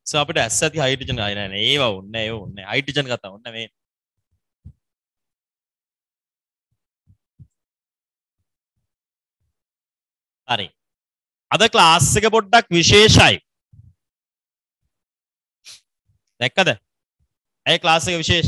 සෝ අපිට ඇස් ඇති හයිඩ්‍රජන් ආය නෑ ඒව ඕනේ ඒව ඕනේ හයිඩ්‍රජන් කතා ඕනේ මේ හරි අද ක්ලාස් එක පොඩ්ඩක් විශේෂයි දැක්කද ඇයි ක්ලාස් එක විශේෂ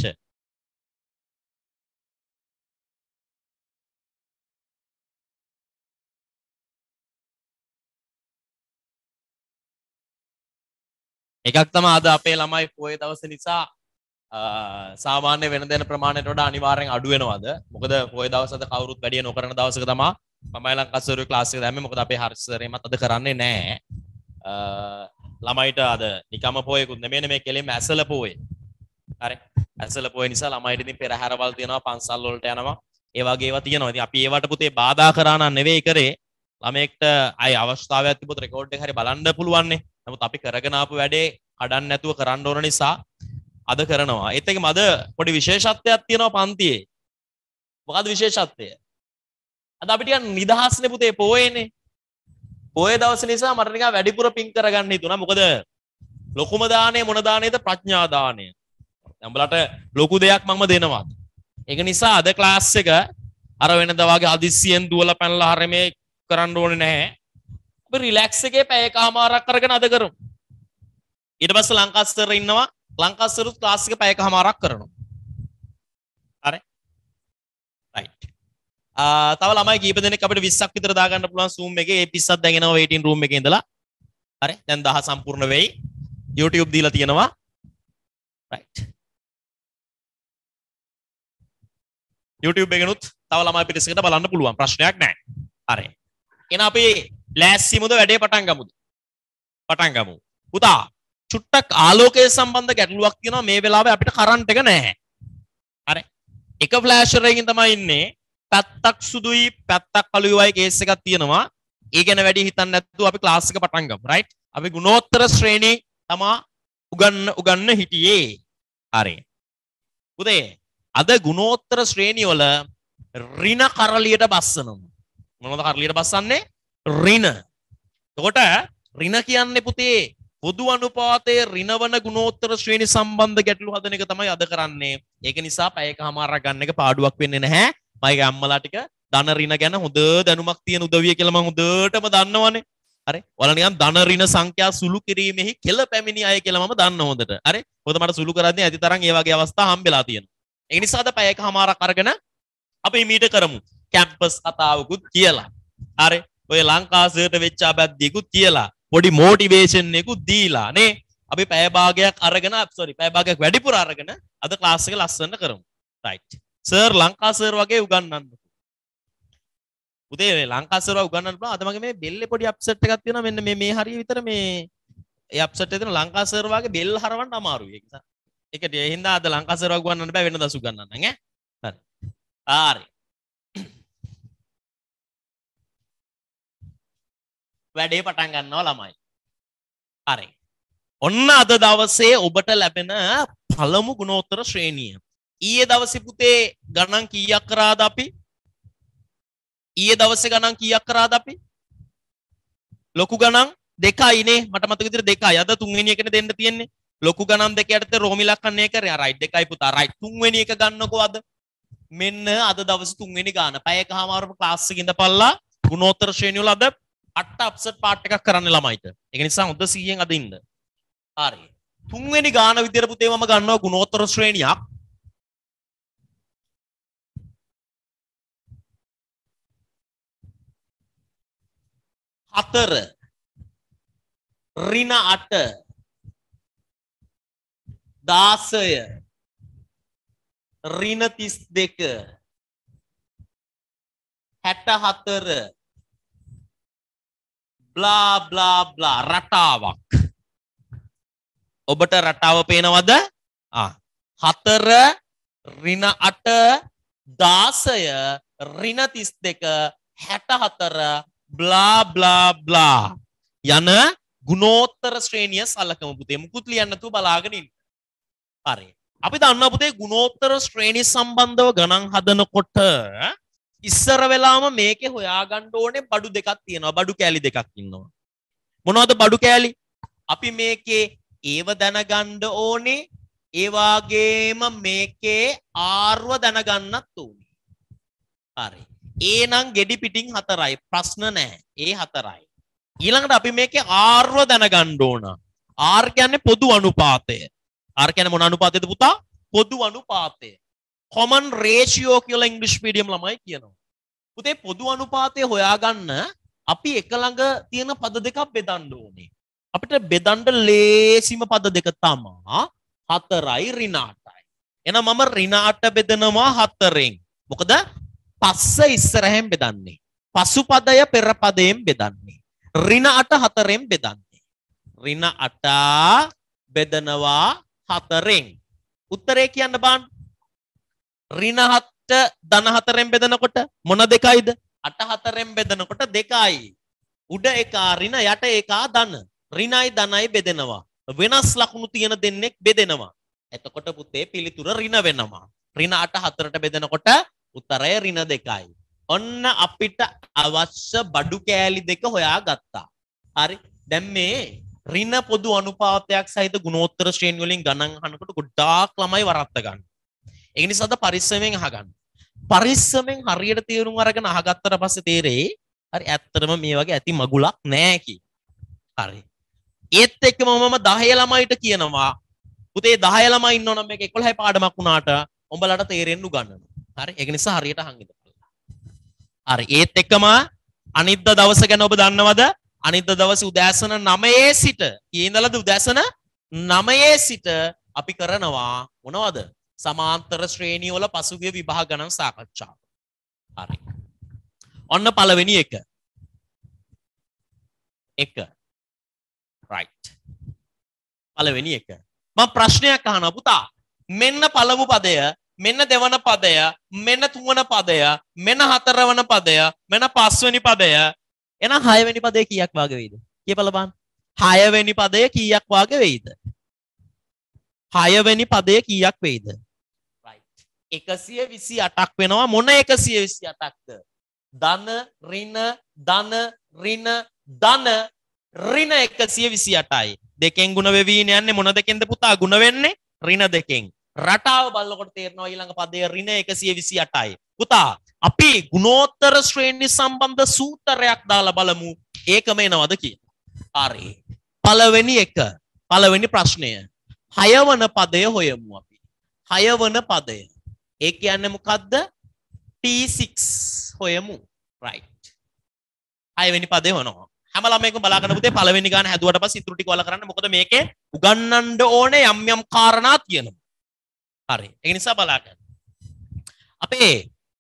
එකක් තමයි අද අපේ ළමයි පොයේ දවසේ නිසා සාමාන්‍ය වෙන දෙන ප්‍රමාණයට වඩා අනිවාර්යෙන් අඩු වෙනවද මොකද පොයේ දවස් අද කවුරුත් වැඩි නොකරන දවසක තමයි මමයි ලංකාසරුවේ ක්ලාස් එක දැම්මේ මොකද අපේ හර්ෂ සර් එමත් අද කරන්නේ නැහැ ළමයිට අද නිකම්ම පොයේකුත් නෙමෙයි මේ කෙලින්ම ඇසල පොයේ හරි ඇසල පොයේ නිසා ළමයිට ඉතින් පෙරහැරවල් තියෙනවා පන්සල් වලට යනවා ඒ වගේ ඒවා තියෙනවා ඉතින් අපි ඒවට පුතේ බාධා කරා නම් නෙවෙයි කරේ ළමයෙක්ට අය අවස්ථාවක් තිබුත් රෙකෝඩ් එක හරි බලන්න පුළුවන් නේ නමුත් අපි කරගෙන ආපු වැඩේ කඩන්න නැතුව කරන්න ඕන නිසා අද කරනවා. ඒත් එක්කම අද පොඩි විශේෂත්වයක් තියෙනවා පන්තියේ. මොකද්ද විශේෂත්වය? අද අපි ටිකක් නිදහස්නේ පුතේ පොයේනේ. පොයේ දවස් නිසා මට නිකන් වැඩිපුර පිං කරගන්න හිතුණා. මොකද ලොකුම දාණය මොන දාණයද? ප්‍රඥා දාණය. දැන් උඹලට ලොකු දෙයක් මම දෙනවා. ඒක නිසා අද ක්ලාස් එක අර වෙනදා වගේ හදිස්සියෙන් දුවලා පැනලා හැර මේ කරන්න ඕනේ නැහැ. අපි රිලැක්ස් එකේ පැයකමාරක් කරගෙන අද කරමු. ඊට පස්සේ ලංකාස්තර ඉන්නවා ලංකාස්තරුත් ක්ලාස් එක පැයකමාරක් කරනවා හරි රයිට් තව ළමයි කීප දෙනෙක් අපිට 20ක් විතර දාගන්න පුළුවන් Zoom එකේ ඒ 30ක් දැන් එනවා waiting room එකේ ඉඳලා හරි දැන් 10 සම්පූර්ණ වෙයි YouTube දීලා තියෙනවා රයිට් YouTube එකෙනුත් තව ළමයි පිටසකට බලන්න පුළුවන් ප්‍රශ්නයක් නැහැ හරි එහෙනම් අපි ලෑස්තිමුද වැඩේ පටන් ගමු පුතා චුට්ටක් ආලෝකය සම්බන්ධ ගැටලුවක් තියෙනවා මේ වෙලාවේ අපිට කරන්ට් එක නැහැ. හරි. එක ෆ්ලෑෂර් එකකින් තමයි ඉන්නේ. පැත්තක් සුදුයි පැත්තක් කළුයි වගේ කේස් එකක් තියෙනවා. ඒ ගැන වැඩි හිතන්න නැතුව අපි ක්ලාස් එක පටන් ගමු. රයිට්. අපි ගුණෝත්තර ශ්‍රේණි තමා උගන්න හිටියේ. හරි. පුතේ අද ගුණෝත්තර ශ්‍රේණිය වල ඍණ කරලියට බස්සනවා. මොනවද කරලියට බස්සන්නේ? ඍණ. එතකොට ඍණ කියන්නේ පුතේ පොදු අනුපාතයේ ඍණවන ගුණෝත්තර ශ්‍රේණි සම්බන්ධ ගැටලු හදන එක තමයි අද කරන්නේ. ඒක නිසා පැයකමාරක් ගන්න එක පාඩුවක් වෙන්නේ නැහැ. මගේ අම්මලා ටික ධන ඍණ ගැන හොඳ දැනුමක් තියෙන උදවිය කියලා මම හොඳටම දන්නවනේ. හරි. ඔයාලා නිකන් ධන ඍණ සංඛ්‍යා සුළු කිරීමෙහි කෙල පැමිණි අය කියලා මම දන්න හොඳට. හරි. මොකද මට සුළු කරන්නේ ඇති තරම් ඒ වගේ අවස්ථා හම්බෙලා තියෙනවා. ඒ නිසා අද පැයකමාරක් අරගෙන අපි මීට කරමු. කැම්පස් කතාවකුත් කියලා. හරි. ඔය ලංකාසයට වෙච්ච අබැද්දියකුත් කියලා. පොඩි මොටිවේෂන් එකකුත් දීලා නේ අපි පැය භාගයක් අරගෙන පැය භාගයක් වැඩිපුර අරගෙන අද ක්ලාස් එක ලස්සනට කරමු රයිට් සර් ලංකා සර් වගේ උගන්වන්න උදේ ලංකා සර් වගේ උගන්වන්න පුළුවන් අද මගේ මේ බෙල්ලේ පොඩි අප්සෙට් එකක් තියෙනවා මෙන්න මේ හරිය විතර මේ ඒ අප්සෙට් එක තියෙන ලංකා සර් වගේ බෙල්ල හරවන්න අමාරුයි ඒක නිසා ඒකට ඒ හින්දා අද ලංකා සර් වගේ උගන්වන්න බෑ වෙනදා උගන්වන්න ඈ හරි වැඩේ පටන් ගන්නවා ළමයි. හරි. ඔන්න අද දවසේ ඔබට ලැබෙන පළමු ගුණෝත්තර ශ්‍රේණිය. ඊයේ දවසේ පුතේ ගණන් කීයක් කරාද අපි? ඊයේ දවසේ ගණන් කීයක් කරාද අපි? ලොකු ගණන් 2යි නේ. මට මතක විදිහට 2යි. අද තුන්වෙනි එකනේ දෙන්න තියෙන්නේ. ලොකු ගණන් 2 යටතේ රෝමි ලක්ෂණය කරේ. රයිට් 2යි පුතා. රයිට් තුන්වෙනි එක ගන්නකෝ අද. මෙන්න අද දවසේ තුන්වෙනි ගාන. පැයකමාරම ක්ලාස් එකේ ඉඳපල්ලා ගුණෝත්තර ශ්‍රේණිය වල අද 8 අප්සෙට් පාර්ට් එකක් කරන්න ළමයිට. ඒක නිසා හොඳ 100න් අද ඉන්න. හරි. තුන්වෙනි ගාන විදියට පුතේ මම ගන්නවා ගුණෝත්තර ශ්‍රේණියක්. හතර ඍණ 8 16 ඍණ 32 64 බ්ලා බ්ලා බ්ලා රටාවක් ඔබට රටාව පේනවද? 4 ඍණ 8 16 ඍණ 32 64 බ්ලා බ්ලා බ්ලා යන ගුණෝත්තර ශ්‍රේණිය සලකමු පුතේ. මුකුත් ලියන්න නැතුව බලාගෙන ඉන්න. හරි. අපි දන්නවා පුතේ ගුණෝත්තර ශ්‍රේණි සම්බන්ධව ගණන් හදනකොට ඉස්සර වෙලාම මේකේ හොයාගන්න ඕනේ බඩු දෙකක් තියෙනවා. බඩු කෑලි දෙකක් ඉන්නවා. මොනවද බඩු කෑලි? අපි මේකේ ඒව දැනගන්න ඕනේ. ඒ වගේම මේකේ ආර්ව දැනගන්නත් ඕනේ. හරි. ඒ නම් ගෙඩි පිටින් 4යි. ප්‍රශ්න නැහැ. ඒ 4යි. ඊළඟට අපි මේකේ ආර්ව දැනගන්න ඕන. R කියන්නේ පොදු අනුපාතය. R කියන්නේ මොන අනුපාතයද පුතා? පොදු අනුපාතය. common ratio කියලා ඉංග්‍රීසි මීඩියම් ළමයි කියනවා. පුතේ පොදු අනුපාතය හොයාගන්න අපි එක ළඟ තියෙන පද දෙකක් බෙදන්න ඕනේ. අපිට බෙදන්න ලේසිම පද දෙක තමයි 4යි ඍණ 8යි. එහෙනම් මම ඍණ 8 බෙදනවා 4ෙන්. මොකද පස්ස ඉස්සරහෙන් බෙදන්නේ. පසු පදය පෙර පදයෙන් බෙදන්නේ. ඍණ 8 4ෙන් බෙදන්නේ. ඍණ 8 බෙදනවා 4ෙන්. උත්තරේ කියන්න බෑ. ඍණ 7 ධන 4ෙන් බෙදනකොට මොන දෙකයිද? 8 4ෙන් බෙදනකොට 2යි. උඩ එක ඍණ යට එක ධන. ඍණයි ධනයි බෙදෙනවා. වෙනස් ලකුණු තියෙන දෙන්නෙක් බෙදෙනවා. එතකොට පුතේ පිළිතුර ඍණ වෙනවා. ඍණ 8 4ට බෙදනකොට උත්තරය ඍණ 2යි. ඔන්න අපිට අවශ්‍ය බඩු කෑලි දෙක හොයාගත්තා. හරි. දැන් මේ ඍණ පොදු අනුපාතයක් සහිත ගුණෝත්තර ශ්‍රේණි වලින් ගණන් අහනකොට ගොඩාක් ළමයි වරද්ද ගන්න. ඒ නිසාද පරිස්සමෙන් අහගන්න. පරිස්සමෙන් හරියට තේරුම් අරගෙන අහගත්තට පස්සේ තේරෙයි හරි ඇත්තටම මේ වගේ ඇති මගුලක් නෑ කි. හරි. ඒත් එක්කම මම 10 ළමයිට කියනවා පුතේ 10 ළමයි ඉන්නවනම් මේක 11යි පාඩමක් වුණාට උඹලට තේරෙන්න උගන්වනවා. හරි. ඒක නිසා හරියට අහන් ඉඳලා. හරි. ඒත් එක්කම අනිද්දා දවස ගැන ඔබ දන්නවද? අනිද්දා දවසේ උදෑසන 9 සිට කී ඉඳලාද උදෑසන 9 සිට අපි කරනවා මොනවද? සමාන්තර ශ්‍රේණිය වල පසුගිය විභාග ගණන් සාකච්ඡාව. හරි. ඔන්න පළවෙනි එක. right. පළවෙනි එක. මම ප්‍රශ්නයක් අහනවා පුතා. මෙන්න පළමු පදය, මෙන්න දෙවන පදය, මෙන්න තුන්වන පදය, මෙන්න හතරවන පදය, මෙන්න පස්වෙනි පදය. එහෙනම් හයවෙනි පදය කීයක් වාගේ වෙයිද? කියපළ බලන්න. හයවෙනි පදය කීයක් වාගේ වෙයිද? හයවෙනි පදය කීයක් වෙයිද? right. 128ක් වෙනවා. මොන 128ක්ද? ධන ඍණ ධන ඍණ ධන ඍණ 128යි. දෙකෙන් ගුණ වෙවීන යන්නේ මොන දෙකෙන්ද පුතා ගුණ වෙන්නේ? ඍණ දෙකෙන්. රටාව බලනකොට තේරෙනවා ඊළඟ පදයේ ඍණ 128යි. පුතා අපි ගුණෝත්තර ශ්‍රේණි සම්බන්ධ සූත්‍රයක් දාලා බලමු. ඒකම එනවද කියලා. හරි. පළවෙනි එක. පළවෙනි ප්‍රශ්නය. හයවන පදය හොයමු අපි. හයවන පදය. ඒ කියන්නේ මොකද්ද? T6 හොයමු. right. හයවෙනි පදේ හොයනවා. හැම ළමයෙක්ම බලාගෙන පුතේ පළවෙනි ගාන හැදුවට පස්සේ ඉතුරු ටික වල කරන්න. මොකද මේකේ උගන්නන්න ඕනේ යම් යම් කාරණා තියෙනවා. හරි. ඒ නිසා බලාගන්න. අපේ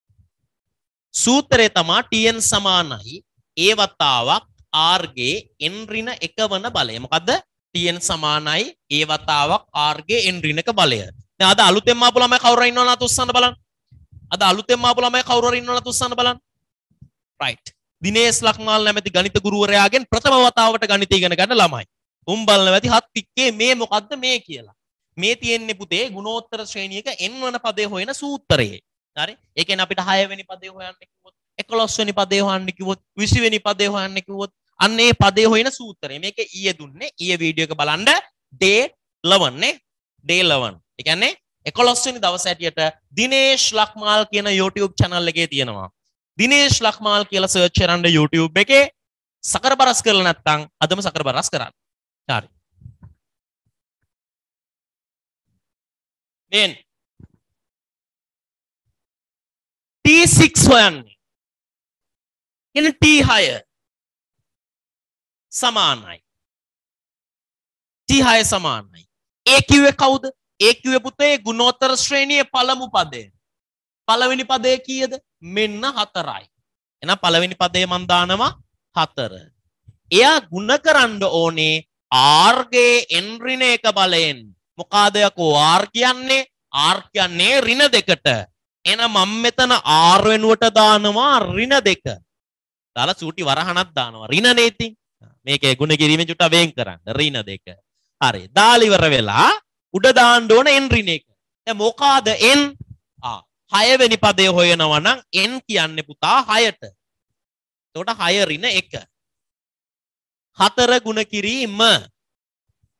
සූත්‍රය තමයි Tn සමානයි a වතාවක් r ගේ n ඍණ 1 වන බලය. මොකද්ද? Tn සමානයි a වතාවක් r ගේ n ඍණ 1 බලය. දැන් අද අලුතෙන්ම ආපු ළමයි කවුරු හරි ඉන්නවද උස්සන්න බලන්න. අද අලුතෙන්ම ආපු ළමයි කවුරු හරි ඉන්නවද උස්සන්න බලන්න. right. දිනේෂ් ලක්මාල් නැමැති ගණිත ගුරුවරයාගෙන් ප්‍රථම වතාවට ගණිත ඉගෙන ගන්න ළමයි. උන් බලන වැඩි හත් පික්කේ මේ මොකද්ද මේ කියලා. මේ තියෙන්නේ පුතේ ගුණෝත්තර ශ්‍රේණියක n වන පදේ හොයන සූත්‍රයේ. හරි. ඒ කියන්නේ අපිට 6 වෙනි පදේ හොයන්න කිව්වොත් 11 වෙනි පදේ හොයන්න කිව්වොත් 20 වෙනි පදේ හොයන්න කිව්වොත් අන්න ඒ පදේ හොයන සූත්‍රය. මේක ඊයේ දුන්නේ. ඊයේ වීඩියෝ එක බලන්න day 11 නේ. day 11. ඒ කියන්නේ 11 වෙනි දවස් හැටියට දිනේෂ් ලක්මාල් කියන YouTube channel එකේ තියෙනවා. දිනේෂ් ලක්මාල් කියලා සර්ච් කරන්න YouTube එකේ සකර බරස් කරලා නැත්නම් අදම සකර බරස් කරන්න. හරි. then T6 හොයන්නේ. එන T6 සමානයි. T6 සමානයි. ඒ කිව්වේ කවුද? ඒ කිව්වේ පුතේ ගුණෝත්තර ශ්‍රේණියේ පළමු පදය. පළවෙනි පදය කීයද? මෙන්න 4යි. එහෙනම් පළවෙනි පදේ මම දානවා 4. එයා ಗುಣ කරන්න ඕනේ r ගේ n ඍණ 1 බලයෙන්. මොකಾದ යකෝ r කියන්නේ? r කියන්නේ ඍණ 2ට. එහෙනම් මම මෙතන r වෙනුවට දානවා ඍණ 2. දාලා සූටි වරහණක් දානවා. ඍණනේ ඉතින්. මේකේ ගුණ කිරීමෙන් චුට්ට වෙන් කරන්න. ඍණ 2. හරි. දාලා ඉවර වෙලා උඩ දාන්න ඕන n ඍණ 1. දැන් මොකಾದ n? 6 වෙනි පදේ හොයනවා නම් n කියන්නේ පුතා 6ට. එතකොට 6 ඍණ 1. 4 ගුණ කිරීම.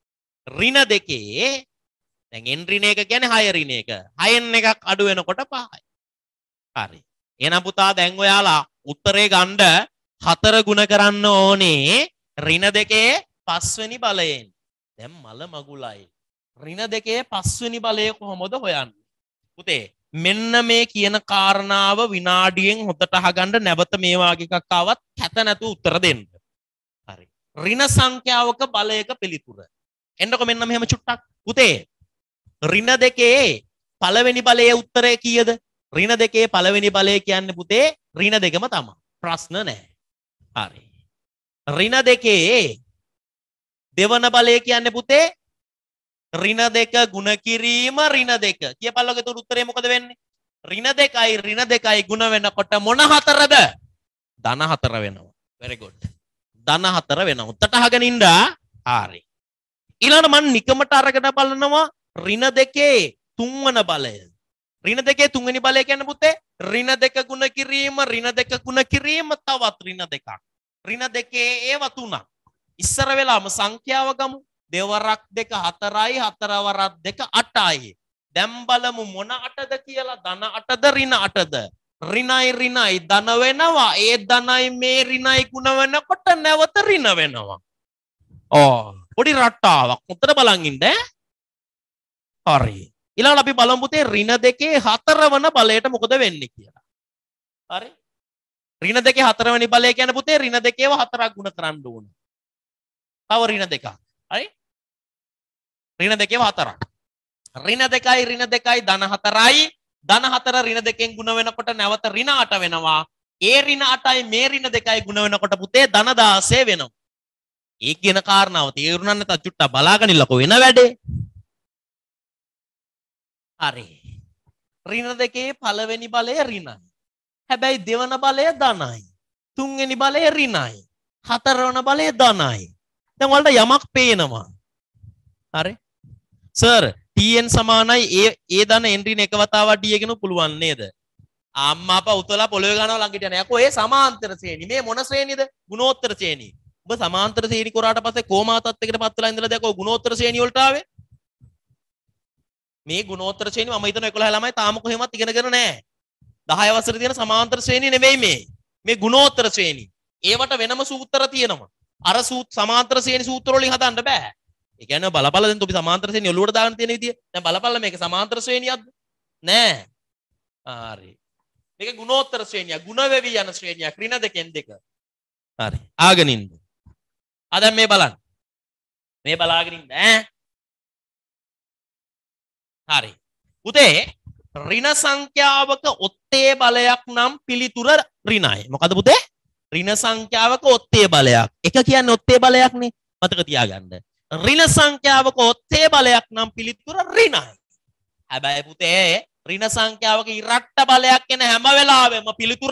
ඍණ දෙකේ දැන් n ඍණ එක කියන්නේ 6 ඍණ එක. 6න් එකක් අඩු වෙනකොට 5යි. හරි. එහෙනම් පුතා දැන් ඔයාලා උත්තරේ ගන්න 4 ගුණ කරන්න ඕනේ ඍණ දෙකේ 5 වෙනි බලයෙන්. දැන් මල මගුලයි. ඍණ දෙකේ 5 වෙනි බලය කොහොමද හොයන්නේ? පුතේ මෙන්න මේ කියන කාරණාව විනාඩියෙන් හොදට අහගන්න නැවත මේ වාගේ එකක් ආවත් කැත නැතුව උත්තර දෙන්න. හරි. ඍණ සංඛ්‍යාවක බලයක පිළිතුර. එන්නකො මෙන්න මෙහෙම චුට්ටක්. පුතේ ඍණ දෙකේ පළවෙනි බලයේ උත්තරය කීයද? ඍණ දෙකේ පළවෙනි බලය කියන්නේ පුතේ ඍණ දෙකම තමයි. ප්‍රශ්න නැහැ. හරි. ඍණ දෙකේ දෙවන බලය කියන්නේ පුතේ ඍණ දෙක ගුණ කිරීම ඍණ දෙක. කියපල්ලෝගේ උතර උත්තරේ මොකද වෙන්නේ? ඍණ දෙකයි ගුණ වෙනකොට මොන හතරද? ධන හතර වෙනවා. very good. ධන හතර වෙනවා. උත්තට අහගෙන ඉන්න. හරි. ඊළඟට මම නිකමට අරගෙන බලනවා ඍණ දෙකේ තුන්වන බලය. ඍණ දෙකේ තුන්වෙනි බලය කියන්නේ පුතේ ඍණ දෙක ගුණ කිරීම ඍණ දෙක ගුණ කිරීම තවත් ඍණ දෙකක්. ඍණ දෙකේ ඒව තුනක්. ඉස්සර වෙලාම සංඛ්‍යාව ගමු. දෙවරක් දෙක 4යි 4 වරක් දෙක 8යි. දැන් බලමු මොන 8ද කියලා. ධන 8ද ඍණ 8ද? ඍණයි ධන වෙනවා. ඒ ධනයි මේ ඍණයි ගුණ වෙනකොට නැවත ඍණ වෙනවා. පොඩි රටාවක්. උත්තර බලන් ඉන්න. හරි. ඊළඟට අපි බලමු පුතේ ඍණ දෙකේ 4 වන බලයට මොකද වෙන්නේ කියලා. හරි. ඍණ දෙකේ 4 වෙනි බලය කියන්නේ පුතේ ඍණ දෙකේව 4ක් ගුණ කරන්න ඕන. තව ඍණ දෙකක්. හරි. ඍණ දෙකේව 4ක්. ඍණ දෙකයි ධන 4යි. ධන 4 ඍණ දෙකෙන් ගුණ වෙනකොට නැවත ඍණ 8 වෙනවා. ඒ ඍණ 8යි මේ ඍණ දෙකයි ගුණ වෙනකොට පුතේ ධන 16 වෙනවා. ඒ කියන කාරණාව තේරුණා නැත්නම් චුට්ටක් බලාගෙන ඉන්නකෝ වෙන වැඩේ. හරි. ඍණ දෙකේ පළවෙනි බලය ඍණයි. හැබැයි දෙවන බලය ධනයි. තුන්වෙනි බලය ඍණයි. හතරවන බලය ධනයි. දැන් වලට යමක් පේනවා. හරි. සර් tn සමානයි ඒ ධන n ඍණ එක වතාවක් d එකනු පුළුවන් නේද? අම්මා අපා උතලා පොළවේ ගන්නවා ළඟට යන. යකෝ ඒ සමාන්තර ශ්‍රේණි. මේ මොන ශ්‍රේණිද? ගුණෝත්තර ශ්‍රේණි. ඔබ සමාන්තර ශ්‍රේණි කරාට පස්සේ කෝමා තත්යකට පත් වෙලා ඉඳලා දැකෝ ගුණෝත්තර ශ්‍රේණි වලට ආවේ. මේ ගුණෝත්තර ශ්‍රේණි මම හිතන 11 ළමයි තාම කොහෙවත් ඉගෙනගෙන නැහැ. 10 වසරේ තියෙන සමාන්තර ශ්‍රේණි නෙවෙයි මේ. මේ ගුණෝත්තර ශ්‍රේණි. ඒවට වෙනම සූත්‍ර තියෙනවා. අර සමාන්තර ශ්‍රේණි සූත්‍ර වලින් හදන්න බෑ. ඒ කියන්නේ බලපල දැන් අපි සමාන්තර ශ්‍රේණිය ඔලුවට දාගෙන තියෙන විදිය. දැන් බලපල මේක සමාන්තර ශ්‍රේණියක්ද? නෑ. හරි. මේක ගුණෝත්තර ශ්‍රේණියක්. ගුණ වෙවි යන ශ්‍රේණියක්. ඍණ දෙකෙන් දෙක. හරි. ආගෙන ඉන්න. දැන් මේ බලන්න. මේ බලාගෙන ඉන්න ඈ. හරි. පුතේ ඍණ සංඛ්‍යාවක ඔත්තේ බලයක් නම් පිළිතුර ඍණයි. මොකද පුතේ? ඍණ සංඛ්‍යාවක ඔත්තේ බලයක්. එක කියන්නේ ඔත්තේ බලයක්නේ. මතක තියාගන්න. ඍණ සංඛ්‍යාවක ඔත්තේ බලයක් නම් පිළිතුර ඍණයි. හැබැයි පුතේ ඍණ සංඛ්‍යාවක ඉරට්ට බලයක් එන හැම වෙලාවෙම පිළිතුර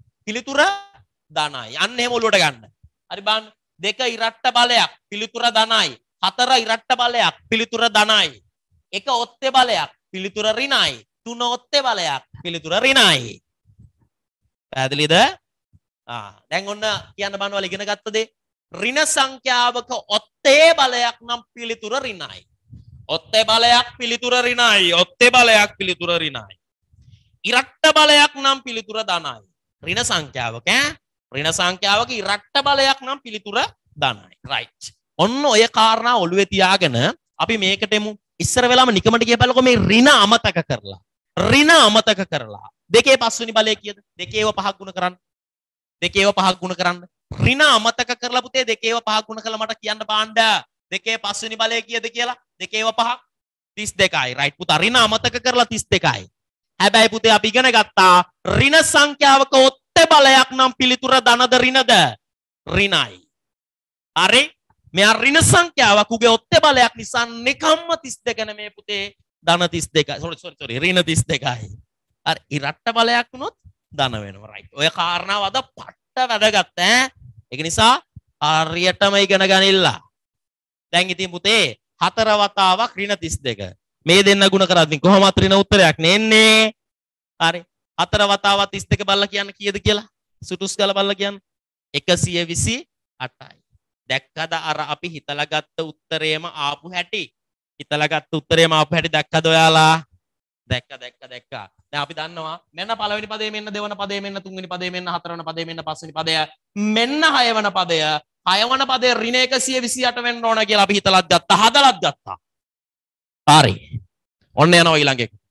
ධනයි. අන්න එහෙම ඔලුවට ගන්න. හරි බලන්න. 2 ඉරට්ට බලයක් පිළිතුර ධනයි. 4 ඉරට්ට බලයක් පිළිතුර ධනයි. 1 ඔත්තේ බලයක් පිළිතුර ඍණයි. 3 ඔත්තේ බලයක් පිළිතුර ඍණයි. පැහැදිලිද? දැන් ඔන්න කියන්න බනවල ඉගෙන ගත්ත දේ ඍණ සංඛ්‍යාවක ඔත්තේ බලයක් නම් පිළිතුර ඍණයි. ඔත්තේ බලයක් පිළිතුර ඍණයි. ඔත්තේ බලයක් පිළිතුර ඍණයි. ඉරට්ට බලයක් නම් පිළිතුර ධනයි. ඍණ සංඛ්‍යාවක ඍණ සංඛ්‍යාවක ඉරට්ට බලයක් නම් පිළිතුර ධනයි. right. ඔන්න ඔය කාරණා ඔළුවේ තියාගෙන අපි මේකට එමු. ඉස්සර වෙලාම නිකමට කියපල්ලකො මේ ඍණ අමතක කරලා. ඍණ අමතක කරලා. දෙකේ පස්වෙනි බලය කීයද? දෙකේව පහක් ගුණ කරන්න. දෙකේව පහක් ගුණ කරන්න. ඍණ අමතක කරලා පුතේ දෙකේව පහක් ගුණ කරලා මට කියන්න බාන්න. දෙකේ පස්වෙනි බලය කීයද කියලා? දෙකේව පහක් 32යි. right පුතා ඍණ අමතක කරලා 32යි. හැබැයි පුතේ අපි ඉගෙන ගත්තා ඍණ සංඛ්‍යාවක ඔත්තේ බලයක් නම් පිළිතුර ධනද ඍණද? ඍණයි. හරි? මෙයා ඍණ සංඛ්‍යාවක් උගේ ඔත්තේ බලයක් නිසා නිකම්ම 32 නෙමේ පුතේ ධන 32යි. sorry ඍණ 32යි. හරි ඉරට්ට බලයක් වුණොත් ධන වෙනවා. right. ඔය කාරණාව අද පට්ට වැඩගත් ඈ. ඒක නිසා හරියටම ඉගෙන ගනින්න. දැන් ඉතින් පුතේ 4 වතාවක් ඍණ 32. මේ දෙන්න ගුණ කරද්දී කොහොමත් ඍණ උත්තරයක් නෙන්නේ. හරි. 4 වතාවක් 32 බලලා කියන්න කීයද කියලා? සුටුස් ගාලා බලලා කියන්න. 128යි. දැක්කද අර අපි හිතලා ගත්ත උත්තරේම ආපු හැටි? හිතලා ගත්ත උත්තරේම ආපු හැටි දැක්කද ඔයාලා? දැක්කා. දැන් අපි දන්නවා මෙන්න පළවෙනි පදේ මෙන්න දෙවන පදේ මෙන්න තුන්වෙනි පදේ මෙන්න හතරවෙනි පදේ මෙන්න පස්වෙනි පදය මෙන්න හයවන පදය හයවන පදේ ඍණ 128 වෙන්න ඕන කියලා අපි හිතලත් ගත්තා හදලත් ගත්තා. හරි. ඔන්න යනවා ඊළඟ එක.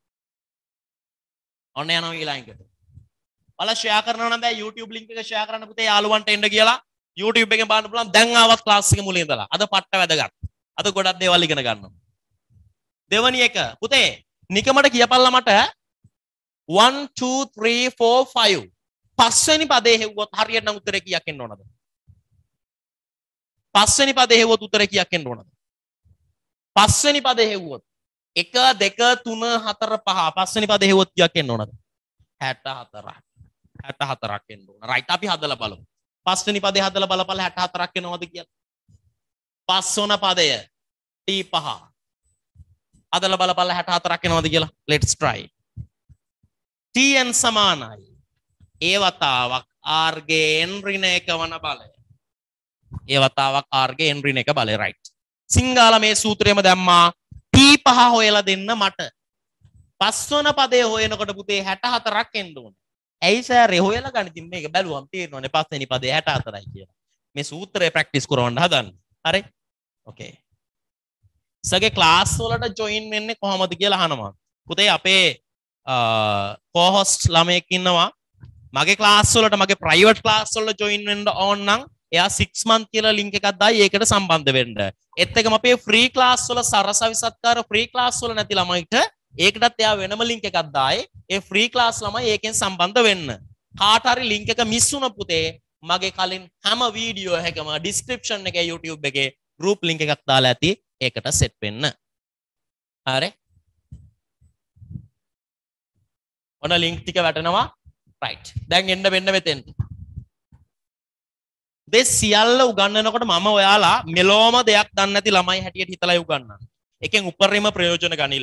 බලලා ෂෙයා කරනවා නම් දැන් YouTube link එක ෂෙයා කරන්න පුතේ යාළුවන්ට එන්න කියලා YouTube එකෙන් බලන්න පුළුවන් දැන් ආවත් ක්ලාස් එක මුලින් ඉඳලා. අද පට්ට වැදගත්. අද ගොඩක් දේවල් ඉගෙන ගන්නවා. දෙවැනි එක පුතේ නිකමට කියපල්ලා මට 1 2 3 4 5 පස්වෙනි පදේ හෙව්වොත් හරියට නම් උත්තරේ කීයක් එන්න ඕනද? පස්වෙනි පදේ හෙව්වොත් උත්තරේ කීයක් එන්න ඕනද? පස්වෙනි පදේ හෙව්වොත් 1 2 3 4 5 පස්වෙනි පදේ හෙව්වොත් කීයක් එන්න ඕනද? 64ක්. 64ක් එන්න ඕන. රයිට් අපි හදලා බලමු. පස්වෙනි පදේ හදලා බලපළ 64ක් එනවද කියලා. පස්වන පදය T5 හදලා බලපළ 64ක් එනවද කියලා. Let's try. Tn සමානයි ඒ වතාවක් R ගේ n ඍණ 1 වන බලය. ඒ වතාවක් R ගේ n ඍණ 1 බලය right. සිංහල මේ සූත්‍රයම දැම්මා T5 හොයලා දෙන්න මට. පස්වන පදේ හොයනකොට පුතේ 64ක් එන්න ඕනේ. ඇයි සර් ඒ හොයලා ගන්න ඉතින් මේක බැලුවම තේරෙනවනේ පස්වෙනි පදේ 64යි කියලා. මේ සූත්‍රය ප්‍රැක්ටිස් කරවන්න හදන්නේ. හරි? ඕකේ. සගේ ක්ලාස් වලට ජොයින් වෙන්නේ කොහොමද කියලා අහනවා. පුතේ අපේ කෝහොස්ට් ළමයෙක් ඉන්නවා. මගේ ක්ලාස් වලට මගේ ප්‍රයිවට් ක්ලාස් වලට ජොයින් වෙන්න ඕන නම් එයා 6 month කියලා link එකක් දායි ඒකට සම්බන්ධ වෙන්න. ඒත් එකම අපේ ෆ්‍රී ක්ලාස් වල සරසවි සත්කාර ෆ්‍රී ක්ලාස් වල නැති ළමයිට ඒකටත් එයා වෙනම link එකක් දායි. ඒ ෆ්‍රී ක්ලාස් ළමයි ඒකෙන් සම්බන්ධ වෙන්න. කාට හරි link එක මිස් වුණ පුතේ මගේ කලින් හැම වීඩියෝ එකකම description එකේ YouTube එකේ group link එකක් දාලා ඇති ඒකට set වෙන්න. හරි? ඔන්න link ටික වැටෙනවා. right. දැන් එන්න වෙන්න මෙතෙන්ට. මේ සියල්ල උගන්වනකොට මම ඔයාලා මෙලොවම දෙයක් දන්නේ නැති ළමයි හැටියට හිතලා උගන්වන්න. එකෙන් උපරිම ප්‍රයෝජන ගනින්න.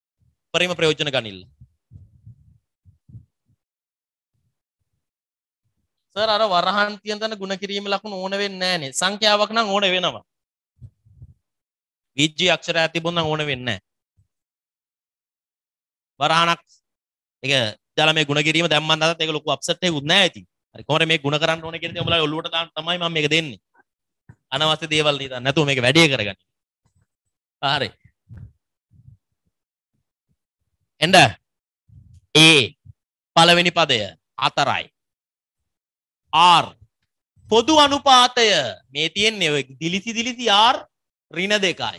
සර් අර වරහන් තියන තැන ಗುಣ කිරීම ලකුණු ඕන වෙන්නේ නැහනේ. සංඛ්‍යාවක් නම් ඕන වෙනවා. විජ්ජි අක්ෂරයක් තිබුණා නම් ඕන වෙන්නේ නැහැ. වරහණක් ඒක දාලා මේ ಗುಣ කිරීම දැම්මන් නැත්නම් ඒක ලොකු අප්සෙට් එකකුත් නැහැ ඉතින්. හරි කොහොමද මේක ಗುಣ කරන්න ඕනේ කියන දේ උඹලා ඔළුවට දාන්න තමයි මම මේක දෙන්නේ. අනවශ්‍ය දේවල් නේද නැතුව මේක වැඩේ කරගන්න. හරි. එන්න A පළවෙනි පදය 4යි. R පොදු අනුපාතය මේ තියෙන්නේ ඔය දිලිසි R ඍණ 2යි.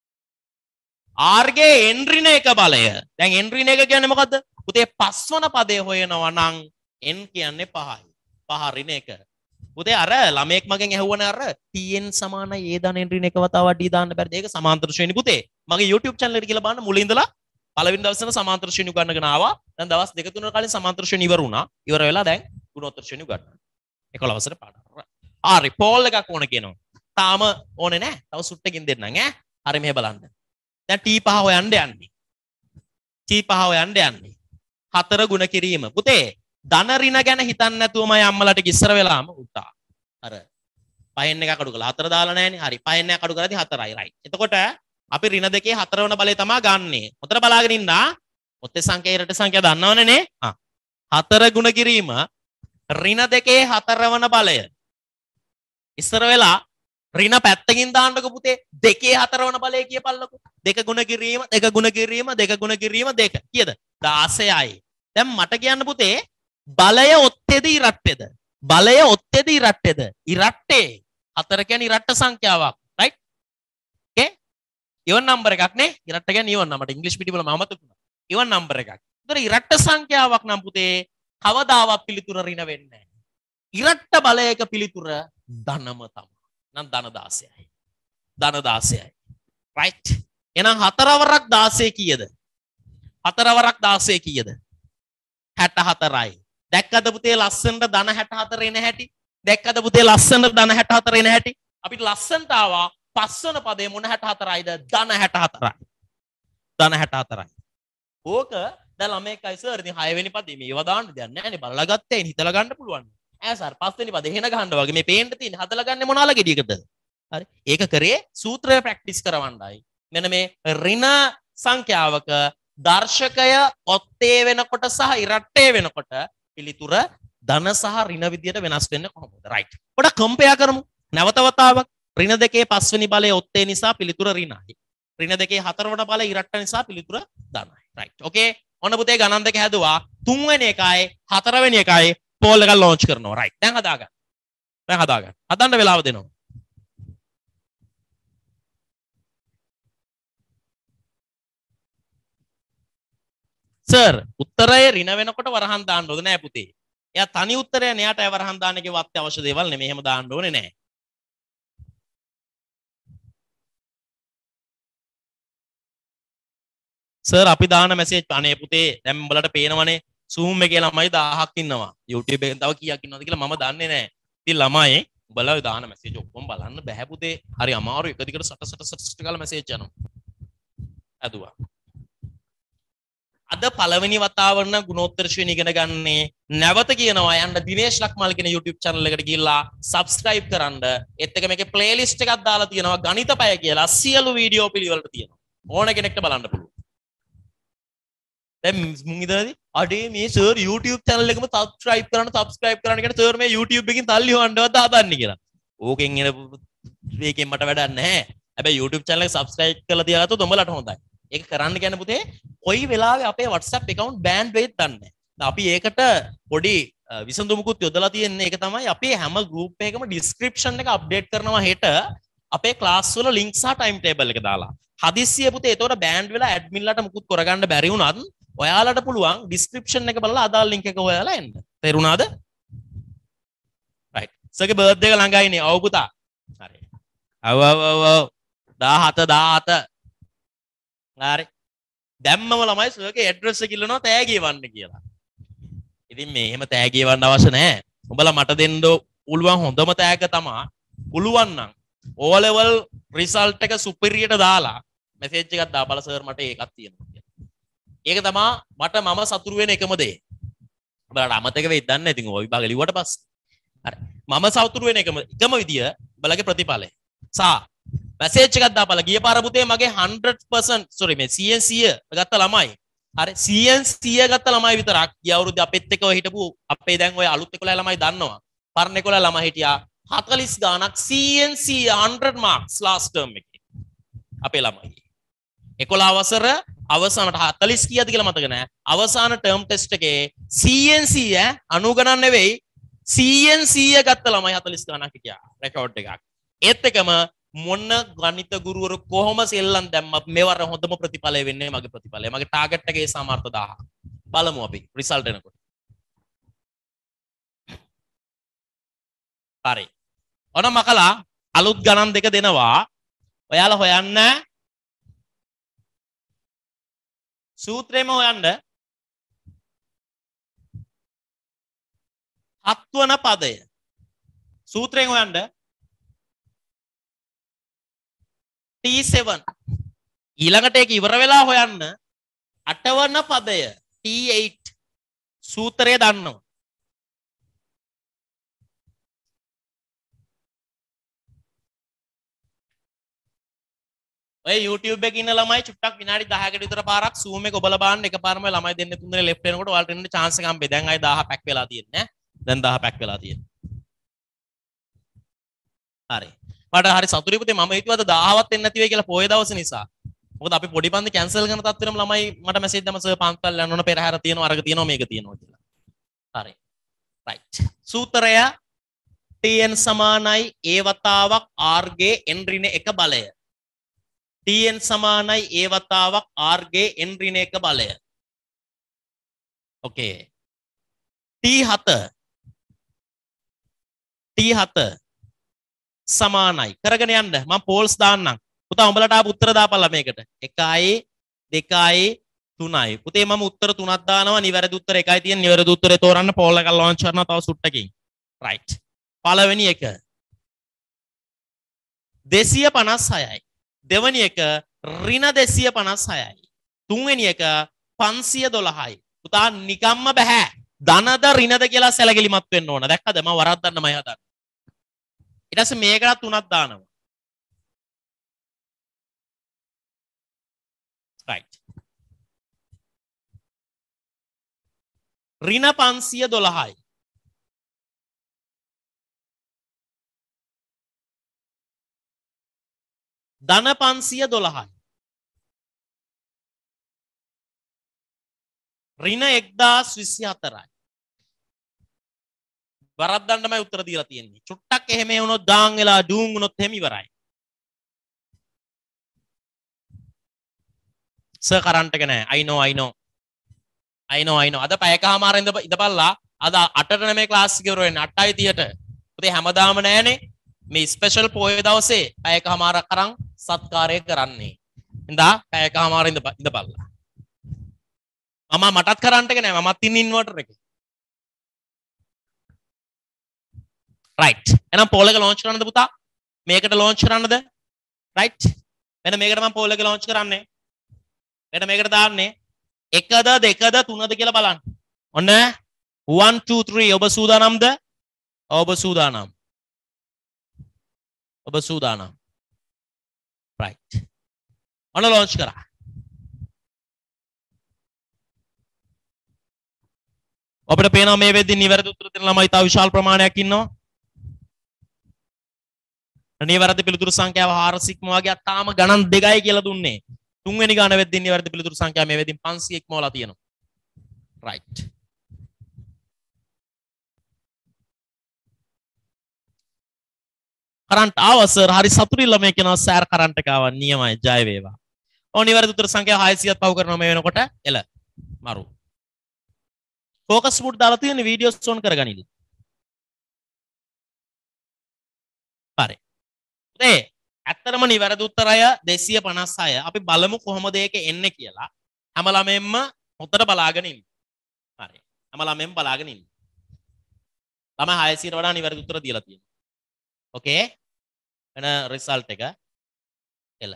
R ගේ n ඍණ 1 බලය. දැන් n ඍණ 1 කියන්නේ මොකද්ද? පුතේ පස්වන පදේ හොයනවා නම් n කියන්නේ 5යි. 5 ඍණ 1. පුතේ අර ළමයෙක් මගෙන් ඇහුවනේ අර tn සමානයි a දාන n ඍණ 1 වතාවක් d දාන්න බැරිද? ඒක සමාන්තර ශ්‍රේණි පුතේ. මගේ YouTube channel එකට කියලා බලන්න මුලින් ඉඳලා පළවෙනි දවසේ සමාන්තර ශ්‍රේණි උගන්නගෙන ආවා. දැන් දවස් 2-3 කලින් සමාන්තර ශ්‍රේණි ඉවර වුණා. ඉවර වෙලා දැන් ගුණෝත්තර ශ්‍රේණි උගන්වනවා. 11 වසරේ පාඩම. හරි පෝල් එකක් ඕන කියනවා. තාම ඕනේ නැහැ. තව සුට්ටකින් දෙන්නම් ඈ. හරි මෙහෙ බලන්න. දැන් T5 හොයන්න යන්නේ. T5 හොයන්න යන්නේ. 4 ගුණ කිරීම. පුතේ ධන ඍණ ගැන හිතන්නේ නැතුවමයි අම්මලාට ඉස්සර වෙලාම උටා. අර 5න් එකක් අඩු කළා. 4 දාලා නැහැනේ. හරි 5න් එකක් අඩු කරලා 4යි. රයිට්. එතකොට අපි ඍණ 2 4 වෙන බලය තමයි ගන්නෙ. උතර බලාගෙන ඉන්න. ඔත්තේ සංඛ්‍යා ඉරට සංඛ්‍යා දන්නවනේ නේ? 4 ගුණ කිරීම ඍණ 2 4 වන බලය. ඉස්සර වෙලා ඍණ පැත්තකින් දාන්නකො පුතේ 2 4 වන බලය කියපල්ලකො. 2 ගුණ කිරීම 2 ගුණ කිරීම 2 ගුණ කිරීම 2 කීයද? 16යි. දැන් මට කියන්න පුතේ බලය ඔත්තේද ඉරට්ටේද? බලය ඔත්තේද ඉරට්ටේද? ඉරට්ටේ. 4 කියන්නේ ඉරට්ට සංඛ්‍යාවක්. රයිට්? ඕකේ? ඉවන් නම්බර් එකක් නේ? ඉරට්ට කියන්නේ ඉවන් නම්බර්. ඉංග්‍රීසි පිටිවල මම මතකුණා. ඉවන් නම්බර් එකක්. ඒතර ඉරට්ට සංඛ්‍යාවක් නම් පුතේ කවදාවත් පිළිතුර ඍණ වෙන්නේ නැහැ. ඉරට්ට බලයක පිළිතුර ධනම තමයි. නම් ධන 16යි. ධන 16යි. right? එහෙනම් 4 වරක් 16 කීයද? 4 වරක් 16 කීයද? 64යි. දැක්කද පුතේ ලස්සනට ධන 64 එන හැටි? දැක්කද පුතේ ලස්සනට ධන 64 එන හැටි? අපිට ලස්සනට ආවා පස්වන පදේ මොන 64යිද? ධන 64යි. ධන 64යි. ඕක දැන් ළමයෙක්යි සර් ඉතින් 6 වෙනි පදේ මේවා දාන්න දෙයක් නැහැ නේ බලලා ගත්තේ හිතලා ගන්න පුළුවන්. ඈ සර් 5 වෙනි පදේ එහෙන ගහන්න වගේ මේ පේන්න තියෙන හදලා ගන්නේ මොනාලා ගෙඩියකද? හරි. ඒක කරේ සූත්‍රය ප්‍රැක්ටිස් කරවන්නයි. මෙන්න මේ ඍණ සංඛ්‍යාවක දර්ශකය ඔත්තේ වෙනකොට සහ ඉරට්ටේ වෙනකොට පිළිතුර ධන සහ ඍණ විදියට වෙනස් වෙන්නේ කොහොමද? රයිට්. පොඩක් කම්පෙයා කරමු. නැවත වතාවක් ඍණ දෙකේ පස්වෙනි බලය ඔත්තේ නිසා පිළිතුර ඍණයි. ඍණ දෙකේ හතරවන බලය ඉරට්ට නිසා පිළිතුර ධනයි. රයිට්. ඕකේ. ඔන්න පුතේ ගණන් දෙක හැදුවා. තුන්වෙනි එකයි හතරවෙනි එකයි පෝල් එකක් ලොන්ච් කරනවා. රයිට්. දැන් හදාගන්න. දැන් හදාගන්න. හදන්න වෙලාව දෙනවා. සර් උත්තරය ඍණ වෙනකොට වරහන් දාන්න ඕනේ නෑ පුතේ. එයා තනි උත්තරය න්යාට වරහන් දාන්න කිව්ව අත්‍යවශ්‍ය දේවල් නෙමෙයි. එහෙම දාන්න ඕනේ නෑ. සර් අපි දාන මැසේජ් අනේ පුතේ දැන් උඹලට පේනවනේ Zoom එකේ ළමයි 1000ක් ඉන්නවා. YouTube එකෙන් තව කීයක් ඉන්නවද කියලා මම දන්නේ නෑ. ඉතින් ළමයි උඹලා දාන මැසේජ් ඔක්කොම බලන්න බෑ පුතේ. හරි අමාරු එක දිගට සට ගාලා මැසේජ් යනවා. ඇදුවා. අද පළවෙනි වතාවට නම් ගුණෝත්තර ශ්‍රේණිය ඉගෙන ගන්නේ නැවත කියනවා යන්න දිනේෂ් ලක්මාල් කියන YouTube channel එකට ගිහිල්ලා subscribe කරන්න. ඒත් එක මේකේ playlist එකක් දාලා තියෙනවා ගණිත පය කියලා සියලු වීඩියෝ පිළිවෙලට තියෙනවා. ඕන කෙනෙක්ට බලන්න පුළුවන්. දැන් මුන් ඉදලාදී අඩේ මේ සර් YouTube channel එකම subscribe කරන්න කියන සර් මේ YouTube එකකින් තල්ලි හොවන්නවත් හදන්නේ කියලා. ඕකෙන් එන මේකෙන් මට වැඩක් නැහැ. හැබැයි YouTube channel එක subscribe කරලා තියාගත්තොත් උඹලට හොඳයි. ඒක කරන්න කියන්නේ පුතේ කොයි වෙලාවෙ අපේ WhatsApp account ban වෙයිද දන්නේ නැහැ. අපි ඒකට පොඩි විසඳුමකුත් යොදලා තියෙන්නේ. ඒක තමයි අපේ හැම group එකකම description එක update කරනවා හෙට අපේ class වල link සහ time table එක දාලා. හදිස්සිය පුතේ ඒතකොට ban වෙලා admin ලට මුකුත් කරගන්න බැරි වුණත් ඔයාලට පුළුවන් description එක බලලා අදාළ link එක හොයලා එන්න. තේරුණාද? right. සර්ගේ birthday එක ළඟයිනේ. ඔව් පුතා. හරි. ඔව් 17. හරි. දැම්මම ළමයි සර්ගේ ඇඩ්‍රස් එක ඉල්ලනවා තෑගි එවන්න කියලා. ඉතින් මේ එහෙම තෑගි එවන්න අවශ්‍ය නැහැ. උඹලා මට දෙන්න පුළුවන් හොඳම තෑග්ග තමයි පුළුවන් නම් O level result එක superior දාලා message එකක් දාපළ සර් මට ඒකක් තියෙනවා කියලා. ඒක තමයි මට මම සතුරු වෙන එකම දේ. උඹලාට අමතක වෙයිද දන්නේ නැහැ. ඉතින් ඔය විභාග ලිව්වට පස්සේ. හරි. මම සතුරු වෙන එකම විදිය උඹලගේ ප්‍රතිඵලය. සා මැසේජ් එකක් දාපලා ගිය පාර පුතේ මගේ 100% sorry මේ 100 ගත්ත ළමයි. හරි 100 ගත්ත ළමයි විතරක් ගිය අවුරුද්දේ අපෙත් එක්ක ඔය හිටපු අපේ දැන් ඔය අලුත් 11 ළමයි දන්නවා. පරණ 11 ළමයි හිටියා 40 ගාණක් 100 marks last term එකේ. අපේ ළමයි. 11 වසර අවසානට 40 කීයද කියලා මතක නැහැ. අවසාන term test එකේ 100 90 ගණන් නෙවෙයි 100 ගත්ත ළමයි 40 ගාණක් හිටියා. රෙකෝඩ් එකක්. ඒත් එකම මොන ගණිත ගුරුවරු කොහොම සෙල්ලම් දැම්මත් මෙවර හොඳම ප්‍රතිඵලය වෙන්නේ මගේ ප්‍රතිඵලය. මගේ ටාගට් එකේ සාමාර්ථ 1000. බලමු අපි රිසල්ට් එනකොට. හරි. ඔන්න මකලා අලුත් ගණන් දෙක දෙනවා. ඔයාලා හොයන්න සූත්‍රෙම හොයන්න 7 වන පදය. සූත්‍රයෙන් හොයන්න T7 ඊළඟට ඒක ඉවර වෙලා හොයන්න 8 වන පදය T8 සූත්‍රය දන්නවා. ඔය YouTube එකේ ඉන්න ළමයි චුට්ටක් විනාඩි 10කට විතර පාරක් Zoom එක ඔබලා බලන්න එකපාරම ළමයි දෙන්නේ තුන් දෙනෙක් left වෙනකොට ඔයාලට එන්න chance එක හම්බෙයි. දැන් ආයි 1000 පැක් වෙලා තියෙන්නේ ඈ. දැන් 1000 පැක් වෙලා තියෙන්නේ. හරි. මට හරි සතුටුයි පුතේ මම හිතුවද 1000වත් එන්නේ නැති වෙයි කියලා පොයේ දවසේ නිසා. මොකද අපි පොඩි පන්ති කැන්සල් කරන තත්ත්වෙම ළමයි මට මැසේජ් දැම්ම සර් පන්සල් යන්න ඕන පෙරහැර තියෙනවා අරක තියෙනවා මේක තියෙනවා කියලා. හරි. රයිට්. සූත්‍රය Tn සමානයි a වතාවක් r ගේ n ඍණ 1 බලය. Tn සමානයි a වතාවක් r ගේ n ඍණ 1 බලය. ඕකේ. T7 සමානයි කරගෙන යන්න මම පෝල්ස් දාන්නම්. පුතා උඹලට ආපු උත්තර දාපල්ලා මේකට 1යි 2යි 3යි. පුතේ මම උත්තර 3ක් දානවා. නිවැරදි උත්තර 1යි තියෙන. නිවැරදි උත්තරේ තෝරන්න පෝල් එකක් ලොන්ච් කරනවා තව සුට්ටකින්. රයිට්. පළවෙනි එක 256යි. දෙවෙනි එක ඍණ 256යි. තුන්වෙනි එක 512යි. පුතා නිකම්ම බෑ. ධනද ඍණද කියලා සැලකිලිමත් වෙන්න ඕන. දැක්කද? මම වරද්දන්නමයි හදන්නේ. ඊට පස්සේ මේකට 3ක් දානවා. right. ඍණ 512යි. ධන 512යි. ඍණ 1024යි. වරද්දන්නමයි උත්තර දීලා තියෙන්නේ. චුට්ටක් එහෙම වුණොත් දාන් වෙලා ඩූන් වුණොත් එහෙම ඉවරයි. සර් කරන්ට් එක නැහැ. I know. අද පැයකමාර ඉඳපල්ලා අද 8ට නෙමෙයි ක්ලාස් එක ඉවර වෙන්නේ 8:30ට. පුතේ හැමදාම නැහනේ. මේ ස්පෙෂල් පොය දවසේ පැයකමාර කරන් සත්කාරය කරන්නේ. ඉඳා පැයකමාර ඉඳපල්ලා. මටත් කරන්ට් එක නැහැ. මමත් ඉන්නේ ඉන්වර්ටර් එකේ. right. එහෙනම් පෝල් එක launch කරන්නද පුතා? මේකට launch කරන්නද? right. මෙන්න මේකට මම පෝල් එක launch කරන්නේ. මෙන්න මේකට දාන්නේ 1ද 2ද 3ද කියලා බලන්න. ඔන්න 1 2 3 ඔබ සූදානම්ද? ඔබ සූදානම්. ඔබ සූදානම්. right. ඔන්න launch කරා. අපිට පේනවා මේ වෙද්දී නිවැරදි උත්තර දෙන ළමයි තා විශාල ප්‍රමාණයක් ඉන්නවා. නිවැරදි පිළිතුරු සංඛ්‍යාව 400 ඉක්මවා තාම ගණන් 2යි කියලා දුන්නේ. තුන්වෙනි ගාන වෙද්දී නිවැරදි පිළිතුරු සංඛ්‍යාව මේ වෙද්දී 500 ඉක්මවලා තියෙනවා. right. කරන්ට් ආවා සර්. හරි සතුටින් ළමයි කියනවා සර් කරන්ට් එක ආවා නියමයි ජය වේවා. ඔව් නිවැරදි උත්තර සංඛ්‍යාව 600ක් පහු කරනවා මේ වෙනකොට. එල මරු. ෆෝකස් මුඩ් දාලා තියෙන වීඩියෝස් ඔන් කරගනින්න. හරි. ඒ ඇත්තටම නිවැරදි උත්තරය 256. අපි බලමු කොහොමද ඒක එන්නේ කියලා. හැම ළමෙන්ම හොතට බලාගෙන ඉන්න. හරි. හැම ළමෙන්ම බලාගෙන ඉන්න. ළමයි 600ට වඩා නිවැරදි උත්තර දීලා තියෙනවා. ඕකේ? එන රිසල්ට් එක එල.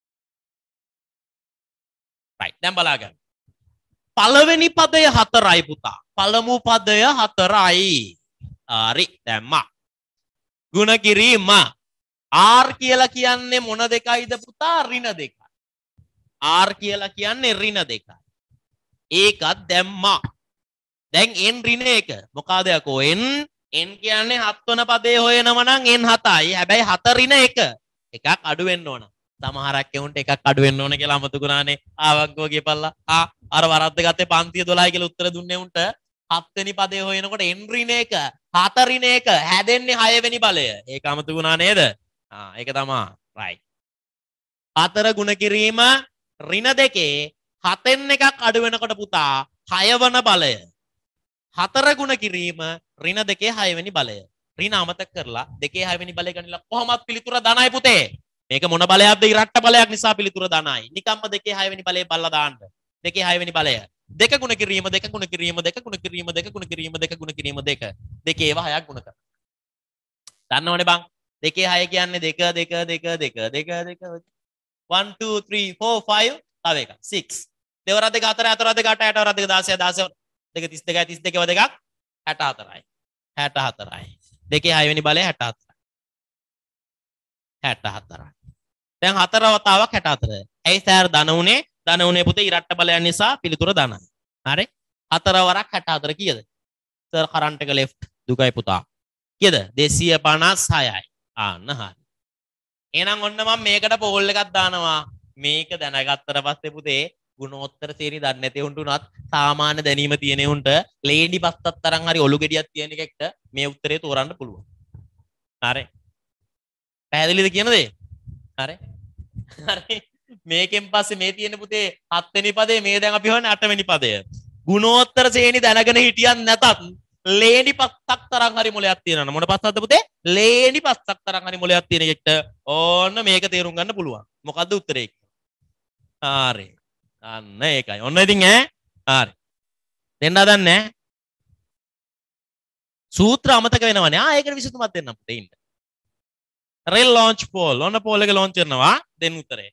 right. දැන් බලාගන්න. පළවෙනි පදය 4යි පුතා. පළමු පදය 4යි. හරි. දැම්මා. ගුණ කිරීම. R කියලා කියන්නේ මොන දෙකයිද පුතා? ඍණ දෙකයි. R කියලා කියන්නේ ඍණ දෙකයි. ඒකත් දැම්මා. දැන් n ඍණ 1. මොකද යකෝ n කියන්නේ 7 වෙන පදේ හොයනවා නම් n 7යි. හැබැයි 7 ඍණ 1. එකක් අඩු වෙන්න ඕන. සමහරක් එවුන්ට එකක් අඩු වෙන්න ඕන කියලා අමතකුණානේ. ආවක්කෝ කියපල්ලා. අර වරද්ද ගත්තේ පන්තිය 12යි කියලා උත්තර දුන්නේ උන්ට. 7 වෙනි පදේ හොයනකොට n ඍණ 1, 4 ඍණ 1 හැදෙන්නේ 6 වෙනි බලය. ඒක අමතකුණා නේද? ඒක තමයි. right. 4 ගුණ කිරීම ඍණ 2 7න් එකක් අඩු වෙනකොට පුතා 6 වන බලය. 4 ගුණ කිරීම ඍණ 2 6 වෙනි බලය. ඍණ අමතක කරලා 2 6 වෙනි බලය ගන්නලා කොහොමත් පිළිතුර ධනයි පුතේ. මේක මොන බලයක්ද? ඉරට්ට බලයක් නිසා පිළිතුර ධනයි. නිකම්ම 2 6 වෙනි බලය බලලා දාන්න. 2 6 වෙනි බලය. 2 ගුණ කිරීම 2 ගුණ කිරීම 2 ගුණ කිරීම 2 ගුණ කිරීම 2 ගුණ කිරීම 2. 2 ඒවා 6ක් ගුණ කරනවා. දන්නවනේ බං. 2 6 කියන්නේ 2 2 2 2 2 2 1 2 3 4 5 තව එකක් 6. දෙවරක් දෙක හතර හතර දෙක අට අට වරක් දෙක 16 16 දෙක 32 32 දෙකක් 64යි 64යි. 2 6 වෙනි බලය 64යි 64යි. දැන් හතර වතාවක් 64. ඇයි සර් ධන උනේ පුතේ ඉරට්ට බලයන් නිසා පිළිතුර ධනයි. හරි? හතර වරක් 64 කීයද? සර් කරන්ට් එක ලෙෆ්ට් දුකයි පුතා. කීයද? 256යි. ආන්න හරි. එහෙනම් ඔන්න මම මේකට පෝල් එකක් දානවා. මේක දැනගත්තට පස්සේ පුතේ ගුණෝත්තර තේරි දන්නේ නැති උන්ට උනත් සාමාන්‍ය දැනීම තියෙන උන්ට ලේඩි පස්සත් තරම් හරි ඔලු ගෙඩියක් තියෙන එකෙක්ට මේ උත්තරේ තෝරන්න පුළුවන්. හරි. පැහැදිලිද කියන දේ? හරි. හරි. මේකෙන් පස්සේ මේ තියෙන පුතේ 7 වෙනි පදේ මේ දැන් අපි හොයන්නේ 8 වෙනි පදය. ගුණෝත්තර ශ්‍රේණි දැනගෙන හිටියන් නැතත් ලේඩි පස්සක් තරම් හරි මොලයක් තියෙනවා. මොන පස්සක්ද පුතේ? ලේඩි පස්සක් තරම් හරි මොලයක් තියෙන එකෙක්ට ඕන්න මේක තේරුම් ගන්න පුළුවන්. මොකද්ද උත්තරේ? හරි. අන්න ඒකයි. ඔන්න ඉතින් හරි. දෙන්න හදන්නේ සූත්‍ර අමතක වෙනවනේ. ඒකට විසඳුමක් දෙන්නම් පුතේ ඉන්න. රෙල් launch poll. ඔන්න poll එක launch කරනවා. දෙන්න උත්තරේ.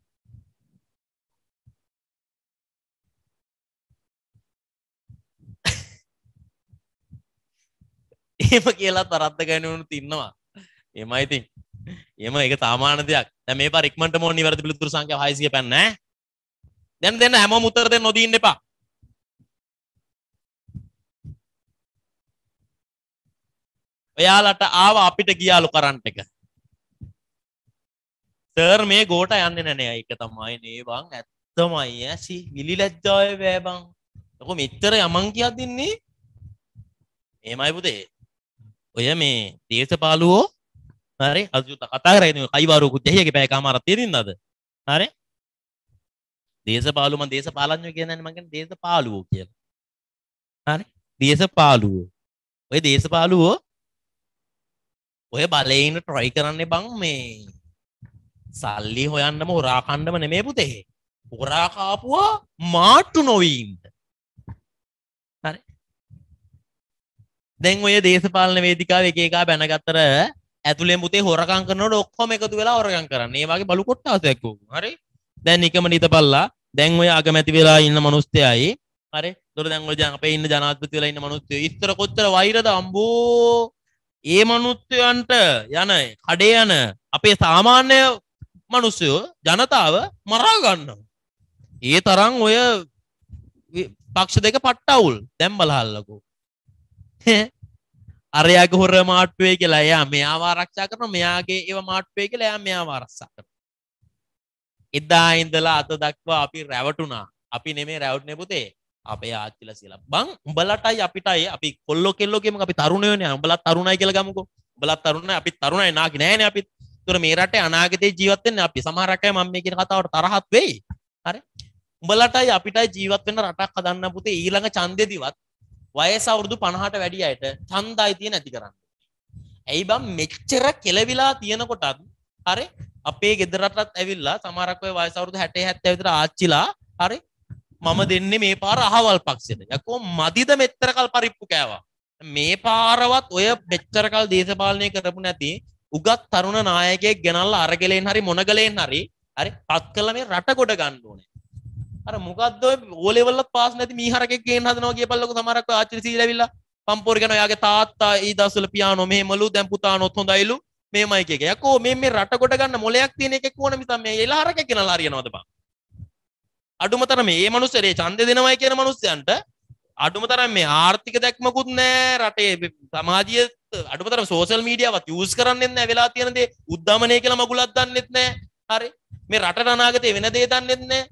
එහෙම කියලා තරද්ද ගන්න උනුත් ඉන්නවා. එමයි ඉතින්. එහෙම ඒක සාමාන්‍ය දෙයක්. දැන් මේ පාර ඉක්මනට මොන නිවැරදි පිළිතුරු සංඛ්‍යාව 600 පෑන්න ඈ. දැන් හැමෝම උත්තර දෙන්න නොදී ඉන්න එපා. ඔයාලට ආව අපිට ගියාලු කරන්ට් එක. සර් මේ ගෝට යන්නේ නැහැ. ඒක තමයි නේ බං. ඇත්තමයි ඇසි විලි ලැජ්ජාවේ බෑ බං. ඔක මෙච්චර යමන් කියද්දි ඉන්නේ. එහෙමයි පුතේ. ඔය මේ දේශපාලුවෝ හරි අද කතා කරගෙන කයිවාරුවකුත් දෙහියගේ පැය කමාරක් තියෙනින්ද අද? හරි? දේශපාලුව මම දේශපාලඥයෝ කියන්නේ නැහැ මම කියන්නේ දේශපාලුවෝ කියලා. හරි? දේශපාලුවෝ. ඔය දේශපාලුවෝ ඔය බලයෙන් try කරන්නේ බං මේ සල්ලි හොයන්නම හොරා කණ්ඩම නෙමෙයි පුතේ. හොරා කාපුවා මාට්ටු නොවී ඉන්න. හරි? දැන් ඔය දේශපාලන වේදිකාවේ එක එක බැනගත්තර ඇතුලෙන් පුතේ හොරකම් කරනකොට ඔක්කොම එකතු වෙලා හොරකම් කරන්නේ. ඒ වගේ බලු කොට්ටාසයක් ඕක. හරි? දැන් නිකම නිතපල්ලා දැන් ඔය අගමැති වෙලා ඉන්න මිනිස්සයයි හරි? ඒතර දැන් ඔය අපේ ඉන්න ජනාධිපති වෙලා ඉන්න මිනිස්සු ඉස්තර කොච්චර වෛරද අම්බෝ. ඒ මිනිස්සුන්ට යන කඩේ යන අපේ සාමාන්‍ය මිනිස්සු ජනතාව මරා ගන්නවා. ඒ තරම් ඔය පක්ෂ දෙක පට්ටවුල්. දැන් බලහල්ලකෝ. අරයාගේ හොර මාට්ටුවේ කියලා එයා මෙයාව ආරක්ෂා කරනවා. මෙයාගේ ඒව මාට්ටුවේ කියලා එයා මෙයාව ආරක්ෂා කරනවා. එදා ඉඳලා අද දක්වා අපි රැවටුණා. අපි නෙමෙයි රැවටුනේ පුතේ. අපේ ආච්චිලා කියලා. බං උඹලටයි අපිටයි අපි කොල්ලෝ කෙල්ලෝ කියමුකෝ අපි තරුණයෝනේ. උඹලත් තරුණයි කියලා ගමුකෝ. උඹලත් තරුණයි අපිත් තරුණයි නාකි නෑනේ අපිත්. ඒතර මේ රටේ අනාගතේ ජීවත් වෙන්නේ අපි. සමහරක් අය මම මේ කියන කතාවට තරහත් වෙයි. හරි? උඹලටයි අපිටයි ජීවත් වෙන්න රටක් හදන්න පුතේ ඊළඟ ඡන්දෙදිවත් වයස අවුරුදු 50ට වැඩි අයට ඡන්දයි තියෙන ඇති කරන්න. ඇයි බං මෙච්චර කෙලවිලා තියෙනකොටත් හරි අපේ ගෙදරටත් ඇවිල්ලා සමහරක් ඔය වයස අවුරුදු 60 70 විතර ආච්චිලා හරි මම දෙන්නේ මේ පාර අහවල් පක්ෂෙට. යකෝ මදිද මෙච්චර කල් පරිප්පු කෑවා. මේ පාරවත් ඔය මෙච්චර කල් දේශපාලනය කරපු නැති උගත් තරුණ නායකයෙක් ගෙනල්ලා අරගලෙන් හරි මොනගලෙන් හරි පත් කළා මේ රට ගොඩ ගන්න ඕනේ. අර මොකද්ද ඔය ඕ ලෙවල් එකත් පාස් නැති මීහරකෙක් ගේන්න හදනවා කියපල්ලකෝ සමහරක් ඔය ආච්චි සීලා ඇවිල්ලා පම්පෝරි කරනවා. යාගේ තාත්තා ඊ දවස්වල පියානෝ මෙහෙමලු දැන් පුතානොත් හොඳයිලු මේමයි කියක. යකෝ මේ රට ගොඩ ගන්න මොලයක් තියෙන එකෙක් ඕන මිසම් මේ එලහරකෙක් ගෙනලා හරියනවද බං? අඩුමතරම මේ මනුස්සයරේ ඡන්දේ දෙනවයි කියන මනුස්සයන්ට අඩුමතරම මේ ආර්ථික දැක්මකුත් නැහැ රටේ සමාජීය අඩුමතරම සෝෂල් මීඩියාවත් යූස් කරන්නෙත් නැහැ. වෙලා තියෙන දේ උද්දමනය කියලා මගුලක් දන්නෙත් නැහැ. හරි මේ රටට අනාගතේ වෙන දේ දන්නෙත් නැහැ.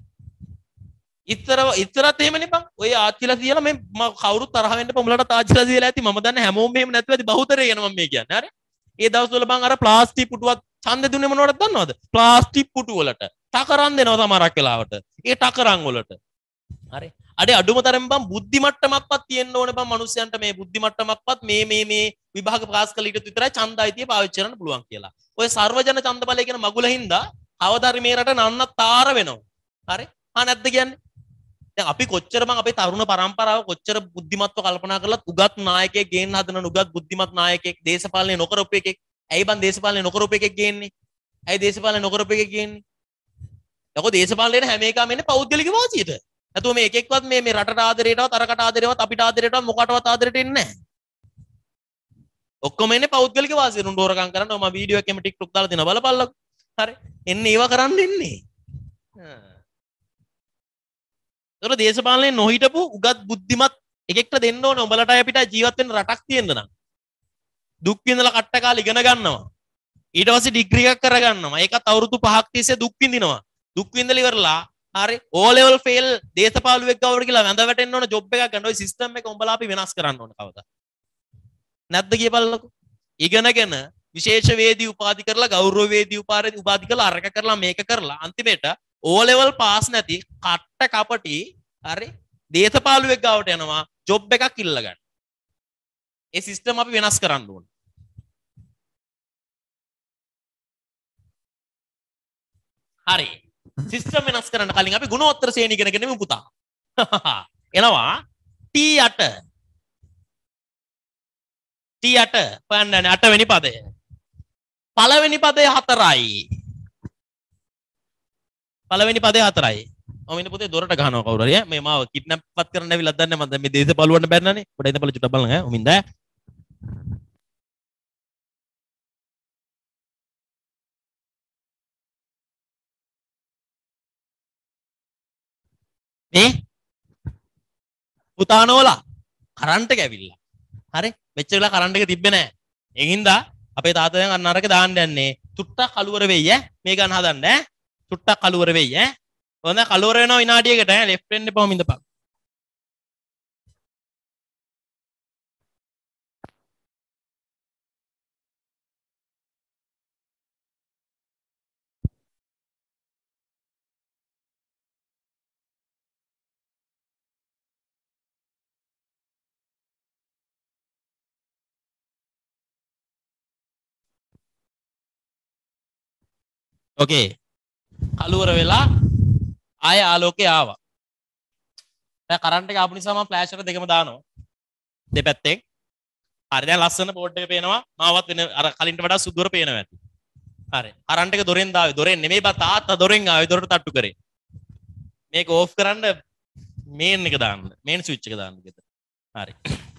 ඉතරත් එහෙමනේ බං. ඔය ආච්චිලා කියලා මේ කවුරුත් තරහ වෙන්න පොඹලට ආච්චිලා කියලා ඇති. මම දන්නේ හැමෝම මෙහෙම නැතුව ඇති බහුතරය ගැන මම මේ කියන්නේ. හරි ඒ දවස්වල බං අර ප්ලාස්ටික් පුටුවක් ඡන්ද දුන්නේ මොනවටද දන්නවද? ප්ලාස්ටික් පුටු වලට ටකරන් දෙනවා සමහරක් වෙලාවට. ඒ ටකරන් වලට. හරි. අඩේ අඩුම තරම් බං බුද්ධි මට්ටමක්වත් තියෙන්න ඕනේ බං මිනිස්සයන්ට මේ බුද්ධි මට්ටමක්වත් මේ විභාග පාස් කළ ඊට විතරයි ඡන්ද අයිතිය පාවිච්චි කරන්න පුළුවන් කියලා. ඔය සර්වජන ඡන්ද බලය කියන මගුල හින්දා අවදාරි මේ රට නන්නතර වෙනවා. හරි? නැද්ද කියන්නේ? දැන් අපි කොච්චර මං අපේ තරුණ පරම්පරාව කොච්චර බුද්ධිමත්ව කල්පනා කරලත් උගත් නායකයෙක් ගේන්න හදන උගත් බුද්ධිමත් නායකයෙක් දේශපාලනය නොකරපු එකෙක්. ඇයි බං දේශපාලනය නොකරපු එකෙක් ගේන්නේ? ඇයි දේශපාලනය නොකරපු එකෙක් ගේන්නේ? යකෝ දේශපාලනයේ හැම එකම එන්නේ පෞද්ගලික වාසියට. නැතුව මේ එකෙක්වත් මේ රටට ආදරේටවත් අරකට ආදරේවත් අපිට ආදරේටවත් මොකටවත් ආදරේට එන්නේ නැහැ. ඔක්කොම එන්නේ පෞද්ගලික වාසියට උන් හොරකම් කරනවා. මම වීඩියෝ එකෙම ටික්ටොක් දාලා දෙනවා බලපල්ලකෝ. හරි. එන්නේ ඒවා කරන්න එන්නේ. ඒතර දේශපාලනයේ නොහිටපු උගත් බුද්ධිමත් එකෙක්ට දෙන්න ඕන උඹලට අපිට ජීවත් වෙන්න රටක් තියෙන්න නම්. දුක් විඳලා කට්ට කාලේ ඉගෙන ගන්නවා. ඊට පස්සේ ඩිග්‍රී එකක් කරගන්නවා. ඒකත් අවුරුදු 5ක් තිස්සේ දුක් විඳිනවා. දුක් විඳලා ඉවරලා හරි ඕ ලෙවල් ෆේල් දේශපාලුවෙක් ගාවට කියලා වැඳ වැටෙන්න ඕන ජොබ් එකක් ගන්න. ඔය සිස්ටම් එක උඹලා අපි වෙනස් කරන්න ඕන කවදා. නැද්ද කියපල්ලකෝ. ඉගෙනගෙන විශේෂ වේදී උපාධි කරලා ගෞරව වේදී උපාධි කරලා අරක කරලා මේක කරලා අන්තිමේට ඕ ලෙවල් පාස් නැති කට්ට කපටි හරි දේශපාලුවෙක් ගාවට යනවා ජොබ් එකක් ඉල්ල ගන්න. ඒ සිස්ටම් අපි වෙනස් කරන්න ඕන. හරි. සිස්ටම් වෙනස් කරන්න කලින් අපි ගුණෝත්තර ශ්‍රේණි ඉගෙන ගනිමු පුතා. එනවා T8 T8 පන්නන්නේ 8 වෙනි පදය. පළවෙනි පදය 4යි. පළවෙනි පදේ 4යි. මම ඉන්න පුතේ දොරට ගහනවා කවුරු හරි මේ මාව කිඩ්නැප් පත් කරන්න ඇවිල්ලා දන්නේ මම දැන් මේ දේශපාලුවන්ට බැන්නනේ. පොඩ්ඩක් ඉඳපළ චුට්ටක් බලන්න ඈ. උමින්ද මේ පුතා නෝලා කරන්ට් එක ඇවිල්ලා. හරි මෙච්චර වෙලා කරන්ට් එක තිබ්බේ නැහැ. ඒකින්ද අපේ තාත්තා දැන් අන්න අරක දාන්න යන්නේ. චුට්ටක් කලුවර වෙයි ඈ. මේ ගන්න හදන්න ඈ. චුට්ටක් කලුවර වෙයි ඈ. හොඳ කලුවර වෙනවා විනාඩියකට ඈ. ලෙෆ්ට් වෙන්න එපා මින්දපන්. ඕකේ. කලුවර වෙලා ආය ආලෝකේ ආවා. දැන් කරන්ට් එක ආපු නිසා මම ෆ්ලෑෂ් එක දෙකම දානවා. දෙපැත්තෙන්. හරි දැන් ලස්සන බෝඩ් එක පේනවා. මාවත් වෙන අර කලින්ට වඩා සුදුර පේනවා ඇති. හරි. කරන්ට් එක දොරෙන් දාවේ. දොරෙන් නෙමෙයි බා තාත්තා දොරෙන් ආවේ. දොරට තට්ටු කරේ. මේක ඕෆ් කරන්න මේන් එක දාන්න. මේන් ස්විච් එක දාන්න ගෙදර. හරි.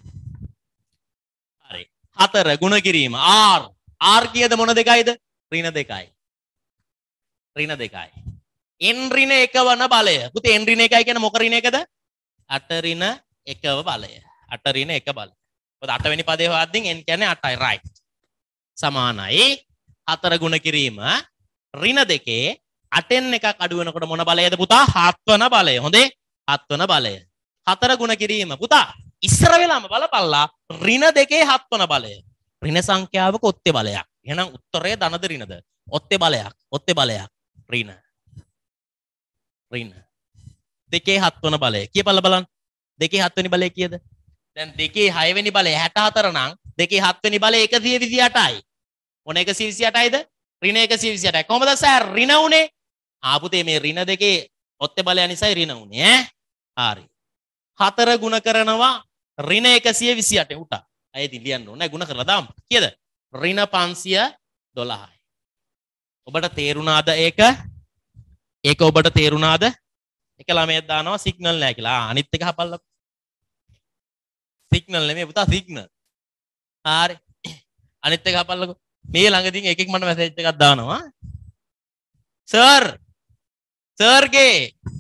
හරි. 4 ගුණ කිරීම R. R කීයද මොන දෙකයිද? ඍණ දෙකයි. ඍණ දෙකයි. n ඍණ 1 වන බලය. පුතේ n ඍණ 1යි කියන්නේ මොක ඍණ එකද? 8 ඍණ 1ව බලය. 8 ඍණ 1 බලය. මොකද 8 වෙනි පදේ හොයද්දී n කියන්නේ 8යි right. සමානයි 4 ගුණ කිරීම ඍණ දෙකේ 8න් එකක් අඩු වෙනකොට මොන බලයද පුතා? 7 වන බලය. හොඳේ 7 වන බලය. 4 ගුණ කිරීම පුතා ඉස්සර වෙලාම බලපල්ලා ඍණ දෙකේ 7 වන බලය. ඍණ සංඛ්‍යාවක ඔත්තේ බලයක්. එහෙනම් උත්තරය ධනද ඍණද? ඔත්තේ බලයක්. ඔත්තේ බලයක්. ඍණ. ඍණ. දෙකේ 7 වන බලය. කියපල්ලා බලන්න. දෙකේ 7 වෙනි බලය කීයද? දැන් දෙකේ 6 වෙනි බලය 64 නම් දෙකේ 7 වෙනි බලය 128යි. මොන 128යිද? ඍණ 128යි. කොහමද සර් ඍණ උනේ? ආපුතේ මේ ඍණ දෙකේ ඔත්තේ බලය නිසායි ඍණ උනේ ඈ. හරි. 4 ගුණ කරනවා ඍණ 128 උට. අය ඉතින් ලියන්න ඕනේ ගුණ කරලා දාමු. කීයද? ඍණ 512යි. ඔබට තේරුණාද ඒක? ඒක ඔබට තේරුණාද? එක ළමයෙක් දානවා සිග්නල් නැහැ කියලා. අනිත් එක හපල්ලා. සිග්නල් නෙමෙයි පුතා සිග්නල්. හරි. අනිත් එක හපල්ලකෝ. මේ ළඟදී එකෙක් මට මැසේජ් එකක් දානවා. සර් සර්ගේ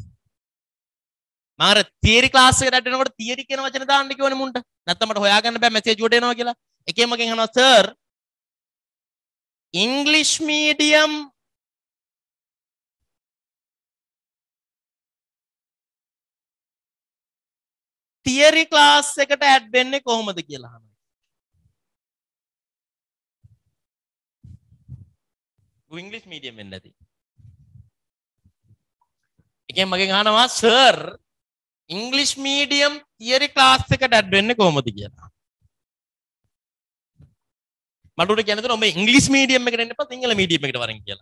මම අර තියරි ක්ලාස් එකට ඇටෙනකොට තියරි කියන වචන දාන්න කිව්වනේ මුන්ට. නැත්තම් මට හොයාගන්න බෑ මැසේජ් උඩ එනවා කියලා. එකෙන් මගෙන් අහනවා sir English medium theory class එකට ඇඩ් වෙන්නේ කොහොමද කියලා අහනවා. ඉංග්ලිෂ් මීඩියම් වෙන්න ඇති. එකෙන් මගෙන් අහනවා sir English medium theory class එකට ඇඩ් වෙන්නේ කොහොමද කියලා. මට උඩ කියන්න දෙනවා මේ ඉංග්ලිෂ් මීඩියම් එකට එන්න එපා සිංහල මීඩියම් එකට වරෙන් කියලා.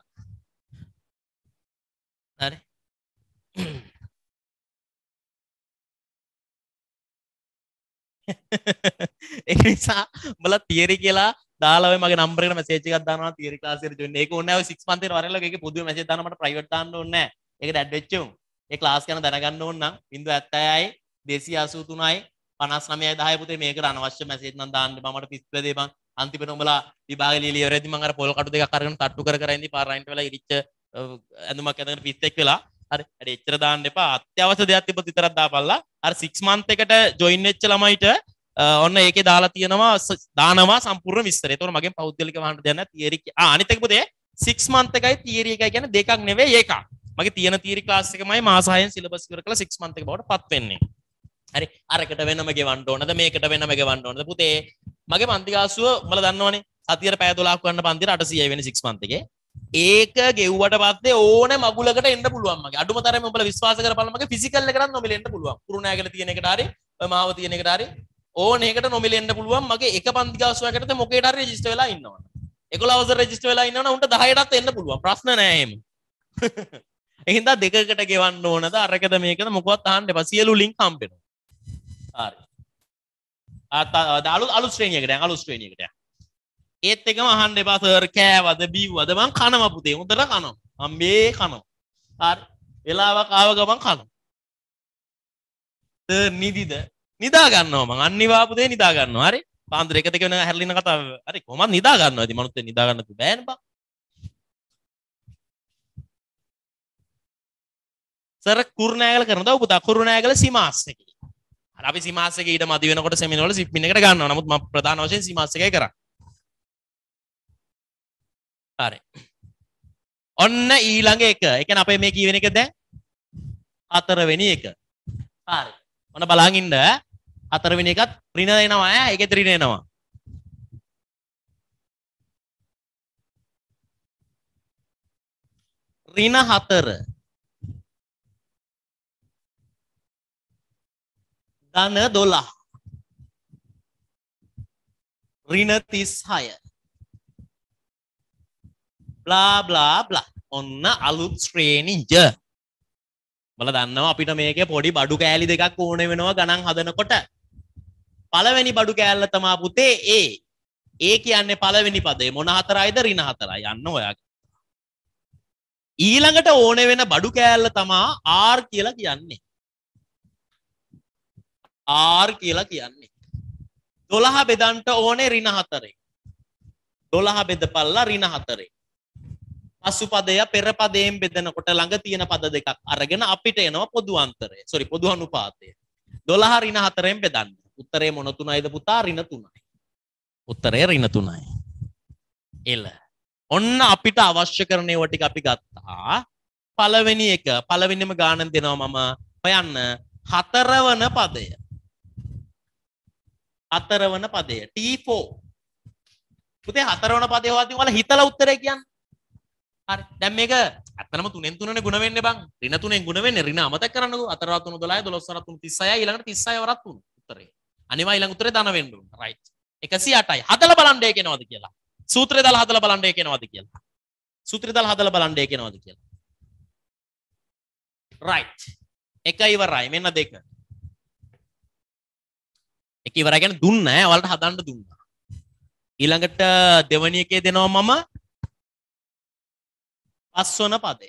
හරි. ඒක නිසා උඹලා තියරි කියලා දාලා ඔය මගේ නම්බර් එකට මැසේජ් එකක් දානවා තියරි ක්ලාස් එකට ජොයින්. ඒක ඕනේ නැහැ ඔය 6 month එකට වරෙල්ලා ඒකේ පොදුවේ මැසේජ් දාන්න මට ප්‍රයිවට් දාන්න ඕනේ නැහැ. ඒකට ඇඩ් වෙච්ච උන්. ඒ ක්ලාස් ගැන දැනගන්න ඕන නම් 076යි 283යි 59යි 10 පුතේ මේකට අනවශ්‍ය මැසේජ් නම් දාන්න එපා මට පිස්සුව දෙපන්. අන්තිමට උඹලා විභාගෙ ලියලා ඉවරෙද්දි මම අර පොල් කටු දෙකක් අරගෙන තට්ටු කර කර ඉඳි පාරයින්ට වෙලා ඉරිච්ච ඇඳුමක් ඇඳගෙන පිස්සෙක් වෙලා හරි ඇයි එච්චර දාන්න එපා අත්‍යවශ්‍ය දෙයක් තිබ්බොත් විතරක් දාපල්ලා අර 6 month එකට ජොයින් වෙච්ච ළමයිට ඔන්න ඒකේ දාලා තියෙනවා දානවා සම්පූර්ණ විස්තරය. ඒතකොට මගෙන් පෞද්ගලිකව අහන්න දෙයක් නැහැ තියරි අනිත් එක පුතේ 6 month එකයි තියරි එකයි කියන්නේ දෙකක් නෙවෙයි එකක්. මගේ තියෙන තියරි ක්ලාස් එකමයි මාස 6න් සිලබස් ඉවර කරලා 6 month එක බවට පත් වෙන්නේ. හරි අරකට වෙනම ගෙවන්න ඕනද මේකට වෙනම ගෙවන්න ඕනද පුතේ මගේ පන්ති ගාස්තුව උඹලා දන්නවනේ සතියට පැය 12ක් වන්න පන්තියට 800යි වෙන්නේ 6 month එකේ ඒක ගෙව්වට පස්සේ ඕනේ මගුලකට එන්න පුළුවන් මගේ අඩුම තරමේ උඹලා විශ්වාස කරපළා මගේ ෆිසිකල් එකටත් නොමිලෙන්න පුළුවන් කුරුණෑගල තියෙන එකට හරි ඔය මාව තියෙන එකට හරි ඕනේ එකට නොමිලෙන්න පුළුවන් මගේ එක පන්ති ගාස්තුවකට මොකේට හරි රෙජිස්ටර් වෙලා ඉන්නවා 11 වසර රෙජිස්ටර් වෙලා ඉන්නවනම් උන්ට 10ටත් එන්න පුළුවන් ප්‍රශ්න නෑ එහෙම එහෙනම් දෙකකට ගෙවන්න ඕනද අරකද මේකද මොකවත් අහන්න එපා සියලු ලින්ක් හම්බෙනවා හරි. අලුත් ශ්‍රේණියකට යන්න අලුත් ශ්‍රේණියකට යන්න. ඒත් එකම අහන්න එපා සර් කෑවද බීවද මං කනවා පුතේ හොඳට කනවා. මම මේ කනවා. හරි. වෙලාවක් ආව ගමන් කනවා. සර් නිදිද? නිදා ගන්නවා මං අනිවා පුතේ නිදා ගන්නවා. හරි. පාන්දර එක දෙක වෙන හැරලින කතාව. හරි කොහොමද නිදා ගන්නවා. ඉතින් මනුස්සය නිදා ගන්න බෑනේ බා. සර් කුරුණෑගල කරනද පුතා කුරුණෑගල සීමාස් එකේ. අර අපි සීමාස් එකේ ඊට මදි වෙනකොට සෙමිනර් වල සිප්පින් එකට ගන්නවා. නමුත් මම ප්‍රධාන වශයෙන් සීමාස් එකේ කරා. හරි. ඔන්න ඊළඟ එක. ඒ කියන්නේ අපේ මේ කීවෙන එක දැන් හතරවෙනි එක. හරි. ඔන්න බලන් ඉන්න. හතරවෙනි එකත් ඍණ එනවා ඈ. ඒකෙත් ඍණ එනවා. ඍණ 4 ධන 12 ඍණ 36 bla bla bla ඔන්න අලුත් ශ්‍රේණිය. බල දන්නවා අපිට මේකේ පොඩි බඩු කෑලි දෙකක් ඕන වෙනවා ගණන් හදනකොට. පළවෙනි බඩු කෑල්ල තමයි පුතේ A. A කියන්නේ පළවෙනි පදේ මොන හතරයිද ඍණ 4යි. යන්න ඔයාගේ. ඊළඟට ඕන වෙන බඩු කෑල්ල තමයි R කියලා කියන්නේ. R කියලා කියන්නේ. 12 බෙදන්ට ඕනේ ඍණ 4. 12 බෙදපල්ලා ඍණ 4. පසු පදය පෙර පදයෙන් බෙදනකොට ළඟ තියෙන පද දෙකක් අරගෙන අපිට එනවා පොදු අන්තරය. පොදු අනුපාතය. 12 ඍණ 4ෙන් බෙදන්න. උත්තරේ මොන තුනයිද පුතා? ඍණ 3යි. උත්තරේ ඍණ 3යි. එල. ඔන්න අපිට අවශ්‍ය කරන ඒවා ටික අපි ගත්තා. පළවෙනි එක පළවෙනිම ගානක් දෙනවා මම හොයන්න. හතරවන පදය. හතරවන පදය T4. පුතේ හතරවන පදේ හොයද්දී ඔයාලා හිතලා උත්තරේ කියන්න. හරි. දැන් මේක ඇත්තනම 3න් 3නේ ගුණ වෙන්නේ බං. ඍණ 3ෙන් ගුණ වෙන්නේ. ඍණ අමතක කරන්නකෝ. 4 3 12 12 3 36 ඊළඟට 36 වරක් 3 උත්තරේ. අනිවා ඊළඟ උත්තරේ ධන වෙන්න ඕන. රයිට්. 108යි. හදලා බලන්න ඒක එනවද කියලා. සූත්‍රය දාලා හදලා බලන්න ඒක එනවද කියලා. සූත්‍රය දාලා හදලා බලන්න ඒක එනවද කියලා. රයිට්. එක ඉවරයි. මෙන්න දෙක. එක ඉවරයි කියන්නේ දුන්න ඈ. ඔයාලට හදන්න දුන්නා. ඊළඟට දෙවැනි එකේ දෙනවා මම පස්වන පදය.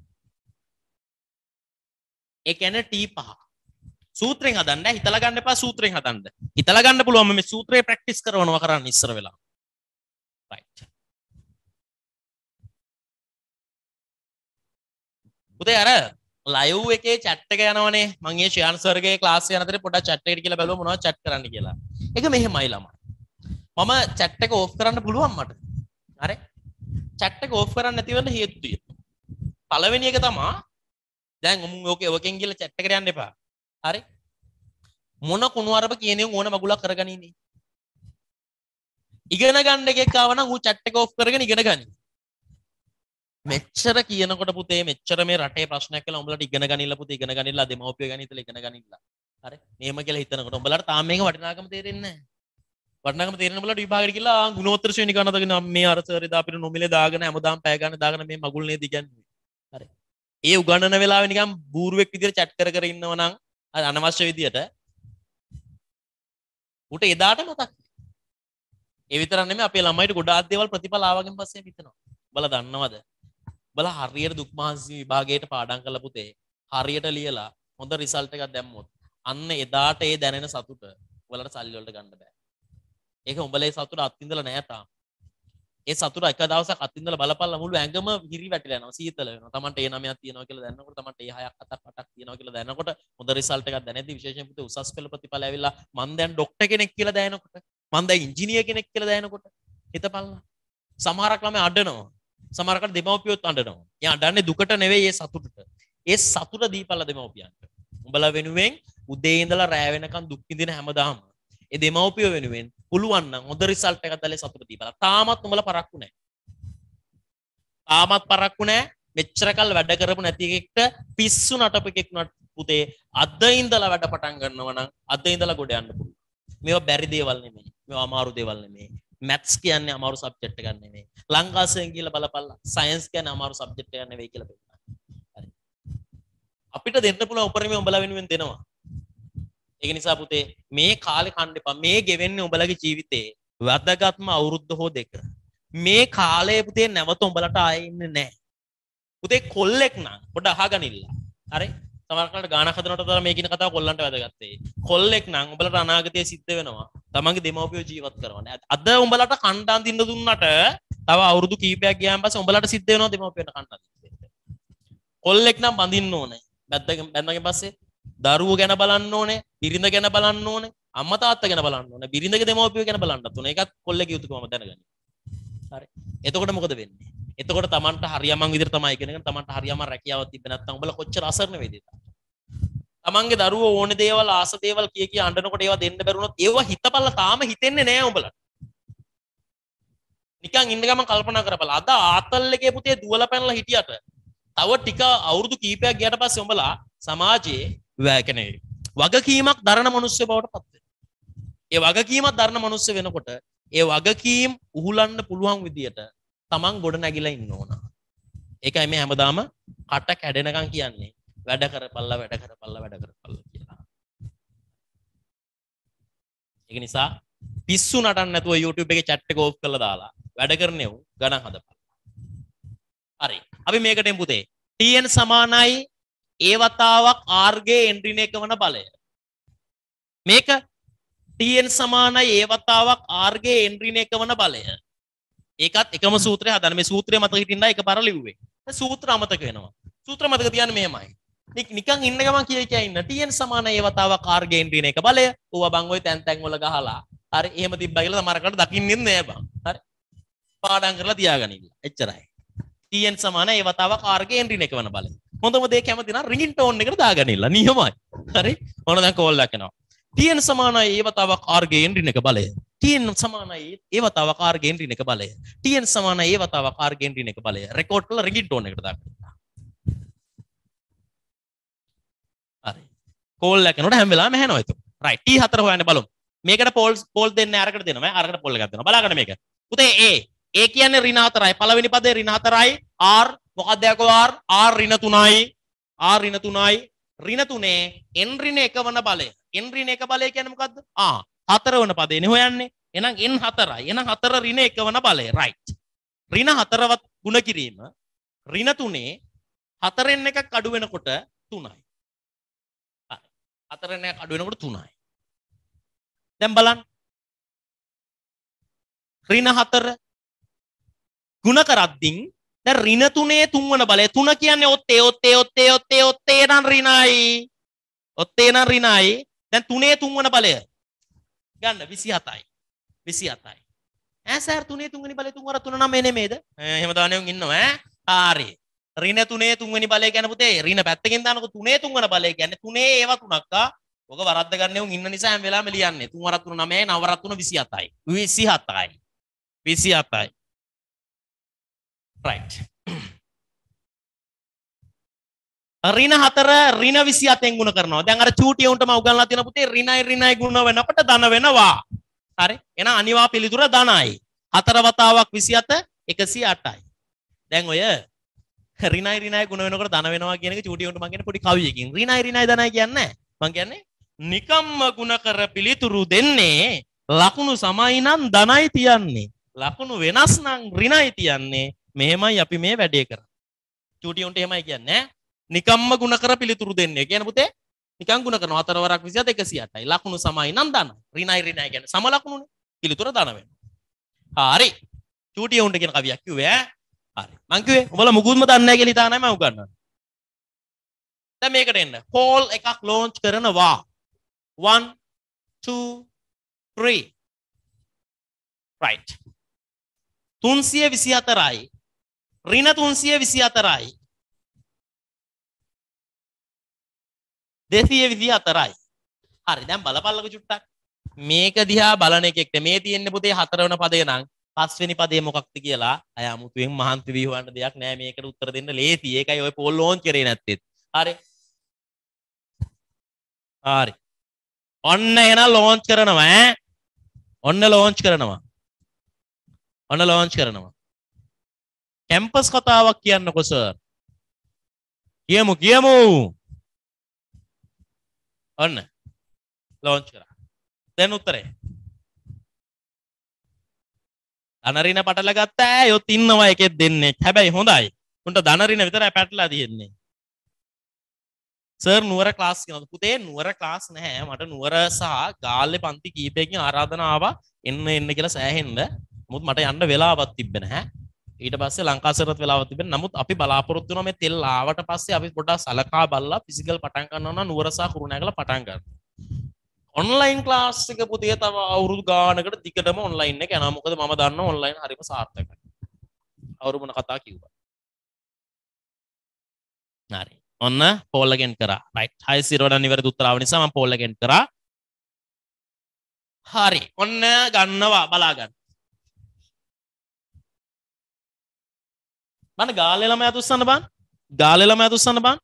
ඒ කියන්නේ T5. සූත්‍රයෙන් හදන්න හිතලා ගන්න එපා. සූත්‍රයෙන් හදන්න. හිතලා ගන්න පුළුවන් මේ සූත්‍රය ප්‍රැක්ටිස් කරනවා කරන්න ඉස්සර වෙලා. රයිට්. පුතේ අර ලයිව් එකේ chat එක යනවනේ. මම ඒ ශ්‍යාන් සර්ගේ ක්ලාස් යන අතරේ පොඩ්ඩක් chat එකට කියලා බැලුවා මොනවද chat කරන්න කියලා. ඒක මෙහෙමයි ළමයි. මම chat එක ඕෆ් කරන්න පුළුවන් මට. හරි? chat එක ඕෆ් කරන්න නැති වෙන්න හේතු තියෙනවා. පළවෙනි එක තමයි දැන් ඕකේ ඔකෙන් ගිහලා chat එකට යන්න එපා. හරි? මොන කුණුවරප කියන්නේ ඕන මගුලක් කරගනින්නේ. ඉගෙන ගන්න එකෙක් ආව නම් ඌ chat එක ඕෆ් කරගෙන ඉගෙන ගනි. මෙච්චර කියනකොට පුතේ මෙච්චර මේ රටේ ප්‍රශ්නයක් කියලා උඹලට ඉගෙන ගනින්න පුතේ ඉගෙන ගනින්න දෙමව්පිය ගණිතල ඉගෙන ගනින්න. හරි? මෙහෙම කියලා හිතනකොට උඹලට තාම මේක වටිනාකම තේරෙන්නේ නැහැ. වටිනාකම තේරෙන උඹලට විභාගෙට ගිහලා ගුණෝත්තර ශ්‍රේණි ගන්න දගෙන මේ අර සර් එදා අපිට නොමිලේ දාගෙන හැමදාම පැය ගන්න දාගෙන මේ මගුල් නේද ඉගන්නේ. හරි. ඒ උගන්නන වෙලාවේ නිකන් බූරුවෙක් විදියට chat කර කර ඉන්නව නම් අර අනවශ්‍ය විදියට උට එදාට මතක්. ඒ විතරක් නෙමෙයි අපේ ළමයිට ගොඩාක් දේවල් ප්‍රතිඵල ආවගෙන් පස්සේ හිතනවා. බලලා දන්නවද? බලලා හරියට දුක් මහන්සි විභාගයට පාඩම් කළ පුතේ හරියට ලියලා හොඳ රිසල්ට් එකක් දැම්මොත් අන්න එදාට ඒ දැනෙන සතුට ඔයාලට සල්ලි වලට ගන්න බෑ. ඒක උඹලේ සතුට අත්විඳලා නෑ තාම. ඒ සතුට එක දවසක් අත්විඳලා බලපල්ලා මුළු ඇඟම හිරි වැටිලා යනවා සීතල වෙනවා. Tamanට ඒ 9ක් තියෙනවා කියලා දැනනකොට Tamanට ඒ 6ක් 7ක් 8ක් තියෙනවා කියලා දැනනකොට හොඳ රිසල්ට් එකක් දැනෙද්දි විශේෂයෙන් පුතේ උසස් පෙළ ප්‍රතිඵල ඇවිල්ලා මං දැන් ડોක්ටර් කෙනෙක් කියලා දැනනකොට මං දැන් ඉංජිනේර කෙනෙක් කියලා දැනනකොට හිතපල්ලා. සමහරක් ළමයි අඬනවා. සමහරකට දෙමව්පියොත් අඬනවා. ඒ අඬන්නේ දුකට නෙවෙයි ඒ සතුටට. ඒ සතුට දීපල්ලා දෙමව්පියන්ට. උඹලා වෙනුවෙන් උදේ ඉඳලා රෑ වෙනකන් දුක් විඳින හැමදාම ඒ දෙමව්පියෝ වෙනුවෙන් පුළුවන් නම් හොඳ රිසල්ට් එකක් දැල්ලේ සතුට දීපල්ලා. තාමත් උඹලා පරක්කු නැහැ. තාමත් පරක්කු නැහැ. මෙච්චර කල් වැඩ කරපු නැති එකෙක්ට පිස්සු නටපු එකෙක් නට පුතේ අද ඉඳලා වැඩ පටන් ගන්නවා නම් අද ඉඳලා ගොඩ යන්න පුළුවන්. මේවා බැරි දේවල් නෙමෙයි. මේවා අමාරු දේවල් නෙමෙයි. මැත්ස් කියන්නේ අමාරු සබ්ජෙක්ට් එකක් නෙමෙයි. ලංකාවෙන් කියලා බලපල්ලා සයන්ස් කියන්නේ අමාරු සබ්ජෙක්ට් එකක් නෙවෙයි කියලා පෙන්නනවා. හරි. අපිට දෙන්න පුළුවන් උපරිමය උඹලා වෙනුවෙන් දෙනවා. ඒක නිසා පුතේ මේ කාලේ කන්න එපා. මේ ගෙවෙන්නේ උඹලගේ ජීවිතේ වැදගත්ම අවුරුද්ද හෝ දෙක. මේ කාලේ පුතේ නැවත උඹලට ආයෙ ඉන්නේ නැහැ. පුතේ කොල්ලෙක් නම් පොඩ අහගනින්න. හරි? සමහරකට ගානක් හදනකොට තමයි මේ කියන කතාව කොල්ලන්ට වැදගත් වෙයි. කොල්ලෙක් නම් උඹලට අනාගතයේ සිද්ධ වෙනවා. තමන්ගේ දෙමව්පියෝ ජීවත් කරවන්න. අද උඹලට කණ්ඩාම් දින්න දුන්නට තව අවුරුදු කීපයක් ගියාන් පස්සේ උඹලට සිද්ධ වෙනවා දෙමව්පියන්ට කණ්ඩාම් දෙන්න. කොල්ලෙක් නම් බඳින්න ඕනේ. බැන්දගෙන් පස්සේ දරුවෝ ගැන බලන්න ඕනේ, බිරිඳ ගැන බලන්න ඕනේ, අම්මා තාත්තා ගැන බලන්න ඕනේ, බිරිඳගේ දෙමව්පියෝ ගැන බලන්නත් ඕනේ. ඒකත් කොල්ලෙක් යුතුයකම දැනගන්න. හරි. එතකොට මොකද වෙන්නේ? එතකොට Tamanට හරියමං විදිහට තමයි ඉගෙනගෙන Tamanට හරියමං රැකියාවක් තිබ්බ නැත්නම් උඹලා කොච්චර අසරණ වේද? තමන්ගේ දරුවෝ ඕනේ දේවල් ආස දේවල් කිය අඬනකොට ඒවා දෙන්න බැරුණොත් ඒවා හිතපල්ලා තාම හිතෙන්නේ නෑ උඹලට. නිකන් ඉන්න ගමන් කල්පනා කරපල්ලා අද ආතල් එකේ පුතේ දුවලා පැනලා හිටියට තව ටික අවුරුදු කීපයක් ගියට පස්සේ උඹලා සමාජයේ වැකනේ වගකීමක් දරන මිනිස්සු බවට පත් වෙනවා. ඒ වගකීමක් දරන මිනිස්සු වෙනකොට ඒ වගකීම් උහුලන්න පුළුවන් විදියට තමන් ගොඩ නැගිලා ඉන්න ඕන. ඒකයි මේ හැමදාම කට කැඩෙනකන් කියන්නේ. වැඩ කරපල්ලා කියලා. ඒක නිසා පිස්සු නටන්න නැතුව YouTube එකේ chat එක ඕෆ් කරලා දාලා වැඩ කරන්නේ උ ගණන් හදපල්ලා. හරි. අපි මේකට එමු පුතේ. TN සමානයි ඒ වතාවක් R ගේ එන්ට්‍රි එක වන බලය. මේක TN සමානයි ඒ වතාවක් R ගේ එන්ට්‍රි එක වන බලය. ඒකත් එකම සූත්‍රය හදන්න. මේ සූත්‍රය මතක හිටින්න එකපාර ලිව්වේ. සූත්‍ර අමතක වෙනවා. සූත්‍ර මතක තියන්න මෙහෙමයි. නිකන් ඉන්න ගමන් කිය ඉන්න TN සමාන ඒ වතාවක් R ගේ එන්ට්‍රි එක බලය. ඌව බං ඔය තැන් තැන් වල ගහලා. හරි එහෙම තිබ්බා කියලා සමහරකට දකින්නේ නෑ බං. හරි. පාඩම් කරලා තියාගනින්න. එච්චරයි. TN සමාන ඒ වතාවක් R ගේ එන්ට්‍රි එක වන බලය. හොඳම දේ කැමති නම් රින්ගින් ටෝන් එකට දාගනින්න. නියමයි. හරි. ඕන දැන් කෝල් එකක් එනවා. TN සමානයි ඒ වතාවක් R ගේ එන්ට්‍රි එක බලය. TN සමානයි ඒ වතාවක් R ගේ එන්ට්‍රි එක බලය. TN සමානයි ඒ වතාවක් R ගේ එන්ට්‍රි එක බලය. රෙකෝඩ් කරලා රින්ගින් ටෝන් එකට දාගන්න. හරි. කෝල් එක නෝට හැම වෙලාවෙම ඇහෙනවා ඒක. රයිට්. T4 හොයන්න බලමු. මේකට පෝල් දෙන්න අරකට දෙනවා. අරකට පෝල් එකක් දෙනවා. බලාගන්න මේක. පුතේ A කියන්නේ ඍණ 4යි. පළවෙනි පදේ ඍණ 4යි. R මොකක්ද යකෝ R ඍණ 3යි. R ඍණ 3යි. ඍණ 3 n ඍණ 1 වන බලය. n ඍණ 1 බලය කියන්නේ මොකද්ද? 4 වන පදේනේ හොයන්නේ. එහෙනම් n 4යි. එහෙනම් 4 ඍණ 1 වන බලය. රයිට්. ඍණ 4වත් ගුණ කිරීම ඍණ 3 4න් එකක් අඩු වෙනකොට 3යි. 4න් එකක් අඩු වෙනකොට 3යි. දැන් බලන්න. ඍණ 4 ගුණ කරද්දී දැන් ඍණ 3 තුන්වන බලය 3 කියන්නේ ඔත්තේ නම් ඍණයි. ඔත්තේ නම් ඍණයි. දැන් 3 තුන්වන බලය ගන්න 27යි. 27යි. සර් 3 තුන්වෙනි බලය 3 වර 3 නම් නෙමෙයිද? එහෙම දාන්නේ උන් ඉන්නවා හරි. ඍණ 3 තුන්වෙනි බලය කියන්නේ පුතේ ඍණ පැත්තකින් දානකො 3 තුන්වන බලය කියන්නේ 3 ඒවා තුනක් ඔක වරද්ද ගන්න උන් ඉන්න නිසා හැම වෙලාවෙම ලියන්නේ 3 වරක් 3 9යි 9 වරක් 3 27යි. 27යි. 27යි. right. ඍණ 4 ඍණ 27න් ගුණ කරනවා. දැන් අර චූටිය උන්ට මම උගන්ලා තියෙන පුතේ ඍණයි ගුණ වෙනකොට ධන වෙනවා. හරි. එහෙනම් අනිවා පිළිතුර ධනයි. 4 වතාවක් 27 108යි. දැන් ඔය ඍණයි ගුණ වෙනකොට ධන වෙනවා කියන එක චූටිය උන්ට මම කියන්නේ පොඩි කවියකින්. ඍණයි ධනයි කියන්නේ මම කියන්නේ නිකම්ම ගුණ කර පිළිතුරු දෙන්නේ ලකුණු සමයි නම් ධනයි තියන්නේ. ලකුණු වෙනස් නම් ඍණයි තියන්නේ. මෙහෙමයි අපි මේ වැඩේ කරන්නේ. චූටිය උන්ට එහෙමයි කියන්නේ. නිකම්ම ගුණ කර පිළිතුරු දෙන්නේ. කියන්නේ පුතේ නිකන් ගුණ කරනවා 4 වරක් 27 108යි. ලකුණු සමයි නම් ධන. ඍණයි කියන්නේ සම ලකුණුනේ. පිළිතුර ධන වෙනවා. හරි. චූටිය උන්ට කියන කවියක් කිව්වේ හරි. මං කිව්වේ උඹලා මුකුත්ම දන්නේ නැහැ කියලා හිතානයි මම උගන්වන්නේ. දැන් මේකට එන්න. කෝල් එකක් ලොන්ච් කරනවා. 1 2 3 right. 324යි ඍණ 324යි 224යි. හරි දැන් බලපල්ලක චුට්ටක්. මේක දිහා බලන එකෙක්ට මේ තියෙන්නේ පුතේ 4 වෙනි පදේ නම් 5 වෙනි පදේ මොකක්ද කියලා අය අමුතුවෙන් මහන්සි වී හොයන්න දෙයක් නෑ. මේකට උත්තර දෙන්න ලේසි. ඒකයි ඔය පෝල් ලොන්ච් කරේ නැත්තේ. හරි. හරි. ඔන්න එහෙනම් ලොන්ච් කරනවා ඈ. ඔන්න ලොන්ච් කරනවා. ඔන්න ලොන්ච් කරනවා. කැම්පස් කතාවක් කියන්නකෝ සර්. කියමු. ඔන්න ලොන්ච් කරා. දැන් උත්තරේ. ධනරින පටල ගත්තා ඈයොත් ඉන්නවා එකෙක් දෙන්නේ. හැබැයි හොඳයි. උන්ට ධනරින විතරයි පැටලලා තියෙන්නේ. සර් නුවර ක්ලාස් කියනවා. පුතේ නුවර ක්ලාස් නැහැ. මට නුවර සහ ගාල්ලේ පන්ති කීපයකින් ආරාධනා ආවා එන්න කියලා සෑහෙන්න. මොකද මට යන්න වෙලාවක් තිබ්බේ නැහැ. ඊට පස්සේ ලංකාසරත් වෙලාවක් තිබෙන. නමුත් අපි බලාපොරොත්තු වෙනවා මේ තෙල් ආවට පස්සේ අපි පොඩ්ඩක් සලකා බලලා ෆිසිකල් පටන් ගන්නවා නම් නුවර සහ කුරුණෑගල පටන් ගන්න. ඔන්ලයින් ක්ලාස් එක පුතේ තව අවුරුදු ගානකට දිගටම ඔන්ලයින් එක යනවා. මොකද මම දන්නවා ඔන්ලයින් හරිම සාර්ථකයි. අවුරු මොන කතා කිව්වා. හරි. ඔන්න පෝල් again කරා. right. 6-0 නම් නිවැරදි උත්තර ආව නිසා මම පෝල් again කරා. හරි. ඔන්න ගන්නවා බලා ගන්න. බන්න ගාල්ලේ ළමයා තුස්සන්න බං. ගාල්ලේ ළමයා තුස්සන්න බං.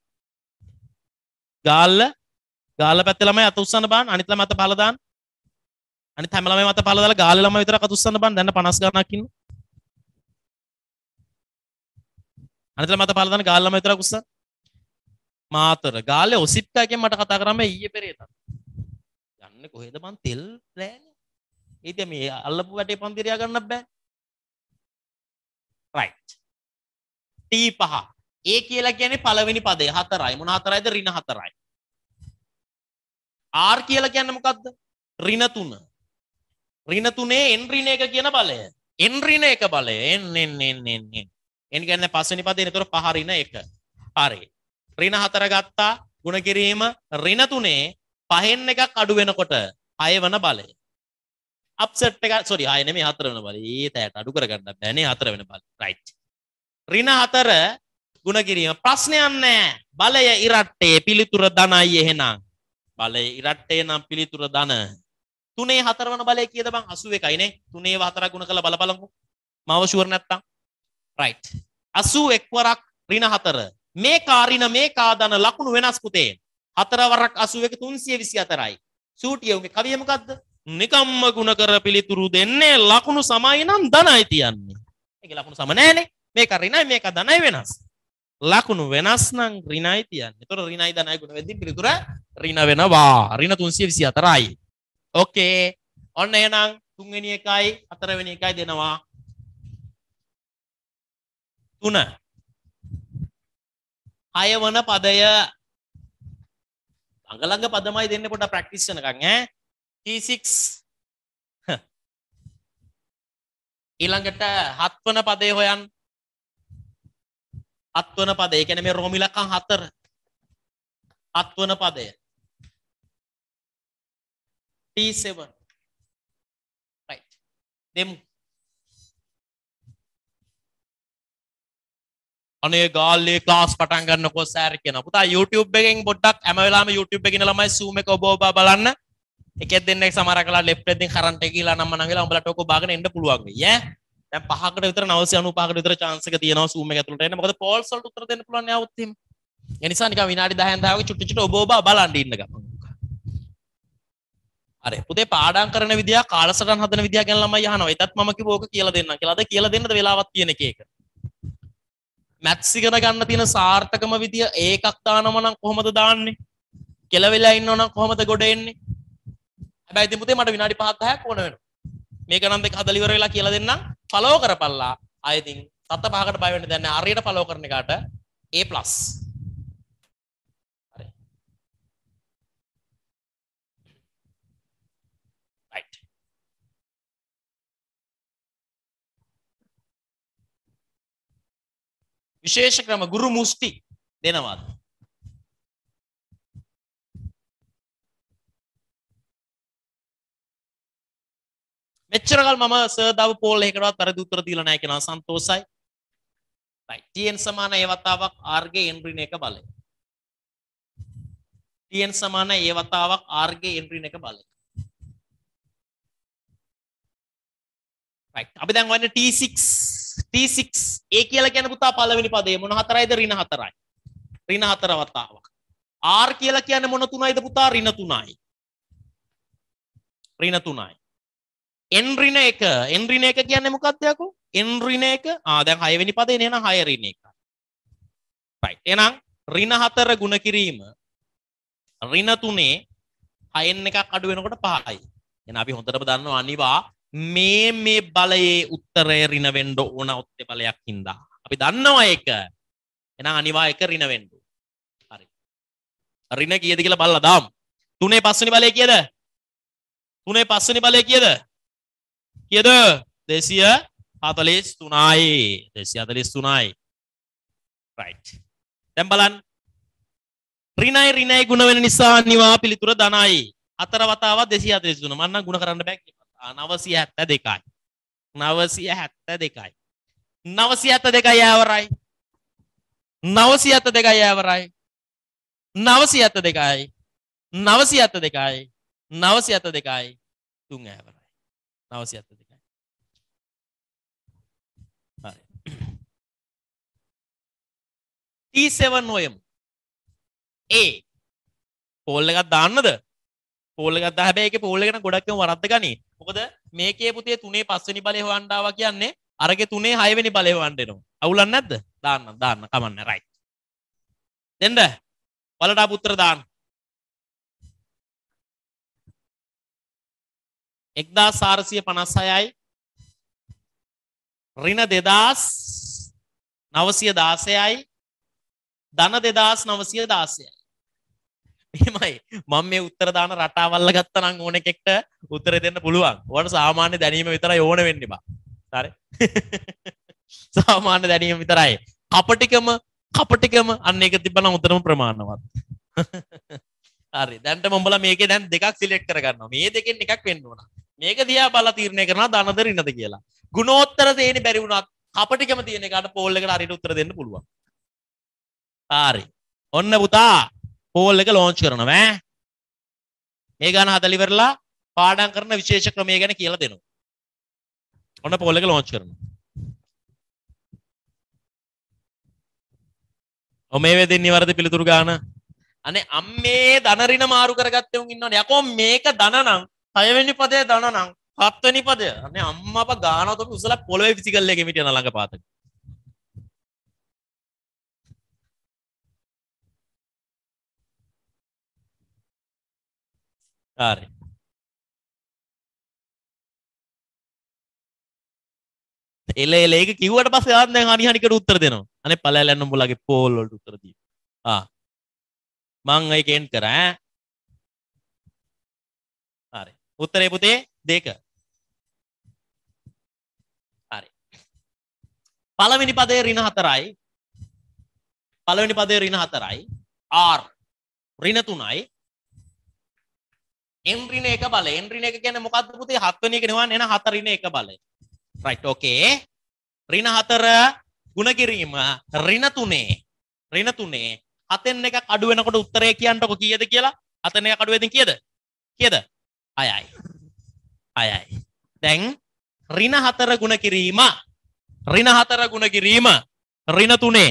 ගාල්ල පැත්තේ ළමයා අත උස්සන්න බං. අනිත් ළමයා අත පහළ දාන්න. අනිත් හැම ළමයාම අත පහළ දාලා ගාල්ලේ ළමයා විතරක් අත උස්සන්න බං. දැන් 50 ගණනක් ඉන්න. අනිත් ළමයා අත පහළ දාන්න ගාල්ලේ ළමයා විතරක් උස්සන්න. මාතර ගාල්ලේ ඔසිප්කා එකෙන් මට කතා කරාම ඊයේ පෙරේද. යන්නේ කොහෙද බං තෙල් රෑනේ. ඊට මේ අල්ලපු වැටේ පන්තිරියා ගන්නත් බෑ. right. T5. A කියලා කියන්නේ පළවෙනි පදය 4යි. මොන 4යිද? ඍණ 4යි. R කියලා කියන්නේ මොකද්ද? ඍණ 3. ඍණ 3ේ n ඍණ 1 කියන බලය. n ඍණ 1 බලය. n කියන්නේ පස්වෙනි පදේ. ඒතර 5 ඍණ 1. හරි. ඍණ 4 ගත්තා. ගුණ කිරීම ඍණ 3ේ 5න් එකක් අඩු වෙනකොට 6 වෙන බලය. අප්සෙට් එක sorry 6 නෙමෙයි 4 වෙන බලය. ඒ තැයට අඩු කරගන්න බෑනේ 4 වෙන බලය. right. ඍණ 4 ගුණ කිරීම ප්‍රශ්නයක් නැහැ. බලය ඉරට්ටේ පිළිතුර ධනයි එහෙනම්. බලය ඉරට්ටේ නම් පිළිතුර ධන. 3 4 වෙන බලය කීයද බං? 81යි නේ. 3 4 ගුණ කරලා බලපළමු. මාව ෂුවර් නැත්තම්. right. 81 වරක් ඍණ 4. මේ කාරින මේ කාදන ලකුණු වෙනස් පුතේ. 4 වරක් 81 324යි. සූටිය උගේ කවිය මොකද්ද? නිකම්ම ගුණ කර පිළිතුරු දෙන්නේ ලකුණු සමයි නම් ධනයි තියන්නේ. ඒකේ ලකුණු සම නැහැනේ. මේක ඍණයි මේක ධනයි වෙනස්. ලකුණු වෙනස් නම් ඍණයි තියන්නේ. ඒතර ඍණයි ධනයි ගුණ වෙද්දී පිළිතුර ඍණ වෙනවා. ඍණ 324යි. ඕකේ. ඔන්න එහෙනම් තුන්වෙනි එකයි හතරවෙනි එකයි දෙනවා 3. 6 වන පදය ළඟ පදමයි දෙන්නේ පොඩ්ඩක් ප්‍රැක්ටිස් කරනකම් ඈ. T6 ඊළඟට 7 වන පදේ හොයන්න. 7 වන පදේ. ඒ කියන්නේ මේ රෝම ඉලක්කම් 4. 7 වන පදය. T7. right. දෙමු. අනේ ගාල්ලේ ක්ලාස් පටන් ගන්නකො සර් කියනවා. පුතා YouTube එකෙන් පොඩ්ඩක් හැම වෙලාවෙම YouTube එකේ ඉන්න ළමයි Zoom එක ඔබ බලන්න. එකෙක් දෙන්නෙක් සමහර කලා left එකෙන් කරන්ට් එක ගිහලා නම් වෙලා උඹලට ඔක බාගෙන එන්න පුළුවන් වෙයි ඈ. දැන් 5කට විතර 995කට විතර chance එක තියෙනවා Zoom එක ඇතුළට එන්න. මොකද polls වලට උත්තර දෙන්න පුළුවන් නේ આવුත් එහෙම. ඒ නිසා නිකන් විනාඩි 10න් 10 වගේ චුට්ටු චුට්ටු ඔබ බලන්න ඉන්න ගමන්. හරි. පුතේ පාඩම් කරන විදිය කාලසටහන් හදන විදිය ගැන ළමයි අහනවා. ඒකත් මම කිව්ව ඕක කියලා දෙන්නම් කියලා. අද කියලා දෙන්නද වෙලාවක් තියෙන එක. මැත්ස් ඉගෙන ගන්න තියෙන සාර්ථකම විදිය ඒකක් දානම නම් කොහොමද දාන්නේ? කෙලවෙලා ඉන්නව නම් කොහොමද ගොඩ එන්නේ? හැබැයි ඉතින් පුතේ මට විනාඩි 5ක් 10ක් ඕන වෙනවා. මේක නම් දෙක හදලා ඉවර වෙලා කියලා දෙන්නම්. ෆලෝ කරපල්ලා. ආයෙ ඉතින් 7-5කට බය වෙන්න දෙයක් නැහැ. හරියට ෆලෝ කරන එකට A+. හරි. right. විශේෂ ක්‍රම ගුරු මුස්ටි දෙනවාද? මෙච්චර කල් මම සර් දාව පෝල් එකකටවත් වැරදි උත්තර දීලා නැහැ කියනවා සන්තෝසයි. right. Tn සමාන ඒ වතාවක් r ගේ n ඍණ 1 බලය. Tn සමාන ඒ වතාවක් r ගේ n ඍණ 1 බලය. right. අපි දැන් වන්නේ T6. T6 A කියලා කියන පුතා පළවෙනි පදේ මොන 4යිද? ඍණ 4යි. ඍණ 4 වතාවක්. R කියලා කියන්නේ මොන 3යිද පුතා? ඍණ 3යි. ඍණ 3යි. n ඍණ 1. n ඍණ 1 කියන්නේ මොකක්ද යකෝ? n ඍණ 1. දැන් 6 වෙනි පදේ නේ. එහෙනම් 6 ඍණ 1. right. එහෙනම් ඍණ 4 ගුණ කිරීම ඍණ 3ේ 6න් එකක් අඩු වෙනකොට 5යි. එහෙනම් අපි හොඳටම දන්නවා අනිවා මේ බලයේ උත්තරය ඍණ වෙන්න ඕන ඔත්තේ බලයක් හින්දා. අපි දන්නවා ඒක. එහෙනම් අනිවා එක ඍණ වෙන්න. හරි. ඍණ කීයද කියලා බලලා දාමු. 3 5 වෙනි බලය කීයද? 3 5 වෙනි බලය කීයද? කීයද? 200 243යි 243යි right දැන් බලන්න ඍණයි ගුණ වෙන නිසා අනිවා පිළිතුර ධනයි 4 වතාවක් 243 මම නම් ගුණ කරන්න බෑ කියලා 972යි 972යි 972යි ආවරයි 972යි ආවරයි 972යි 972යි 972යි 3 ආවරයි 972යි හරි T7 ඔයමු A පෝල් එකක් දාන්නද පෝල් එකක් දාලා හැබැයි ඒකේ පෝල් එක නම් ගොඩක්ම වරද්ද ගනි මොකද මේකේ පුතේ 3 5 වෙනි බලය හොයන්න ආවා කියන්නේ අරගේ 3 6 වෙනි බලය හොයන්න එනවා අවුලක් නැද්ද දාන්න කමන්නේ රයිට් දෙන්න වලට ආපු උත්තර දාන්න 1456යි ඍණ 2916යි ධන 2916යි එහෙමයි මම මේ උත්තර දාන රටාවල්ල ගත්තා නම් ඕන එකෙක්ට උත්තර දෙන්න පුළුවන්. ඔයාලට සාමාන්‍ය දැනීම විතරයි ඕන වෙන්නේ බා. හරි. සාමාන්‍ය දැනීම විතරයි. කපටිකම අන්න ඒක තිබ්බනම් උත්තරම ප්‍රමාණවත්. හරි. දැන්ට මඹලා මේකේ දැන් දෙකක් සිලෙක්ට් කරගන්නවා. මේ දෙකෙන් එකක් වෙන්න ඕන. මේක දිහා බලලා තීරණය කරනවා ධනද ඍණද කියලා. ගුණෝත්තර දෙන්නේ බැරි වුණත් කපටිකම තියෙන එකට පෝල් එකට හරියට උත්තර දෙන්න පුළුවන්. හරි. ඔන්න පුතා පෝල් එක ලොන්ච් කරනවා ඈ. මේ ගාන හදලා ඉවරලා පාඩම් කරන විශේෂ ක්‍රමය ගැන කියලා දෙනවා. ඔන්න පෝල් එක ලොන්ච් කරනවා. මේ වෙදින් නිවැරදි පිළිතුරු ගාන. අනේ අම්මේ ධන ඍණ මාරු කරගත්තේ උන් ඉන්නවනේ. යකෝ මේක ධන නම් 6 වෙනි පදේ ධන නම් 7 වෙනි පදය. අනේ අම්මා අප ගානව තමයි උසලා පොළවේ ෆිසිකල් එකේ මිටියන ළඟ පාතක. හරි. එල ඒක කිව්වට පස්සේ ආන් දැන් හනිහනිකට උත්තර දෙනවා. අනේ පළයලන්න උඹලගේ පෝල් වලට උත්තර දී. මං ඒක එන්ඩ් කරා ඈ. හරි. උත්තරේ පුතේ 2. හරි. පළවෙනි පදේ ඍණ 4යි. පළවෙනි පදේ ඍණ 4යි. R ඍණ 3යි. n ඍණ 1 බලය. n ඍණ 1 කියන්නේ මොකද්ද පුතේ? 7 වෙනි එක නෙවන්නේ එන 4 ඍණ 1 බලය. right okay. ඍණ 4 ගුණ කිරීම ඍණ 3. ඍණ 3 7න් එකක් අඩු වෙනකොට උත්තරය කියන්නකො කීයද කියලා? 7න් එකක් අඩු වෙද්දී කීයද? 6යි. 6යි. දැන් ඍණ 4 ගුණ කිරීම ඍණ 4 ගුණ කිරීම ඍණ 3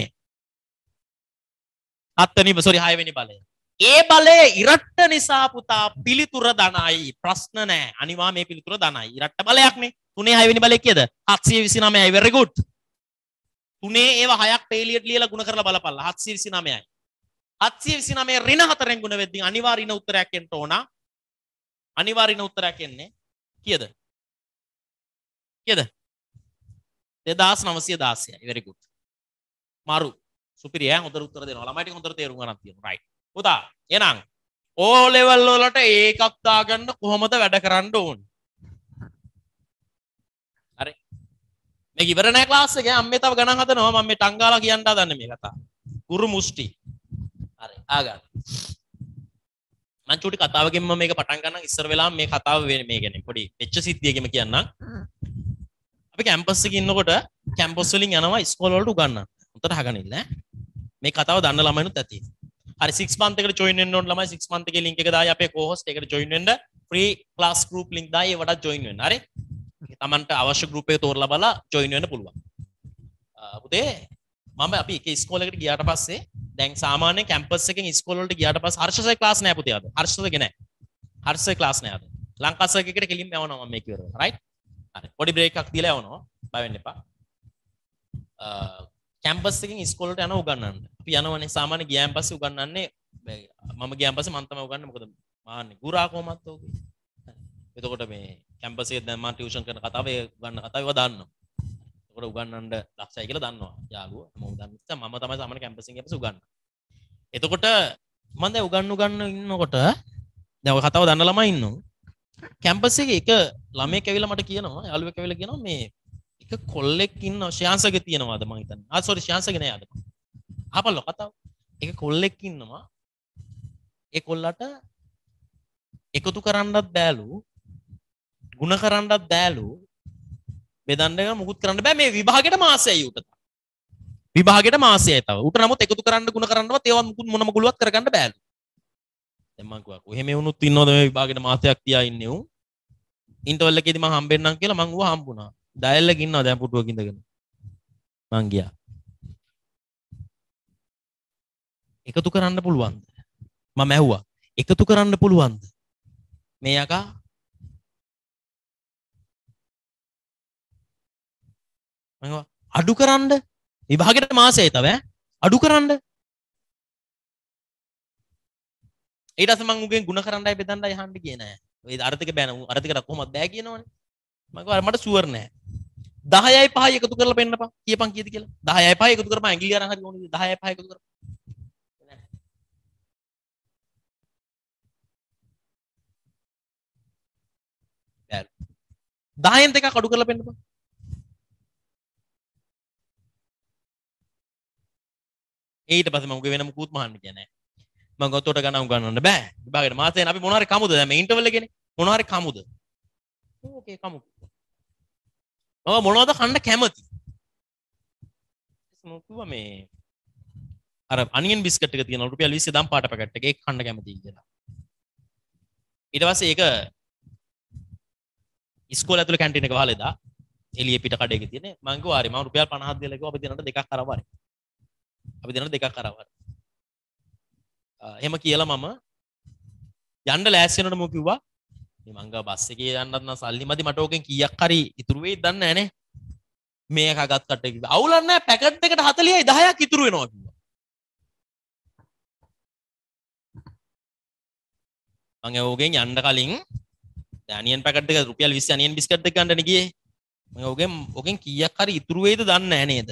6 වෙනි බලය. ඒ බලය ඉරට්ට නිසා පුතා පිළිතුර ධනයි. ප්‍රශ්න නැහැ. අනිවා මේ පිළිතුර ධනයි. ඉරට්ට බලයක්නේ. 3 6 වෙනි බලය කීයද? 729යි. very good. 3 ඒවා 6ක් පේලියට ලියලා ගුණ කරලා බලපල්ලා. 729යි. 729 ඍණ 4ෙන් ගුණ වෙද්දී අනිවාර්ය උත්තරයක් එන්න ඕන. අනිවාර්ය උත්තරයක් එන්නේ කීයද? 2916යි. very good. මාරු. සුපිරිය හොඳට උත්තර දෙනවා. ළමයිට හොඳට තේරුම් ගන්නක් තියෙනවා. right. පුතා එහෙනම් O level වලට ඒකක් දාගන්න කොහොමද වැඩ කරන්න ඕන? හරි. මේක ඉවර නැහැ ක්ලාස් එකේ. අම්මේ තව ගණන් හදනවා. මම මේ ටංගාලා කියන්න හදන්නේ මේ කතාව. ගුරු මුෂ්ටි. හරි. ආගන්න. මම චූටි කතාවකින් මම මේක පටන් ගන්නම්. ඉස්සර වෙලාව මේ කතාව මේ කියන්නේ පොඩි වෙච්ච සිද්ධියකින් කියන්නම්. අපි කැම්පස් එකේ ඉන්නකොට කැම්පස් වලින් යනවා ඉස්කෝල වලට උගන්නන්න. උන්ට අහගන්න ඉන්න ඈ. මේ කතාව දන්න ළමයිනුත් ඇති. හරි 6 month එකට join වෙන්න ඕන ළමයි 6 month එකේ link එක දායි අපේ co-host එකට join වෙන්න free class group link දායි ඒවට join වෙන්න. හරි. තමන්ට අවශ්‍ය group එක තෝරලා බලලා join වෙන්න පුළුවන්. පුතේ මම අපි එක ඉස්කෝලේකට ගියාට පස්සේ දැන් සාමාන්‍ය කැම්පස් එකෙන් ඉස්කෝල වලට ගියාට පස්සේ හර්ෂසේ ක්ලාස් නෑ පුතේ අද. හර්ෂසේ නෑ. හර්ෂසේ ක්ලාස් නෑ අද. ලංකාසර් එකකට කෙලින්ම යවනවා මම මේක ඉවර කරලා. right? හරි. පොඩි බ්‍රේක් එකක් දීලා යවනවා. බය වෙන්න එපා. කැම්පස් එකෙන් ඉස්කෝල වලට යනවා උගන්නන්න. අපි යනවනේ සාමාන්‍ය ගියාන් පස්සේ උගන්නන්නේ මම ගියාන් පස්සේ මම තමයි උගන්නන්නේ මොකද මාන්නේ ගුරා කොහමත් ඕකේ. එතකොට මේ කැම්පස් එකේ දැන් මම ටියුෂන් කරන කතාව ඒ උගන්න කතාව ඒවා දාන්නවා. එතකොට උගන්නන්න දක්ෂයි කියලා දන්නවා. යාළුවා මම දන්න නිසා මම තමයි සාමාන්‍ය කැම්පස් එකෙන් යපස උගන්න. එතකොට මම දැන් උගන්න ඉන්නකොට දැන් ඔය කතාව දන්න ළමයි ඉන්නවා. කැම්පස් එකේ එක ළමයෙක් ඇවිල්ලා මට කියනවා යාළුවෙක් ඇවිල්ලා කියනවා මේ එක කොල්ලෙක් ඉන්නවා ශාන්සගේ තියෙනවාද මං හිතන්නේ. සෝරි ශාන්සගේ නෑ අද. අහපල්ලෝ කතාව. එක කොල්ලෙක් ඉන්නවා. ඒ කොල්ලට එකතු කරන්නත් බෑලු. ಗುಣ කරන්නත් බෑලු. බෙදන්න මුකුත් කරන්න බෑ මේ විභාගෙට මාසයයි උට. විභාගෙට මාසයයි තව. උට නමුත් එකතු කරන්න ಗುಣ කරන්නවත් ඒවත් මුකුත් මොනම ගුලුවක් කරගන්න බෑලු. දැන් මං කිව්වා කොහෙම වුණොත් ඉන්නවද මේ විභාගෙට මාසයක් තියා ඉන්නේ උන්. ඉන්ටර්වල් එකේදී මං හම්බෙන්නම් කියලා මං ඌව හම්බුණා. ඩයල් එක ඉන්නවා දැන් පුටුවක ඉඳගෙන. මං ගියා. එකතු කරන්න පුළුවන්ද? මම ඇහුවා. එකතු කරන්න පුළුවන්ද? මේ යකා මම අඩු කරන්න විභාගෙට මාසෙයි තව අඩු කරන්න ඊට පස්සේ මං උගෙන් ಗುಣ කරන්නයි බෙදන්නයි අහන්න ගියේ නෑ. ඔය අර්ථික බෑන අර්ථිකට කොහොමද බෑ කියනවනේ. මම කිව්වා මට ෂුවර් නෑ. 10යි 5යි එකතු කරලා පෙන්නපන්. කියපන් කීයද කියලා. 10යි 5යි එකතු කරපන් ඇඟිලි අරන් හරි ඕනේ 10යි 5යි එකතු කරපන්. 10න් දෙකක් අඩු කරලා පෙන්නපන්. ඊට පස්සේ මම උගේ වෙන මුකුත් මහන්න කියන්නේ නෑ. මම ගොතට ගණන් උගන්නන්න බෑ. විභාගෙට මාසෙන් අපි මොනවා හරි කමුද දැන් මේ ඉන්ටර්වල් එකේනේ. මොනවා හරි කමුද? ඕකේ කමු. මොනවද කන්න කැමති? මොකුවා මේ අර අනියන් බිස්කට් එක තියෙනවා රුපියල් 20 දම් පාට පැකට් එක ඒක කන්න කැමතියි කියලා. ඊට පස්සේ ඒක ඉස්කෝලේ ඇතුලේ කැන්ටින් එක වහලා එදා එළියේ පිට කඩේක තියෙන මම කිව්වා හරි මම රුපියල් 50ක් දීලා කිව්වා අපි දෙන්නට දෙකක් කරවරි. අපි දෙන්නට දෙකක් කරවරි. එහෙම කියලා මම යන්න ලෑස්ති වෙනකොට මම කිව්වා මේ මං ගා බස් එකේ යන්නත් නම් සල්ලි මදි මට ඕකෙන් කීයක් හරි ඉතුරු වෙයිද දන්නේ නැහැ නේ. මේක ගත් කට්ටේ කිව්වා. අවුලක් නැහැ පැකට් එකට 40යි 10ක් ඉතුරු වෙනවා කිව්වා. මං ඕකෙන් යන්න කලින් අනියන් පැකට් එක රුපියල් 20 අනියන් බිස්කට් එක ගන්නනේ ගියේ. මම ඕකෙන් කීයක් හරි ඉතුරු වෙයිද දන්නේ නැහැ නේද.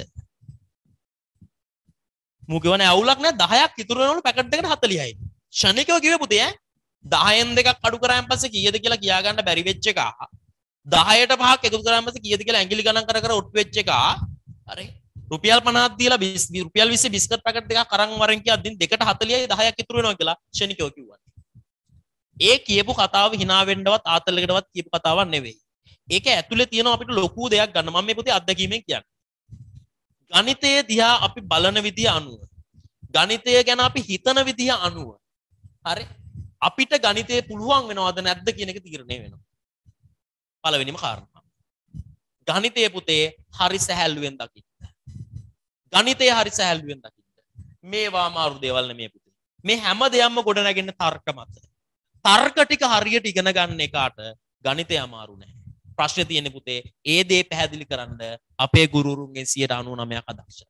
මූ කියවනේ අවුලක් නැහැ 10ක් ඉතුරු වෙනවලු පැකට් එකට 40යි. ශනිකව කිව්වේ පුතේ ඈ 10න් දෙකක් අඩු කරාන් පස්සේ කීයද කියලා කියා ගන්න බැරි වෙච්ච එක 10ට 5ක් එකතු කරාන් පස්සේ කීයද කියලා ඇඟිලි ගණන් කර කර ඔට්ටු වෙච්ච එක හරි රුපියල් 50ක් දීලා රුපියල් 20 බිස්කට් පැකට් දෙකක් අරන් වරෙන් කියද්දි දෙකට 40යි 10ක් ඉතුරු වෙනවා කියලා ශනිකව කිව්වා. ඒ කියපු කතාව hina වෙන්නවත් ආතල්ලකටවත් කියපු කතාවක් නෙවෙයි. ඒක ඇතුලේ තියෙන අපිට ලොකු දෙයක් ගන්න. මම මේ පුතේ අත්දැකීමෙන් කියන්නේ. ගණිතය දිහා අපි බලන විදිය අනුව ගණිතය ගැන අපි හිතන විදිය අනුව හරි අපිට ගණිතය පුළුවන් වෙනවද නැද්ද කියන එක තීරණය වෙනවා. පළවෙනිම කාරණා. ගණිතය පුතේ හරි සැහැල්ලුවෙන් දකින්න. ගණිතය හරි සැහැල්ලුවෙන් දකින්න. මේවා අමාරු දේවල් නෙමෙයි පුතේ. මේ හැම දෙයක්ම ගොඩ නැගෙන්නේ තර්ක මත. තර්ක ටික හරියට ඉගෙන ගන්න එකාට ගණිතය අමාරු නෑ. ප්‍රශ්නේ තියෙන්නේ පුතේ ඒ දේ පැහැදිලි කරන්න අපේ ගුරුවරුන්ගෙන් 99%ක් අදක්ෂයි.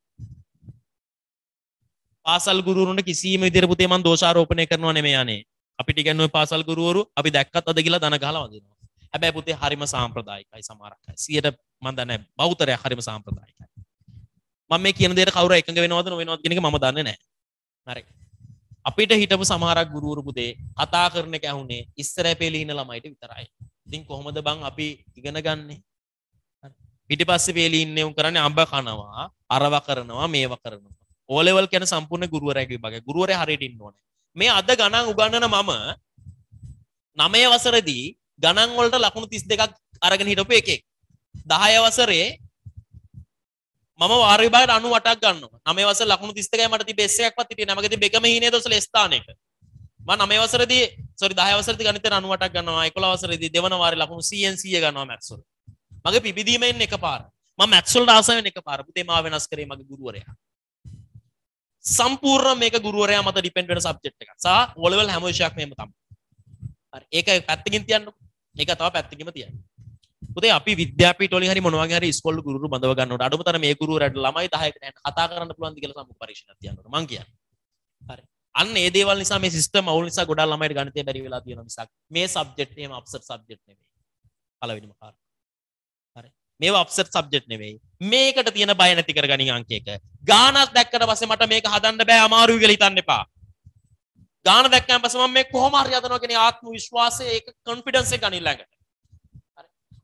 පාසල් ගුරුවරුන්ට කිසිම විදිහට පුතේ මම දෝෂාරෝපණය කරනවා නෙමෙයි යන්නේ. අපිට ඉගෙනුවේ පාසල් ගුරුවරු අපි දැක්කත් අද කියලා දන ගහලා වදිනවා. හැබැයි පුතේ හරිම සාම්ප්‍රදායිකයි සමහරක් අය. 100ට මම දන්නේ බෞතරයක් හරිම සාම්ප්‍රදායිකයි. මම මේ කියන දේට කවුරු එකඟ වෙනවද නොවෙනවද කියන එක මම දන්නේ නැහැ. හරි. අපිට හිටපු සමහරක් ගුරුවරු පුතේ කතා කරන එක ඇහුනේ ඉස්සරහ පෙළේ ඉන්න ළමයිට විතරයි. ඉතින් කොහොමද බං අපි ඉගෙන ගන්නෙ? පිටිපස්සේ පෙළේ ඉන්නේ උන් කරන්නේ අඹ කනවා, අරව කරනවා, මේව කරනවා. O level කියන සම්පූර්ණ ගුරුවරයාගේ විභාගය. ගුරුවරයා හරියට ඉන්න ඕනේ. මේ අද ගණන් උගන්වන මම 9 වසරේදී ගණන් වලට ලකුණු 32ක් අරගෙන හිටපු එකෙක්. 10 වසරේ මම වාර විභාගයට 98ක් ගන්නවා. 9 වසර ලකුණු 32යි මට තිබ්බ S එකක්වත් හිටියේ නැහැ. මගේ තිබ්බ එකම හීනේ දවසල S ස්ථානයක. මම 9 වසරේදී 10 වසරේදී ගණිතේ 98ක් ගන්නවා. 11 වසරේදී දෙවන වාරේ ලකුණු 100න් 100 ගන්නවා මැත්ස් වල. මගේ පිබිදීම එන්නේ එකපාර. මම මැත්ස් වලට ආස වෙන එකපාර. පුතේ මාව වෙනස් කරේ මගේ ගුරුවරයා. සම්පූර්ණ මේක ගුරුවරයා මත ඩිපෙන්ඩ් වෙන සබ්ජෙක්ට් එකක්. සහ O level හැම විෂයක්ම එහෙම තමයි. හරි. ඒක පැත්තකින් තියන්නකො. මේක තව පැත්තකින්ම තියන්න. පුතේ අපි විද්‍යාපීඨ වලින් හරි මොනවා වගේ හරි ඉස්කෝලේ ගුරුවරු බඳව ගන්නකොට අඩුම තරම මේ ගුරුවරයාට ළමයි 10කට කතා කරන්න පුළුවන්ද කියලා සම්මුඛ පරීක්ෂණයක් තියන්න ඕන මං කියන්නේ. හරි. අන්න ඒ දේවල් නිසා මේ සිස්ටම් අවුල් නිසා ගොඩාක් ළමයිට ගණිතය බැරි වෙලා තියෙනවා මිසක් මේ සබ්ජෙක්ට් එහෙම අප්සෙට් සබ්ජෙක්ට් නෙවෙයි. පළවෙනිම කාරණා. හරි. මේවා අප්සෙට් සබ්ජෙක්ට් නෙවෙයි. මේකට තියෙන බය නැති කරගනින් අංක 1. ගානක් දැක්කට පස්සේ මට මේක හදන්න බෑ අමාරුයි කියලා හිතන්න එපා. ගාන දැක්කම පස්සේ මම මේක කොහොම හරි හදනවා කියන ආත්ම විශ්වාසය ඒක කොන්ෆිඩන්ස් එක ගනින්න ළඟට. හරි.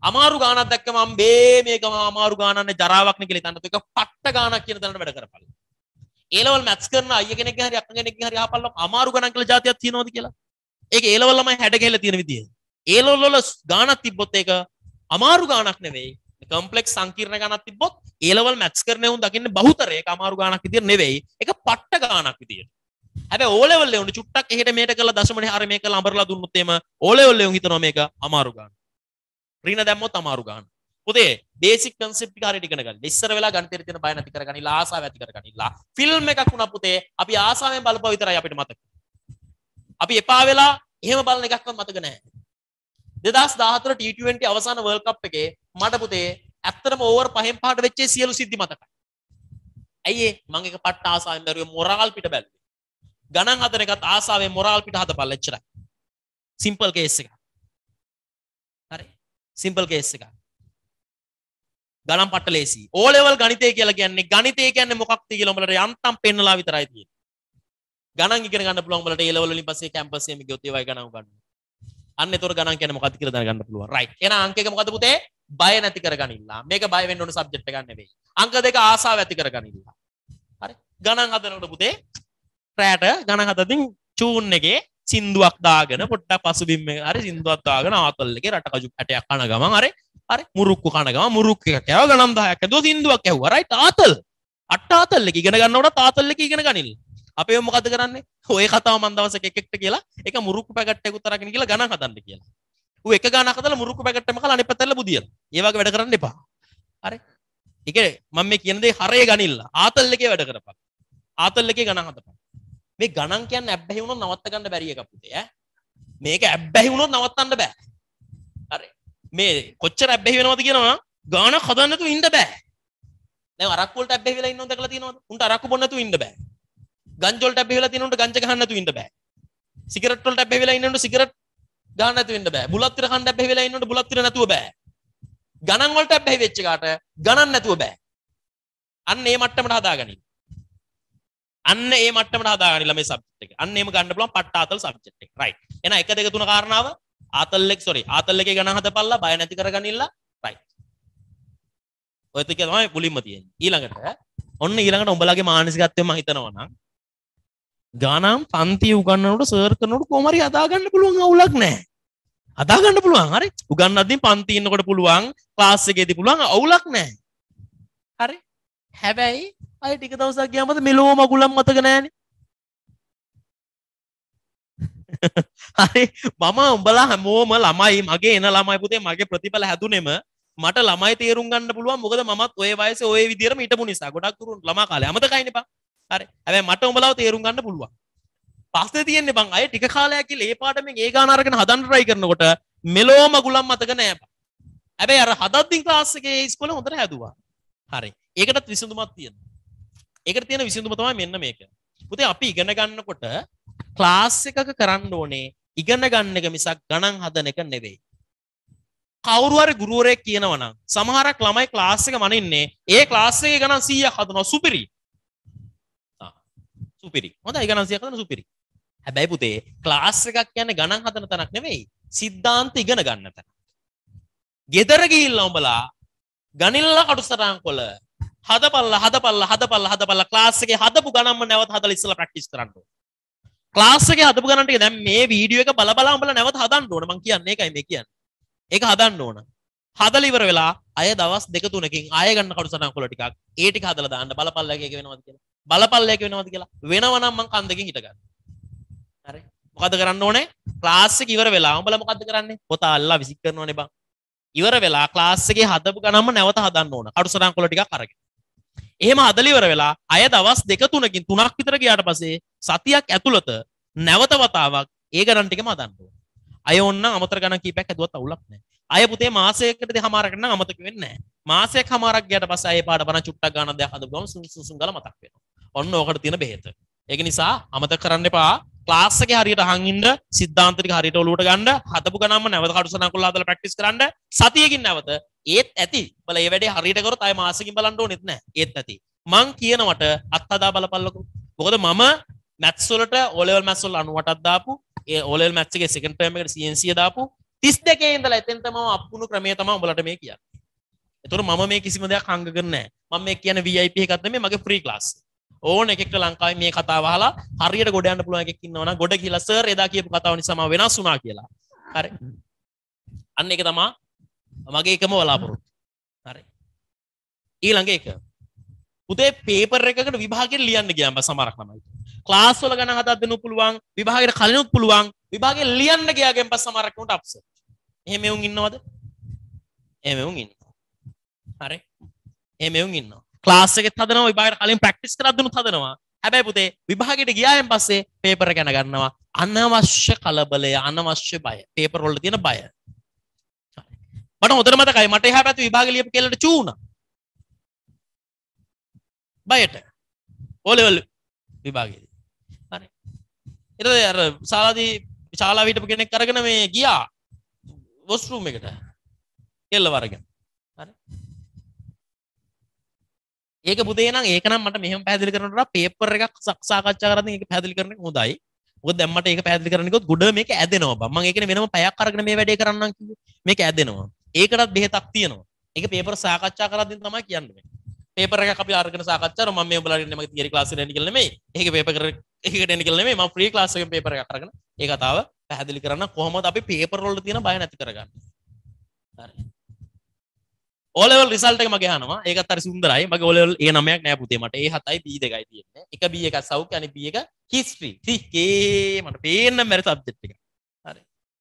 අමාරු ගානක් දැක්කම මේකම අමාරු ගානන්නේ ජරාවක් නේ කියලා හිතන්නත් එක පට්ට ගානක් කියන තැනට වැඩ කරපළ. ඒ ලෙවල් මැත්ස් කරන අයිය කෙනෙක්ගේ හරි අක්ක කෙනෙක්ගේ හරි ආපල්ල අමාරු ගණන් කියලා જાතියක් තියනවද කියලා. ඒක ඒ ලෙවල් ළමයි හැඩ ගහලා තියෙන විදිය. ඒ ලෙවල් වල ගානක් තිබ්බොත් ඒක අමාරු ගානක් නෙවෙයි. කම්ප්ලෙක්ස් සංකීර්ණ ගානක් තිබ්බොත් ඒ ලෙවල් මැත්ස් කරන උන් දකින්නේ බහුතරය. ඒක අමාරු ගානක් විදියට නෙවෙයි. ඒක පට්ට ගානක් විදියට. හැබැයි ඕ ලෙවල් ලේ උන් චුට්ටක් එහෙට මෙහෙට කරලා දශමනේ හරිය මේක ලඹරලා දුන්නොත් එම ඕ ලෙවල් ලේ උන් හිතනවා මේක අමාරු ගාන. රින දැම්මොත් අමාරු ගාන. පුතේ බේසික් කන්සෙප්ට් ටික හරියට ඉගෙන ගන්න. ඉස්සර වෙලා ගණිතේ තියෙන බය නැති කරගන්නilla ආසාව ඇති කරගන්නilla. ෆිල්ම් එකක් වුණා පුතේ අපි ආසාවෙන් බලපුවා විතරයි අපිට මතක. අපි එපා වෙලා එහෙම බලන එකක්වත් මතක නැහැ. 2014 T20 අවසාන වර්ල්ඩ් කප් එකේ මට පුතේ ඇත්තටම ඕවර් 5න් 5ට වෙච්ච සියලු සිද්ධි මතකයි. ඇයි ඒ මම එක පට්ට ආසාවෙන් දරුවේ මොරාල් පිට බැලුවේ. ගණන් හදන එකත් ආසාවෙන් මොරාල් පිට හදපල්ලා එච්චරයි. සිම්පල් කේස් එක. හරි. සිම්පල් කේස් එක. ගණන් පට්ට ලේසි. ඕ ලෙවල් ගණිතය කියලා කියන්නේ මොකක්ද කියලා උඹලට යන්තම් පෙන්නලා විතරයි තියෙන්නේ. ගණන් ඉගෙන ගන්න පුළුවන් උඹලට ඒ ලෙවල් වලින් පස්සේ කැම්පස් එකෙම ගියොත් ඒවයි ගණන් උගන්වන්නේ. අන්න ඒතොර ගණන් කියන්නේ මොකක්ද කියලා දැනගන්න පුළුවන්. රයිට්. එහෙනම් අංක එක මොකද පුතේ? බය නැති කරගනින්න. මේක බය වෙන්න ඕන සබ්ජෙක්ට් එකක් නෙවෙයි. අංක දෙක ආසාව ඇති කරගනින්න. හරි. ගණන් හදනකොට පුතේ රැට ගණන් හදද්දී චූන් එකේ සින්දුවක් දාගෙන පොඩ්ඩක් පසුබිම් එක හරි සින්දුවක් දාගෙන ආතල් එකේ රට කජු ඇටයක් කන ගමන් හරි මුරුක්කු කන ගමන් මුරුක්ක එක කෑව ගණන් 10ක් ඇදුවා සින්දුවක් ඇහුවා රයිට් ආතල් ආතල් එක ඉගෙන ගන්නකොට ආතල් එක ඉගෙන ගනින්න අපි මොකද කරන්නේ ඔය කතාව මන් දවසක එකෙක්ට කියලා ඒක මුරුක්කු පැකට් එකක් උතරගෙන කියලා ගණන් හදන්න කියලා ඌ එක ගණන් හදලා මුරුක්කු පැකට් එකම කලා අනිත් පැත්තට බුදියන ඒ වගේ වැඩ කරන්න එපා හරි ඒක මම මේ කියන දේ හරය ගනින්න ආතල් එකේ වැඩ කරපන් ආතල් එකේ ගණන් හදපන් මේ ගණන් කියන්නේ ඇබ්බැහි වුණොත් නවත්ත ගන්න බැරි එකක් පුතේ ඈ මේක ඇබ්බැහි වුණොත් නවත්තන්න බෑ හරි මේ කොච්චර ඇබ්බැහි වෙනවද කියනවා ගානක් හදන්න නැතුව ඉන්න බෑ දැන් අරක්කු වලට ඇබ්බැහි වෙලා ඉන්නවද දැකලා තියෙනවද උන්ට අරක්කු බොන්න නැතුව ඉන්න බෑ ගංජා වලට ඇබ්බැහි වෙලා තියෙන උන්ට ගංජා ගහන්න නැතුව ඉන්න බෑ සිගරට් වලට ඇබ්බැහි වෙලා ඉන්න උන්ට සිගරට් ගහන්න නැතුව ඉන්න බෑ බුලත් විතර කන්න ඇබ්බැහි වෙලා ඉන්න උන්ට බුලත් විතර නැතුව බෑ ගණන් වලට ඇබ්බැහි වෙච්ච කාට ගණන් නැතුව බෑ අන්න ඒ මට්ටමට හදාගනින්න අන්න ඒ මට්ටමට හදාගන්නilla මේ සබ්ජෙක්ට් එක. අන්න එහෙම ගන්න පුළුවන් පට්ට ආතල් සබ්ජෙක්ට් එක. රයිට්. එහෙනම් 1 2 3 කාරණාව ආතල් එකේ ගණන් හදපල්ලා බය නැති කරගන්නilla. රයිට්. ඔය ටික තමයි මුලින්ම තියෙන්නේ. ඊළඟට උඹලගේ මානසිකත්වය මම හිතනවා නම් ගානම් පන්තිය උගන්වනකොට සර් කරනකොට කොහොම හරි හදාගන්න පුළුවන් අවුලක් නැහැ. හදාගන්න පුළුවන්. හරි. උගන්වද්දී පන්ති ඉන්නකොට පුළුවන්, ක්ලාස් එකේදී පුළුවන් අවුලක් නැහැ. හරි. හැබැයි අය ටික දවසක් ගියාමද මෙලෝ මගුලම් මතක නෑනේ. හරි මම උඹලා හැමෝම ළමයි මගේ එන ළමයි පුතේ මගේ ප්‍රතිඵල හැදුනේම මට ළමයි තේරුම් ගන්න පුළුවන් මොකද මමත් ඔය වයසේ ඔය විදියටම හිටපු නිසා ගොඩක් දුරු ළමා කාලේ අමතකයිනේ බං. හරි. හැබැයි මට උඹලාව තේරුම් ගන්න පුළුවන්. පස්සේ තියෙන්නේ බං අය ටික කාලයක් කියලා ඒ පාඩමෙන් ඒ ගාන අරගෙන හදන්න try කරනකොට මෙලෝ මගුලම් මතක නෑ බං. හැබැයි අර හදද්දී ක්ලාස් එකේ ඉස්කෝලේ හොඳට හැදුවා. හරි. ඒකටත් විසඳුමක් තියෙනවා. ඒකට තියෙන විසඳුම තමයි මෙන්න මේක. පුතේ අපි ඉගෙන ගන්නකොට ක්ලාස් එකක කරන්න ඕනේ ඉගෙන ගන්න එක මිසක් ගණන් හදන එක නෙවෙයි. කවුරු හරි ගුරුවරයෙක් කියනවා නම් සමහරක් ළමයි ක්ලාස් එක මනින්නේ ඒ ක්ලාස් එකේ ගණන් 100ක් හදනවා සුපිරි. සුපිරි. හොඳයි ගණන් 100ක් හදන සුපිරි. හැබැයි පුතේ ක්ලාස් එකක් කියන්නේ ගණන් හදන තැනක් නෙවෙයි. සිද්ධාන්ත ඉගෙන ගන්න තැන. ගෙදර ගිහිල්ලා උඹලා ගණිල්ලා කටුසටහන් කොළ හදපල්ලා ක්ලාස් එකේ හදපු ගණන්ම නැවත හදලා ඉස්සලා ප්‍රැක්ටිස් කරන්න ඕන. ක්ලාස් එකේ හදපු ගණන් ටික දැන් මේ වීඩියෝ එක බල උඹලා නැවත හදන්න ඕන. මං කියන්නේ ඒකයි මේ කියන්නේ. ඒක හදන්න ඕන. හදලා ඉවර වෙලා අය දවස් 2-3කින් ආය ගන්න කටුසටහන් කොළ ටිකක් ඒ ටික හදලා දාන්න බලපල්ලා එක වෙනවද කියලා. බලපල්ලා එක වෙනවද කියලා. වෙනවනම් මං කන් දෙකෙන් හිට ගන්න. හරි. මොකද කරන්න ඕනේ? ක්ලාස් එක ඉවර වෙලා උඹලා මොකද්ද කරන්නේ? පොත අල්ලලා විසික් කරනවනේ බං. ඉවර වෙලා ක්ලාස් එකේ හදපු ගණන්ම නැවත හදන්න ඕන. කටුසටහන් කොළ ටිකක් අරගෙන. එහෙම හදලා ඉවර වෙලා අය දවස් 2-3කින් 3ක් විතර ගියාට පස්සේ සතියක් ඇතුළත නැවත වතාවක් ඒ ගණන් ටිකම හදන්න ඕන. අය ඕන්න අමතර ගණන් කීපයක් හදුවත් අවුලක් නැහැ. අය පුතේ මාසයකට දෙකමාරකට නම් අමතක වෙන්නේ නැහැ. මාසයක් හමාරක් ගියාට පස්සේ අය පාඩ බණ චුට්ටක් ගණන් දෙයක් හදපු ගමන් සුසුම් ගාලා මතක් වෙනවා. ඔන්න ඕකට තියෙන බෙහෙත. ඒක නිසා අමතක කරන්න එපා. ක්ලාස් එකේ හරියට අහන් ඉන්න සිද්ධාන්ත ටික හරියට ඔලුවට ගන්න හදපු ගණන්ම නැවත කටුසටහන් කරලා හදලා ප්‍රැක්ටිස් කරන්න සතියකින් නැවත ඒත් ඇති බල මේ වැඩේ හරියට කරොත් ආය මාසෙකින් බලන්න ඕනෙත් නැහැ ඒත් ඇති මං කියනවට අත්හදා බලපල්ලකෝ මොකද මම මැත්ස් වලට O level මැත්ස් වල 98ක් දාපු ඒ O level මැත්ස් එකේ සෙකන්ඩ් ටර්ම් එකට CNC දාපු 32 ඉඳලා එතෙන් තමයි අප්පුණු ක්‍රමය තමයි උඹලට මේ කියන්නේ. ඒතකොට මම මේ කිසිම දෙයක් හංගගෙන නැහැ. මම මේ කියන්නේ VIP එකක් නෙමෙයි මගේ ෆ්‍රී ක්ලාස්. ඕන එකෙක්ට ලංකාවේ මේ කතාව අහලා හරියට ගොඩ යන්න පුළුවන් එකෙක් ඉන්නවා නම් ගොඩ කියලා සර් එදා කියපු කතාව නිසා මම වෙනස් වුණා කියලා. හරි. අන්න ඒක තමයි මගේ එකම බලාපොරොත්තු. හරි. ඊළඟ එක. පුතේ පේපර් එකකට විභාගෙට ලියන්න ගියාම සමහරක් ළමයි. ක්ලාස් වල ගණන් හදා දෙන්න පුළුවන්, විභාගෙට කලිනුත් පුළුවන්. විභාගෙ ලියන්න ගියාගෙන් පස්සේ සමහරක් උන්ට අප්සෙට්. එහෙම එවුන් ඉන්නවද? එහෙම එවුන් ඉන්නවා. හරි. එහෙම එවුන් ඉන්නවා. ක්ලාස් එකෙත් හදනවා විභාගෙට කලින් ප්‍රැක්ටිස් කරද්දිනුත් හදනවා. හැබැයි පුතේ විභාගෙට ගියායින් පස්සේ පේපර් එක යන ගන්නවා. අනවශ්‍ය කලබලය, අනවශ්‍ය බය. පේපර් වල තියෙන බය. මට හොඳට මතකයි මට එහා පැත්තේ විභාගෙ ලියපු කෙල්ලට චූ වුණා. බයට. O level විභාගෙදී. හරි. ඊට පස්සේ අර ශාලාව හිටපු කෙනෙක් අරගෙන මේ ගියා වොෂ්රූම් එකට. කෙල්ලව අරගෙන. හරි. ඒක පුතේ නම් ඒක නම් මට මෙහෙම පැහැදිලි කරනකොට පේපර් එකක් සාකච්ඡා කරද්දී ඒක පැහැදිලි කරන එක හොඳයි. මොකද දැන් මට ඒක පැහැදිලි කරන්න ගියොත් ගොඩ මේක ඇදෙනවා බං. මම ඒකනේ වෙනම පැයක් අරගෙන මේ වැඩේ කරන්නම් කිව්වේ. මේක ඇදෙනවා. ඒකටත් බෙහෙතක් තියෙනවා. ඒක පේපර් සාකච්ඡා කරද්දී තමයි කියන්නේ. පේපර් එකක් අපි අරගෙන සාකච්ඡා කරමු. මම මේ ඔයාලට ඉන්නේ මගේ තියරි ක්ලාස් එකට එන්න කියලා නෙමෙයි. ඒක පේපර් එකකට එන්න කියලා නෙමෙයි. මම ෆ්‍රී ක්ලාස් එකෙන් පේපර් එකක් අරගෙන ඒ කතාව පැහැදිලි කරන්න කොහොමද අපි පේපර් වල තියෙන බය නැති කරගන්නේ. හරි. O level result එක මගේ අහනවා. ඒකත් හරි සුන්දරයි. මගේ O level A9ක් නෑ පුතේ මට. A7යි B2යි තියෙන්නේ. එක B එකක් සෞඛ්‍ය අනිත් B එක history. තිකේ මට පේන්න බැරි සබ්ජෙක්ට් එක. හරි.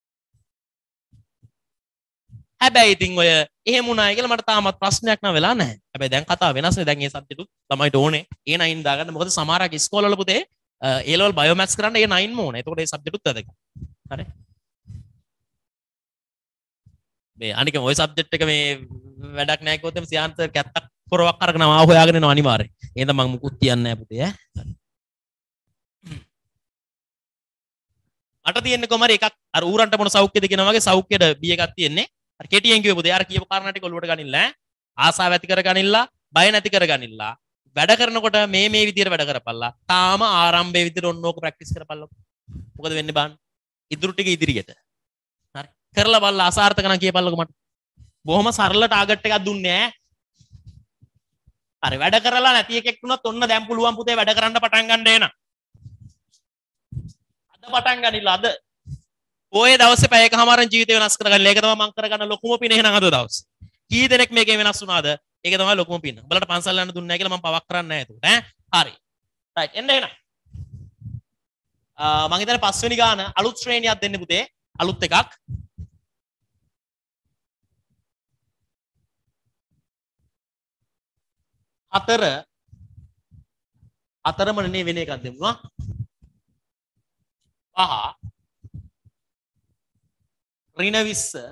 හැබැයි ඉතින් ඔය එහෙම වුණායි කියලා මට තාමත් ප්‍රශ්නයක් නම් වෙලා නැහැ. හැබැයි දැන් කතාව වෙනස්නේ. දැන් මේ සබ්ජෙක්ට් උත් ළමයිට ඕනේ. A9 දාගන්න. මොකද සමහරක් ඉස්කෝලවල පුතේ A level බයෝමැත්ස් කරන්න A9 ම ඕනේ. එතකොට මේ සබ්ජෙක්ට් උත් වැදගත්. හරි. මේ අනික ඔය සබ්ජෙක්ට් එක මේ වැඩක් නැහැ කිව්වොත් එම් සියාන්ත කැත්තක් පොරවක් අරගෙන ආව හොයාගෙන එනවා අනිවාර්යෙන්. එහෙනම් මම මුකුත් කියන්නේ නැහැ පුතේ ඈ. මට තියෙන්නේ කොහමද එකක් අර ඌරන්ට මොන සෞඛ්‍යද කියනවා වගේ සෞඛ්‍යයට B එකක් තියෙන්නේ. අර කෙටියෙන් කිව්ව පුතේ අර කියපු කාරණා ටික ඔලුවට ගනින්න ඈ. ආසාව ඇති කරගනින්නලා, බය නැති කරගනින්නලා. වැඩ කරනකොට මේ විදියට වැඩ කරපල්ලා. තාම ආරම්භයේ විදියට ඔන්න ඕක ප්‍රැක්ටිස් කරපල්ලා. මොකද වෙන්නේ බලන්න. ඉදිරි ටික ඉදිරියට. හරි. කරලා බලලා අසාර්ථක නම් කියපල්ලකෝ මට. බොහොම සරල ටාගට් එකක් දුන්නේ ඈ. හරි වැඩ කරලා නැති එකෙක් වුණත් ඔන්න දැන් පුළුවන් පුතේ වැඩ කරන්න පටන් ගන්න එන. අද පටන් ගනිලා අද. ඔය දවසේ පැය එකමාරෙන් ජීවිතය වෙනස් කරගන්න. ඒක තමයි මම කරගන්න ලොකුම පින එහෙනම් අද දවසේ. කී දෙනෙක් මේකේ වෙනස් වුණාද? ඒක තමයි ලොකුම පින. උඹලට පන්සල් යන්න දුන්නේ නැහැ කියලා මම පවක් කරන්නේ නැහැ එතකොට ඈ. හරි. රයිට් එන්න එහෙනම්. මම හිතන්නේ පස්වෙනි ගාන අලුත් ශ්‍රේණියක් දෙන්න පුතේ. අලුත් එකක්. අතරමනේ වෙන එකක් දෙමු ආ. 5 ඍණ 20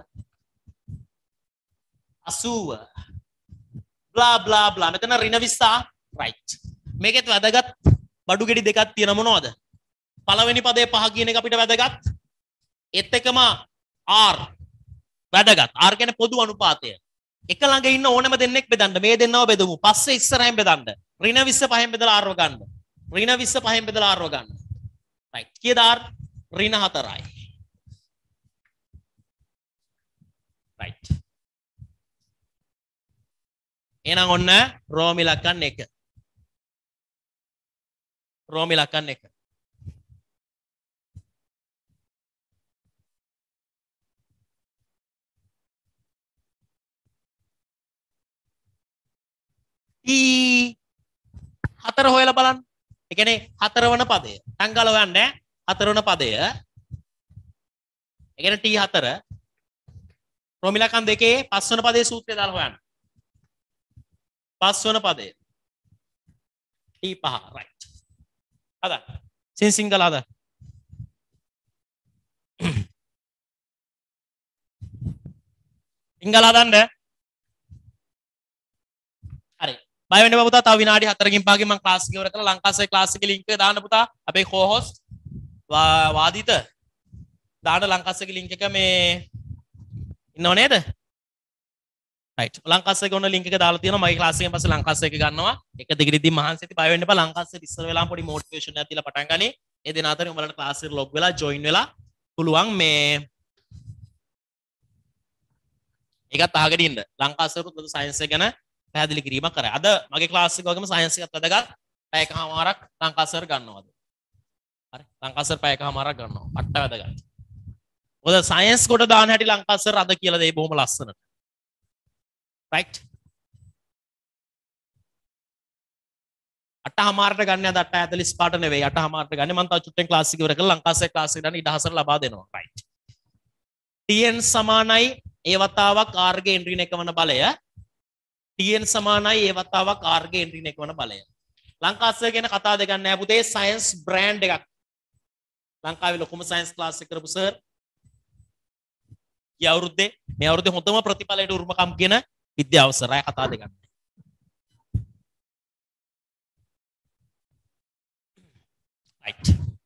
80 බ්ලා බ්ලා බ්ලා මෙතන ඍණ 20 රයිට්. මේකෙත් වැදගත් බඩු ගෙඩි දෙකක් තියෙන මොනවද? පළවෙනි පදේ 5 කියන එක අපිට වැදගත්. ඒත් එකම R වැදගත්. R කියන්නේ පොදු අනුපාතය. එක ළඟ ඉන්න ඕනම දෙන්නෙක් බෙදන්න. මේ දෙන්නව බෙදමු. පස්සේ ඉස්සරහින් බෙදන්න. ඍණ 20 පහෙන් බෙදලා R ගන්න. ඍණ 20 පහෙන් බෙදලා R ගන්න. රයිට්. කීයද R? ඍණ 4යි. රයිට්. එහෙනම් ඔන්න රෝම ඉලක්කම් 1. රෝම ඉලක්කම් 1. හතර හොයලා බලන්න. ඒ කියන්නේ හතරවන පදය. සංකල හොයන්න ඈ. හතරවන පදය. ඒ කියන්නේ T4. රෝම ඉලක්කම් 2 පස්වන පදයේ සූත්‍රය දාලා හොයන්න. පස්වන පදය. T5 right. හදන්න. සිංහල හදන්න. සිංහල හදන්න. හරි. බය වෙන්න එපා පුතා. තව විනාඩි 4කින් 5කින් මම ක්ලාස් එක ඉවර කරලා ලංකාවේ ක්ලාස් එකේ ලින්ක් එක දාන්න පුතා. අපේ කෝහොස්ට් වාදිත දාන්න ලංකාවේ ලින්ක් එක මේ ඉන්නව නේද? රයිට්. ලංකාවේ ගොන්න ලින්ක් එක දාලා තියෙනවා. මගේ ක්ලාස් එකෙන් පස්සේ ලංකාවේ එක ගන්නවා. එක දිගටදී මහන්සි ඇති බය වෙන්න එපා. ලංකාවේ ඉස්සර වෙලාම පොඩි මොටිවේෂන් එකක් දීලා පටන් ගන්නේ. ඒ දෙන අතරින් උඹලට ක්ලාස් එකට ලොග් වෙලා ජොයින් වෙලා පුළුවන් මේ ඒකත් අහගෙන ඉන්න. ලංකා සර්කුත් අද සයන්ස් එක ගැන පැහැදිලි කිරීමක් කරා. අද මගේ ක්ලාස් එක වගේම සයන්ස් එකත් වැදගත්. පැයකමාරක් ලංකා සර් ගන්නවද? හරි. ලංකා සර් පැයකමාරක් ගන්නවා. අට්ට වැදගත්. මොකද සයන්ස් කොට දාන හැටි ලංකා සර් අද කියලා දෙයි බොහොම ලස්සනට. රයිට්. අටහමාරට ගන්න අද 8:45ට නෙවෙයි 8හමාරට ගන්න. මම තව චුට්ටෙන් ක්ලාස් එක ඉවර කරලා ලංකා සර් ක්ලාස් එක ගන්න ඉඩ හසර ලබා දෙනවා. රයිට්. tn සමානයි ඒ වතාවක් r ගේ එන්ට්‍රින එක වන බලය. tn සමානයි ඒ වතාවක් r ගේ එන්ට්‍රින එක වන බලය. ලංකා සර් ගැන කතා දෙකක් නෑ පුතේ. සයන්ස් බ්‍රෑන්ඩ් එකක්. ලංකාවේ ලොකුම සයන්ස් ක්ලාස් එක කරපු සර්. ගිය අවුරුද්දේ මේ අවුරුද්දේ හොඳම ප්‍රතිඵලයට උරුමකම් කියන විද්‍යාව සර් අය කතා දෙකක්. රයිට්.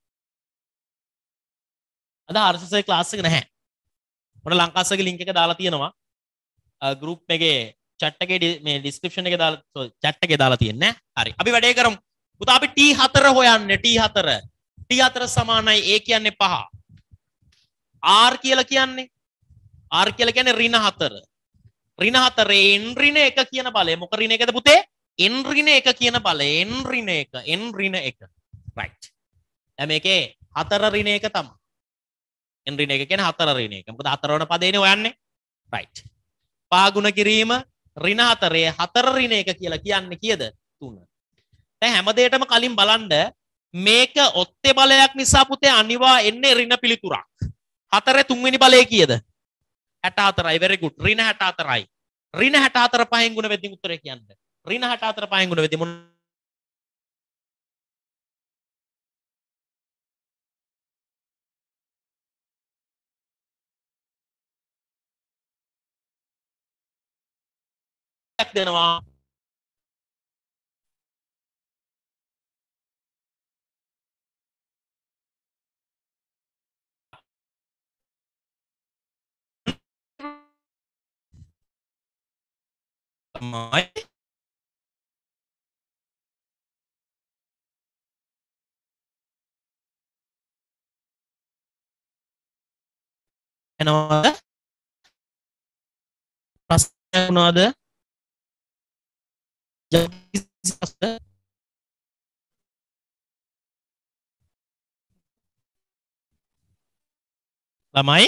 අද හර්ෂසේ ක්ලාස් එක නැහැ. මොන ලංකාසගේ ලින්ක් එක දාලා තියෙනවා. ගෲප් එකේ chat එකේ මේ description එකේ දාලා chat එකේ දාලා තියෙන්නේ. හරි. අපි වැඩේ කරමු. පුතා අපි T4 හොයන්නේ T4. T4 සමානයි A කියන්නේ 5. R කියලා කියන්නේ ඍණ 4. ඍණ 4 n ඍණ 1 කියන බලය. මොක ඍණ 1ද පුතේ? n ඍණ 1 කියන බලය. n ඍණ 1. right. දැන් මේකේ 4 ඍණ 1 තමයි. n ඍණ 1 කියන්නේ 4 ඍණ 1. මොකද 4 වන පදේනේ හොයන්නේ. right. 5 ගුණ කිරීම ඍණ 4 4 ඍණ 1 කියලා කියන්නේ කීයද? 3. දැන් හැම දෙයකටම කලින් බලන්න මේක ඔත්තේ බලයක් නිසා පුතේ අනිවා එන්නේ ඍණ පිළිතුරක්. 4 තුන්වෙනි බලය කීයද? 64යි. very good. ඍණ 64යි. ඍණ 64 පහෙන් ගුණ වෙද්දී උත්තරේ කියන්නේ. ඍණ 64 පහෙන් ගුණ වෙද්දී මොන දෙනවා? තමයි එනවාද? ප්‍රශ්න මොනවද? ළමයි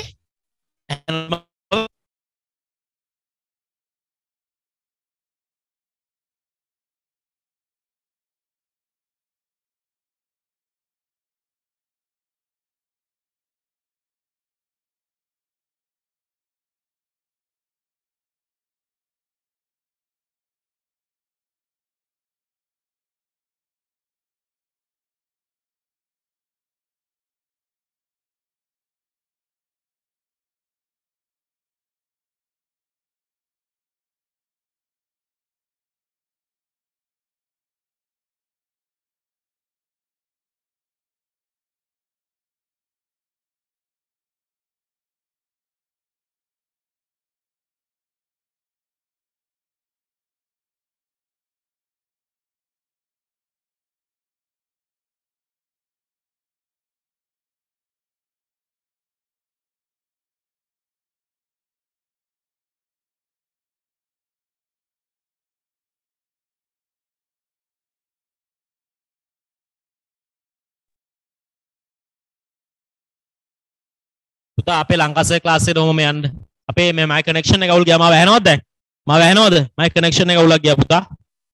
පුතා අපේ ලංකාවේ ක්ලාස් එකට ඔහොම යන්න. අපේ මේ මයි කනෙක්ෂන් එක අවුල් ගියා. මාව ඇහෙනවද දැන්? මාව ඇහෙනවද? මයි කනෙක්ෂන් එක අවුලක් ගියා පුතා.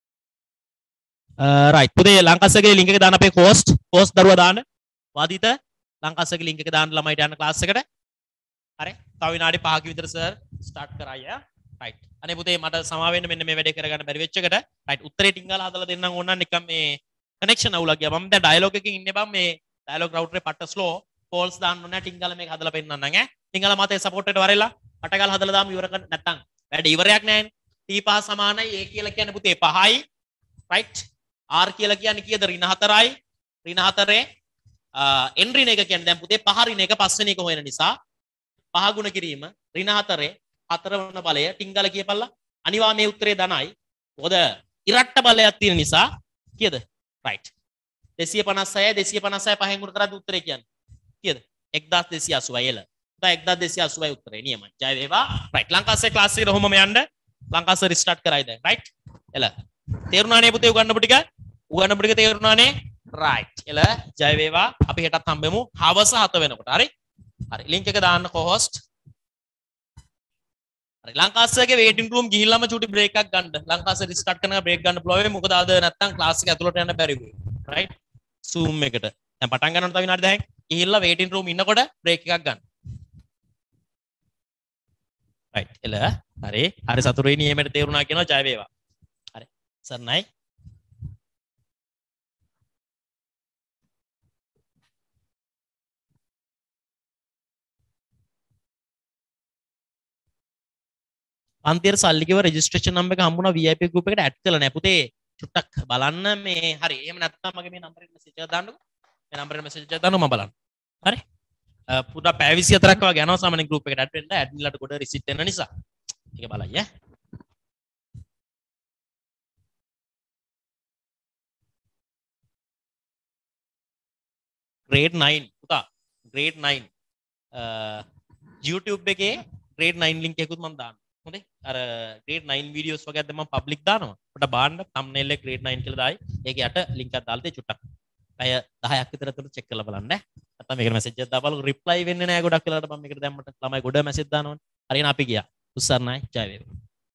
රයිට්. පුතේ ලංකාවේ ලින්ක් එක දාන්න අපේ කෝස් දරුවා දාන්න. වාදිත ලංකාවේ ලින්ක් එක දාන්න ළමයිට යන්න ක්ලාස් එකට. හරි. තව විනාඩි 5ක විතර සර් ස්ටාර්ට් කරයි ආ. රයිට්. අනේ පුතේ මට සමා වෙන්න මෙන්න මේ වැඩේ කරගන්න බැරි වෙච්ච එකට. රයිට්. උත්තරේ ටින්ගාලා හදලා දෙන්නම් ඕන නම් නිකන් මේ කනෙක්ෂන් අවුලක් ගියා. මම දැන් ඩයලොග් එකකින් ඉන්නේ බං මේ ඩයලොග් රවුටරේ පට්ට ස්ලෝ. කෝල්ස් දාන්න ඕනේ ටින්ගාලා මේක හදලා පෙන්නන්නම් ඈ. ටින්ගාලා මතේ සපෝට් එකට වරෙලා අටගාලා හදලා දාමු ඉවර කරන්න නැත්තම් වැඩ ඉවරයක් නැහැනේ. T5 සමානයි A කියලා කියන්නේ පුතේ 5යි. රයිට්. R කියලා කියන්නේ කීයද? ඍණ 4යි. ඍණ 4 n ඍණ 1 කියන්නේ දැන් පුතේ 5 ඍණ 1 පස්වෙනි එක හොයන නිසා 5 ගුණ කිරීම ඍණ 4 4 වන බලය ටින්ගාලා කියපල්ලා. අනිවා මේ උත්තරේ ධනයි. මොකද ඉරට්ට බලයක් තියෙන නිසා කීයද? රයිට්. 256 256 පහෙන් ගුණ කරද්දී උත්තරේ කියන්නේ කීයද? 1280යි එළ. පුතා 1280යි උත්තරේ නියමයි. ජය වේවා. රයිට්. ලංකාසේ ක්ලාස් එකට ඔහොමම යන්න. ලංකාසේ රිස්ටාර්ට් කරයිද? රයිට්. එල. තේරුණානේ පුතේ උගන්නපු ටික? උගන්නපු ටික තේරුණානේ? රයිට්. එල ජය වේවා. අපි හෙටත් හම්බෙමු හවස 7 වෙනකොට. හරි? හරි. ලින්ක් එක දාන්න කොහොස්ට්. හරි. ලංකාසේගේ වේටින් රූම් ගිහිල්ලාම චූටි බ්‍රේක් එකක් ගන්න. ලංකාසේ රිස්ටාර්ට් කරනවා බ්‍රේක් ගන්න පුළුවන් වෙයි. මොකද අද නැත්තම් ක්ලාස් එක ඇතුළට යන්න බැරි වෙයි. රයිට්. Zoom එකට. දැන් පටන් ගන්නකොට තව විනාඩි 10ක්. ගිහිල්ලා වේටින් රූම් ඉන්නකොට බ්‍රේක් එකක් ගන්න. රයිට්. එල. හරි. හරි සතුටුයි නියමයට තේරුණා කියනවා ජය වේවා. හරි. සර්ණයි. අන්තිර සල්ලිකව රෙජිස්ට්‍රේෂන් නම්බර් එක හම්බුණා VIP group එකට ඇඩ් කරලා නැහැ පුතේ චුට්ටක් බලන්න මේ හරි එහෙම නැත්නම් මගේ මේ නම්බරෙට මෙසේජ් එකක් දාන්නකෝ මේ නම්බරෙට මෙසේජ් එකක් දාන්න මම බලන්න හරි පුතා පැය 24ක් වගේ යනවා සාමාන්‍ය group එකට ඇඩ් වෙන්න ඇඩ්මින්ලාට ගොඩ රිසිට් එන්න නිසා ඒක බලයි ඈ grade 9 පුතා grade 9 YouTube එකේ grade 9 link එකකුත් මම දාන්න හොඳේ අර grade 9 videos වගේ අද මම public දානවා ඔබට බලන්න thumbnail එක grade 9 කියලා දායි ඒකේ යට link එකක් දාලා තියෙ චුට්ටක් අය 10ක් විතර අතට check කරලා බලන්න නැත්නම් මේකට message එකක් දාපළු reply වෙන්නේ නැහැ ගොඩක් වෙලාවට මම මේකට දැම්මට ළමයි ගොඩ message දානවනේ හරියන අපි ගියා උස්සන්නයි ජය වේවා